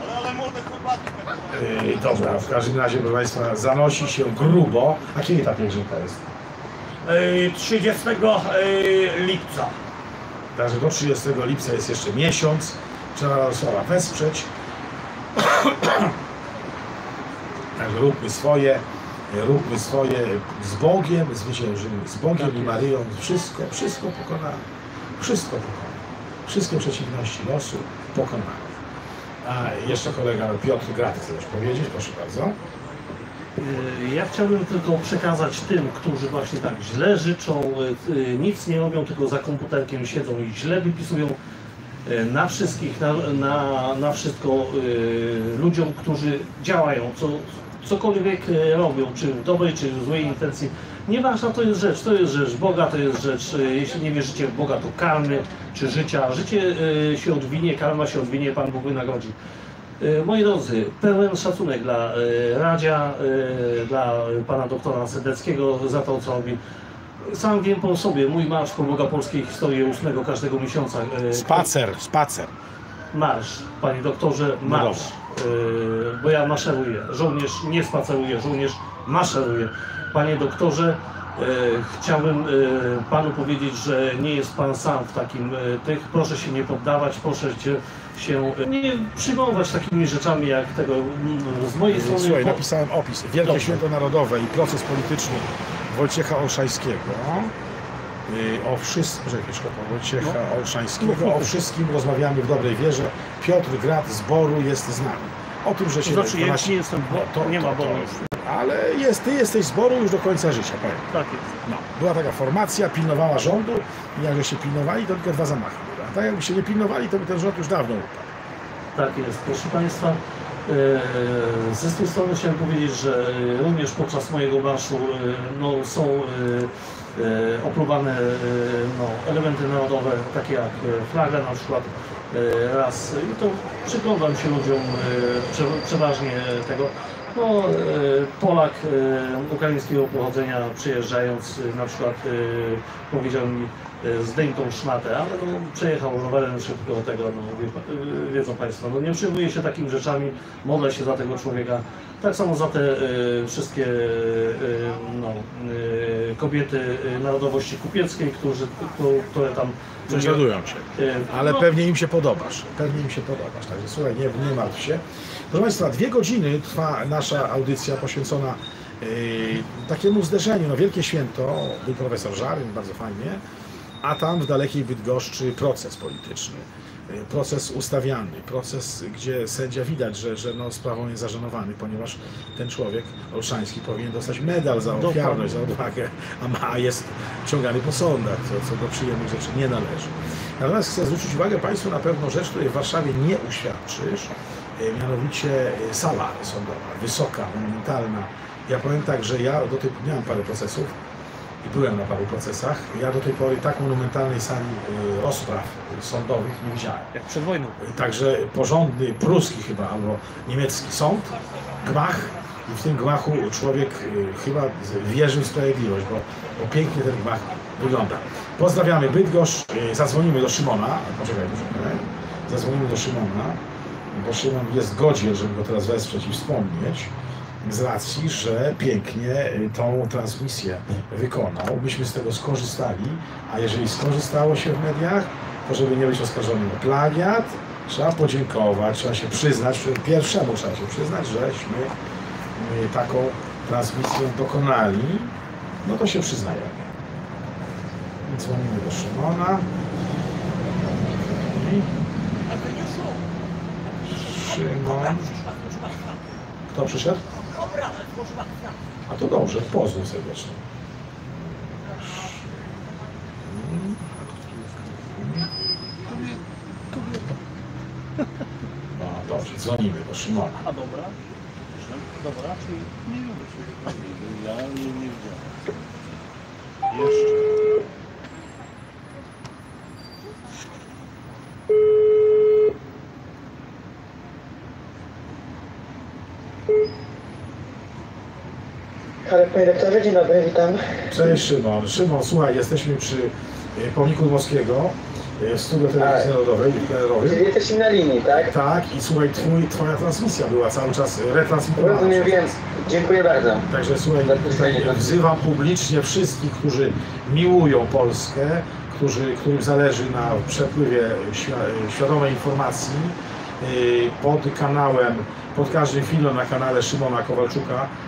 Yy, dobra, w każdym razie, proszę Państwa, zanosi się grubo. A kiedy ta pielgrzymka jest? Y, trzydziestego lipca. Także do trzydziestego lipca jest jeszcze miesiąc. Trzeba Radosława wesprzeć. Także róbmy swoje. róbmy swoje, z Bogiem zwyciężymy, z Bogiem i Maryją, wszystko, wszystko pokonamy, wszystko pokonamy, wszystkie przeciwności losu pokonamy. A jeszcze kolega Piotr Grat chce coś powiedzieć, proszę bardzo. Ja chciałbym tylko przekazać tym, którzy właśnie tak źle życzą, nic nie robią, tylko za komputerkiem siedzą i źle wypisują na wszystkich, na, na, na wszystko ludziom, którzy działają, co, cokolwiek robią, czy w dobrej, czy w złej intencji. Nieważna to jest rzecz, to jest rzecz Boga, to jest rzecz, jeśli nie wierzycie w Boga, to karmy, czy życia. Życie się odwinie, karma się odwinie, Pan Bóg wynagrodzi. Moi drodzy, pełen szacunek dla Radzia, dla pana doktora Sedeckiego za to, co robi. Sam wiem po sobie, mój marsz Poboga Polskiej Historii ósmego każdego miesiąca. Spacer, spacer. Marsz, panie doktorze, marsz. Bo ja maszeruję. Żołnierz nie spaceruje, żołnierz maszeruje. Panie doktorze, chciałbym panu powiedzieć, że nie jest pan sam w takim tych. Proszę się nie poddawać, proszę się się nie przyjmować takimi rzeczami jak tego z mojej strony. Słuchaj, napisałem opis. Wielkie Dobrze. Święto Narodowe i proces polityczny Wojciecha Olszańskiego. O wszystkim, Wojciecha No. Olszańskiego, o wszystkim rozmawiamy w dobrej wierze. Piotr Grat z Boru jest z nami. O tym, że się... To znaczy, ja dwanaście nie jestem, bo to, nie ma to, to, Boru. Ale jest, ty jesteś z Boru już do końca życia, powiem. Tak jest. No, była taka formacja, pilnowała rządu i jak się pilnowali, to tylko dwa zamachy. A tak jakby się nie pilnowali, to by ten rząd już dawno upadł. Tak jest. Proszę Państwa, ze swojej strony chciałem powiedzieć, że również podczas mojego marszu no, są opluwane no, elementy narodowe, takie jak flaga na przykład raz. I to przyglądam się ludziom przeważnie tego. No, Polak ukraińskiego pochodzenia przyjeżdżając na przykład powiedział mi zdejm tą szmatę, ale no, przejechał rowerem szybko tego, no, wie, wiedzą Państwo, no, nie przejmuję się takimi rzeczami, modlę się za tego człowieka, tak samo za te y, wszystkie y, no, y, kobiety narodowości kupieckiej, którzy, które tam Prześladują cię, y, ale no, pewnie im się podobasz, pewnie im się podobasz, także słuchaj, nie, nie martw się. Proszę Państwa, dwie godziny trwa nasza audycja poświęcona yy, takiemu zderzeniu, no wielkie święto, był profesor Żaryn, bardzo fajnie, a tam w dalekiej Bydgoszczy proces polityczny, yy, proces ustawiany, proces, gdzie sędzia widać, że, że no, sprawą jest zażenowany, ponieważ ten człowiek, Olszański, powinien dostać medal za ofiarność, za odwagę, a, ma, a jest ciągany po sądach, co, co do przyjemnych rzeczy nie należy. Natomiast chcę zwrócić uwagę Państwu na pewną rzecz, której w Warszawie nie uświadczysz, mianowicie sala sądowa, wysoka, monumentalna. Ja powiem tak, że ja do tej pory miałem parę procesów i byłem na paru procesach. Ja do tej pory tak monumentalnej sali rozpraw sądowych nie widziałem. jak przed wojną. Także porządny, pruski chyba, albo niemiecki sąd, gmach i w tym gmachu człowiek chyba wierzy w sprawiedliwość, bo, bo pięknie ten gmach wygląda. Pozdrawiamy Bydgoszcz, zadzwonimy do Szymona, poczekaj, poczekaj, zadzwonimy do Szymona, bo Szymon jest godzien, żeby go teraz wesprzeć i wspomnieć, z racji, że pięknie tą transmisję wykonał. Myśmy z tego skorzystali, a jeżeli skorzystało się w mediach, to żeby nie być oskarżonym o plagiat, trzeba podziękować, trzeba się przyznać, pierwszemu trzeba się przyznać, żeśmy taką transmisję dokonali, no to się przyznajemy. Dzwonimy do Szymona. Szymon. Kto przyszedł? A to dobrze, pozdrów serdecznie. No dobrze, dzwonimy do Szymona. A dobra, dobra, czyli nie wiem, czy ja nie, nie widziałem. Jeszcze. Ale panie doktorze, dzień dobry, witam. Cześć Szymon. Szymon, słuchaj, jesteśmy przy pomniku Dmowskiego w studiu telewizji narodowej. Czyli jesteśmy na linii, tak? Tak, i słuchaj, twój, twoja transmisja była cały czas retransmitowana. Rozumiem, więc dziękuję bardzo. Także słuchaj, tutaj wzywam publicznie wszystkich, którzy miłują Polskę, którzy, którym zależy na przepływie świadomej informacji, pod kanałem, pod każdym filmem na kanale Szymona Kowalczuka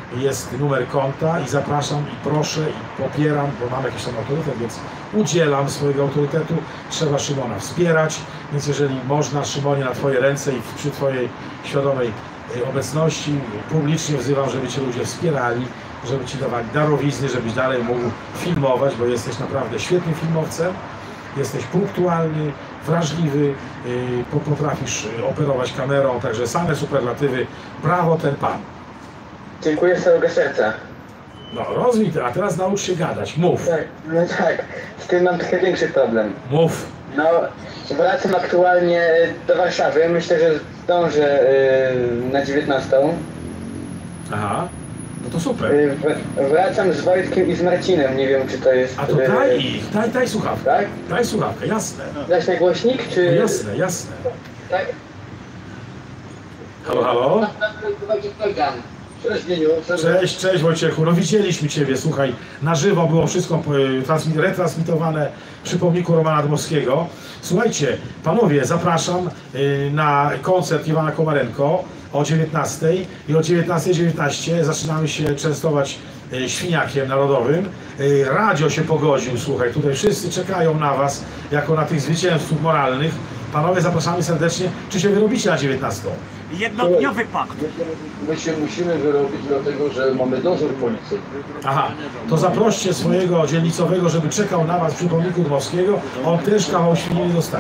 jest numer konta i zapraszam i proszę i popieram, bo mam jakiś tam autorytet, więc udzielam swojego autorytetu. Trzeba Szymona wspierać, więc jeżeli można, Szymonie, na Twoje ręce i przy Twojej świadomej obecności publicznie wzywam, żeby Cię ludzie wspierali, żeby Ci dawali darowizny, żebyś dalej mógł filmować, bo jesteś naprawdę świetnym filmowcem, jesteś punktualny, wrażliwy, yy, potrafisz operować kamerą, także same superlatywy. Brawo ten pan. Dziękuję z całego serca. No rozwij to, a teraz naucz się gadać, mów. Tak, no tak, z tym mam trochę większy problem. Mów. No, wracam aktualnie do Warszawy, myślę, że zdążę yy, na dziewiętnastą. Aha, no to super. Yy, wracam z Wojtkiem i z Marcinem, nie wiem czy to jest... A to daj ich, daj, daj słuchawkę. Tak? Daj słuchawkę, jasne. Dać na głośnik, czy... No jasne, jasne. Tak? Halo, halo? Cześć, Mieniu. Cześć, cześć Wojciechu, no widzieliśmy Ciebie, słuchaj, na żywo było wszystko retransmitowane przy pomniku Romana Dmowskiego. Słuchajcie, panowie, zapraszam na koncert Iwana Komarenko o dziewiętnastej i o dziewiętnastej dziewiętnaście zaczynamy się częstować świniakiem narodowym. Radio się pogodził, słuchaj, tutaj wszyscy czekają na Was, jako na tych zwycięzców moralnych. Panowie, zapraszamy serdecznie. Czy się wyrobicie na dziewiętnastą? Jednodniowy pakt. My się musimy wyrobić, dlatego że mamy dozór policji. Aha, to zaproście swojego dzielnicowego, żeby czekał na Was przy pomniku Dmowskiego. On też kawał świni dostanie.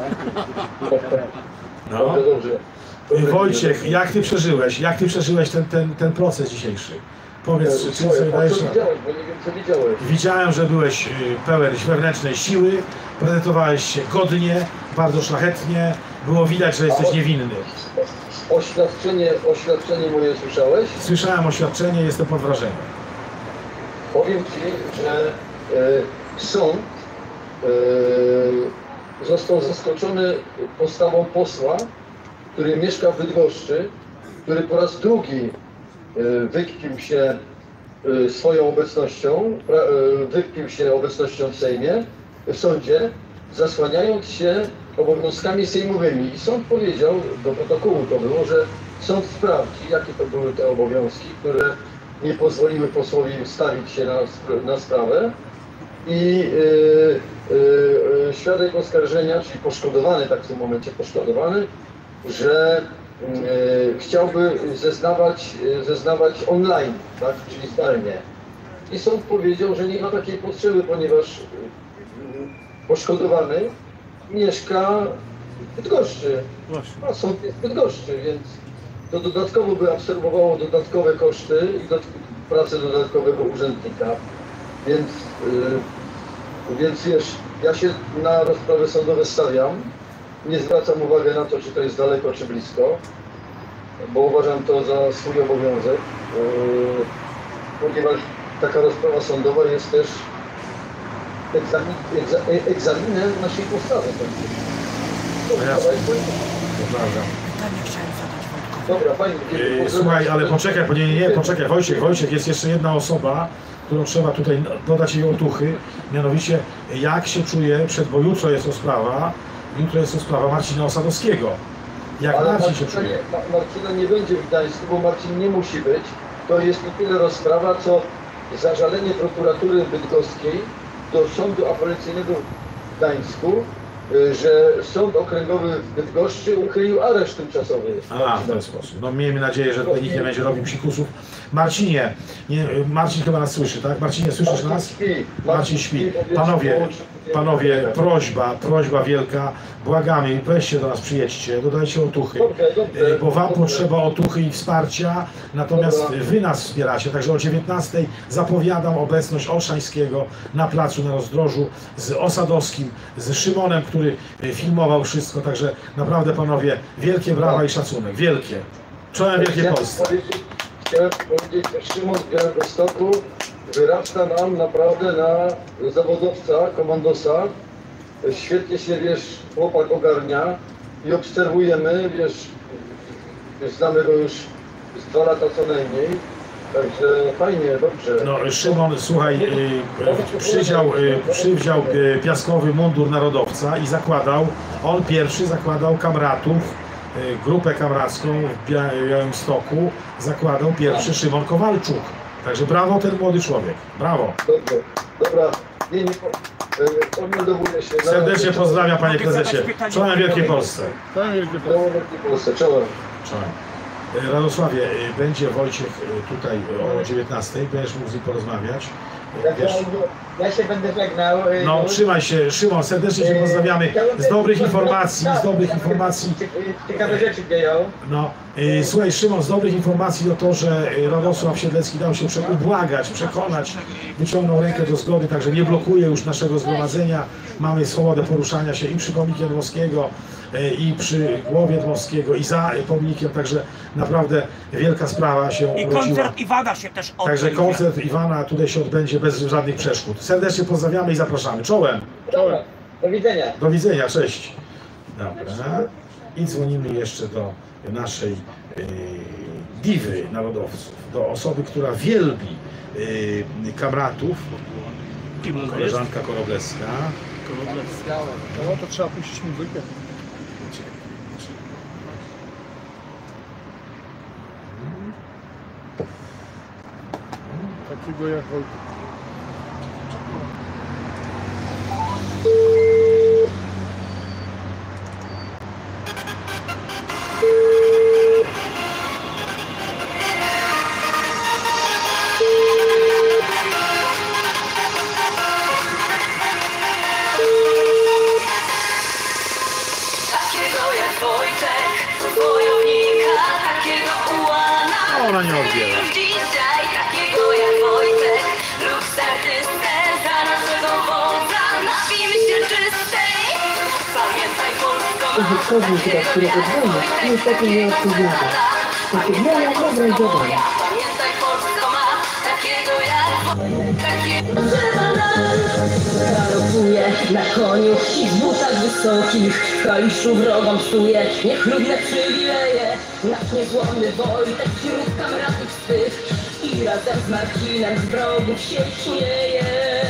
No. Dobrze, dobrze. Wojciech, jak Ty przeżyłeś? Jak Ty przeżyłeś ten, ten, ten proces dzisiejszy? Powiedz, czy, czy Słuchaj, sobie a dajesz... co widziałeś, bo nie wiem co widziałeś. Widziałem, że byłeś pełen wewnętrznej siły, prezentowałeś się godnie, bardzo szlachetnie, było widać, że jesteś niewinny. Oświadczenie, oświadczenie moje słyszałeś? Słyszałem oświadczenie, jestem pod wrażeniem. Powiem Ci, że e, sąd e, został zaskoczony postawą posła, który mieszka w Bydgoszczy, który po raz drugi e, wykpił się e, swoją obecnością, pra, e, wykpił się obecnością w Sejmie, w sądzie, zasłaniając się obowiązkami sejmowymi. I sąd powiedział, do protokołu to było, że sąd sprawdzi, jakie to były te obowiązki, które nie pozwoliły posłowi stawić się na, na sprawę. I yy, yy, świadek oskarżenia, czyli poszkodowany, tak w tym momencie poszkodowany, że yy, chciałby zeznawać, yy, zeznawać online, tak, czyli zdalnie. I sąd powiedział, że nie ma takiej potrzeby, ponieważ yy, poszkodowany mieszka w Bydgoszczy, a sąd jest w Bydgoszczy, więc to dodatkowo by absorbowało dodatkowe koszty i do, pracę dodatkowego urzędnika. Więc, yy, więc wiesz, ja się na rozprawy sądowe stawiam, nie zwracam uwagi na to, czy to jest daleko, czy blisko, bo uważam to za swój obowiązek, yy, ponieważ taka rozprawa sądowa jest też egzamin, egza, egzaminem naszej postawy. Pytanie chciałem zadać Wojtkowi. Dobra, fajnie. Yy, słuchaj, ale poczekaj, nie, nie, nie, poczekaj, Wojciech, Wojciech, jest jeszcze jedna osoba, którą trzeba tutaj dodać jej otuchy, mianowicie jak się czuje, przed, bo jutro jest to sprawa, jutro jest to sprawa Marcina Osadowskiego. Jak ale Marcin Marcina, się czuje? nie, Marcina nie będzie w Gdańsku, bo Marcin nie musi być. To jest nie tyle rozprawa, co zażalenie prokuratury bydgoskiej do sądu apelacyjnego w Gdańsku, że Sąd Okręgowy w Bydgoszczy uchylił areszt tymczasowy. A, w ten sposób. No miejmy nadzieję, że tutaj nikt nie będzie robił psikusów. Marcinie, nie, Marcin chyba nas słyszy, tak? Marcinie, słyszysz nas? Marcin śpi. Panowie, panowie, prośba, prośba wielka, błagamy, weźcie do nas, przyjedźcie, dodajcie otuchy, bo wam potrzeba otuchy i wsparcia, natomiast wy nas wspieracie, także o dziewiętnastej zapowiadam obecność Olszańskiego na placu na Rozdrożu z Osadowskim, z Szymonem, który filmował wszystko, także naprawdę panowie, wielkie brawa i szacunek, wielkie. Czołem Wielkiej Polsce. Chciałem powiedzieć, że Szymon z Białegostoku wyrasta nam naprawdę na zawodowca, komandosa. Świetnie się, wiesz, chłopak ogarnia i obserwujemy, wiesz, znamy go już z dwa lata co najmniej. Także fajnie, dobrze. No, Szymon, słuchaj, y, przywdział, y, przywdział y, piaskowy mundur narodowca i zakładał, on pierwszy zakładał kamratów grupę kamracką w Białymstoku zakładał pierwszy Szymon Kowalczuk. Także brawo ten młody człowiek. Brawo. Dobrze. Dobra. Nie, nie, odmeldowuję się. Serdecznie pozdrawiam, panie prezesie. Czołem Wielkiej Polsce. Czołem Wielkiej Polsce. Czołem. Czołem. Radosławie, będzie Wojciech tutaj o dziewiętnastej, będziesz mógł z nim porozmawiać. Wiesz, ja się będę żegnał. no trzymaj się, Szymon, serdecznie Cię pozdrawiamy. Z dobrych informacji, z dobrych informacji. Ciekawe rzeczy dzieją. No, y, słuchaj Szymon, z dobrych informacji o to, że Radosław Siedlecki dał się prze ubłagać, przekonać, wyciągnął rękę do zgody, także nie blokuje już naszego zgromadzenia. Mamy swobodę poruszania się i przy pomnikiem Dmowskiego, y, i przy głowie Dmowskiego, i za pomnikiem, także naprawdę wielka sprawa się I urodziła. koncert Iwana się też odbędzie. Także koncert Iwana tutaj się odbędzie bez żadnych przeszkód. Serdecznie pozdrawiamy i zapraszamy. Czołem. Czołem. Do widzenia. Do widzenia, cześć. Dobra. I dzwonimy jeszcze do naszej yy, diwy narodowców, do osoby, która wielbi yy, kamratów. Koleżanka Koroblewska. Koroblewska. No to trzeba puścić muzykę. Takiego jak Wojtek. Ona nie odbiera. Dzisiaj takiego jak Wojtek lub artystę za naszego wodza napijmy się czystej. Pamiętaj Polsko. Użytkownik, do którego dzwonisz, niestety nie odpowiada. Posygnała obrazowania. Pamiętaj Polsko ma takiego jak takiego. Galopuje na koniu i w butach wysokich, w kaliszu wrogom psuje, niechlubne przywileje. Nasz niezłomny Wojtek wśród kamratów swych i razem z Marcinem z wrogów się śmieje.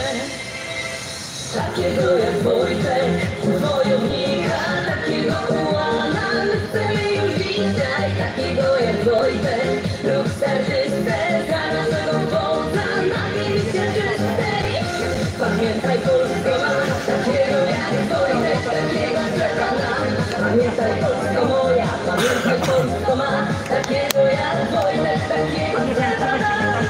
Takiego jak Wojtek, wojownika, takiego ułana, my chcemy już dzisiaj. Takiego jak Wojtek, lub artystę, za naszego wodza, napijmy się czystej. Pamiętaj Polsko ma, takiego jak Wojtek, takiego trzeba nam. Pamiętaj Polsko moja, pamiętaj Polsko ma, takiego jak Wojtek, takiego trzeba nam.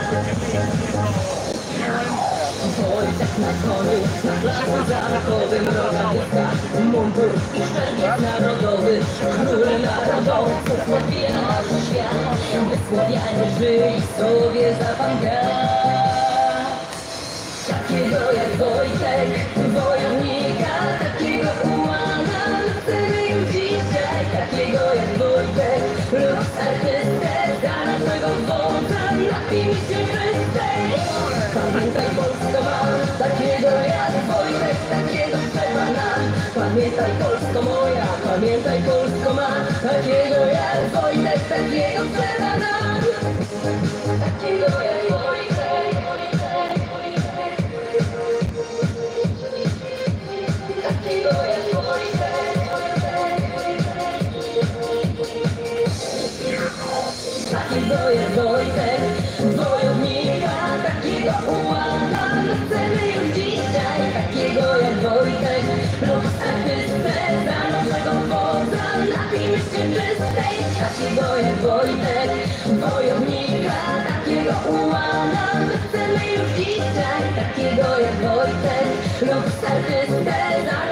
Wojtek na koniu, na placu zamkowym, rogatyka, mundur i szczerbiec narodowy, król narodowców podbija nasz świat, by Słowianie żyli sobie za bangat. Takiego jak Wojtek, wojownika, takiego ułana, chcemy już dzisiaj. Takiego jak Wojtek, lub artystę, za naszego wodza, napijmy się czystej. Pamiętaj Polsko ma, takiego jak Wojtek, takiego trzeba nam. Pamiętaj Polsko moja, pamiętaj Polsko ma, takiego jak Wojtek, takiego trzeba nam. Takiego jak Wojtek, takiego jak Wojtek, takiego jak Wojtek, wojownika, takiego ułana, chcemy już dzisiaj. Takiego jak Wojtek, lub artystę, za naszego wodza, napijmy się czystej. Takiego jak Wojtek, wojownika, takiego ułana, chcemy już dzisiaj. Takiego jak Wojtek, lub artystę, za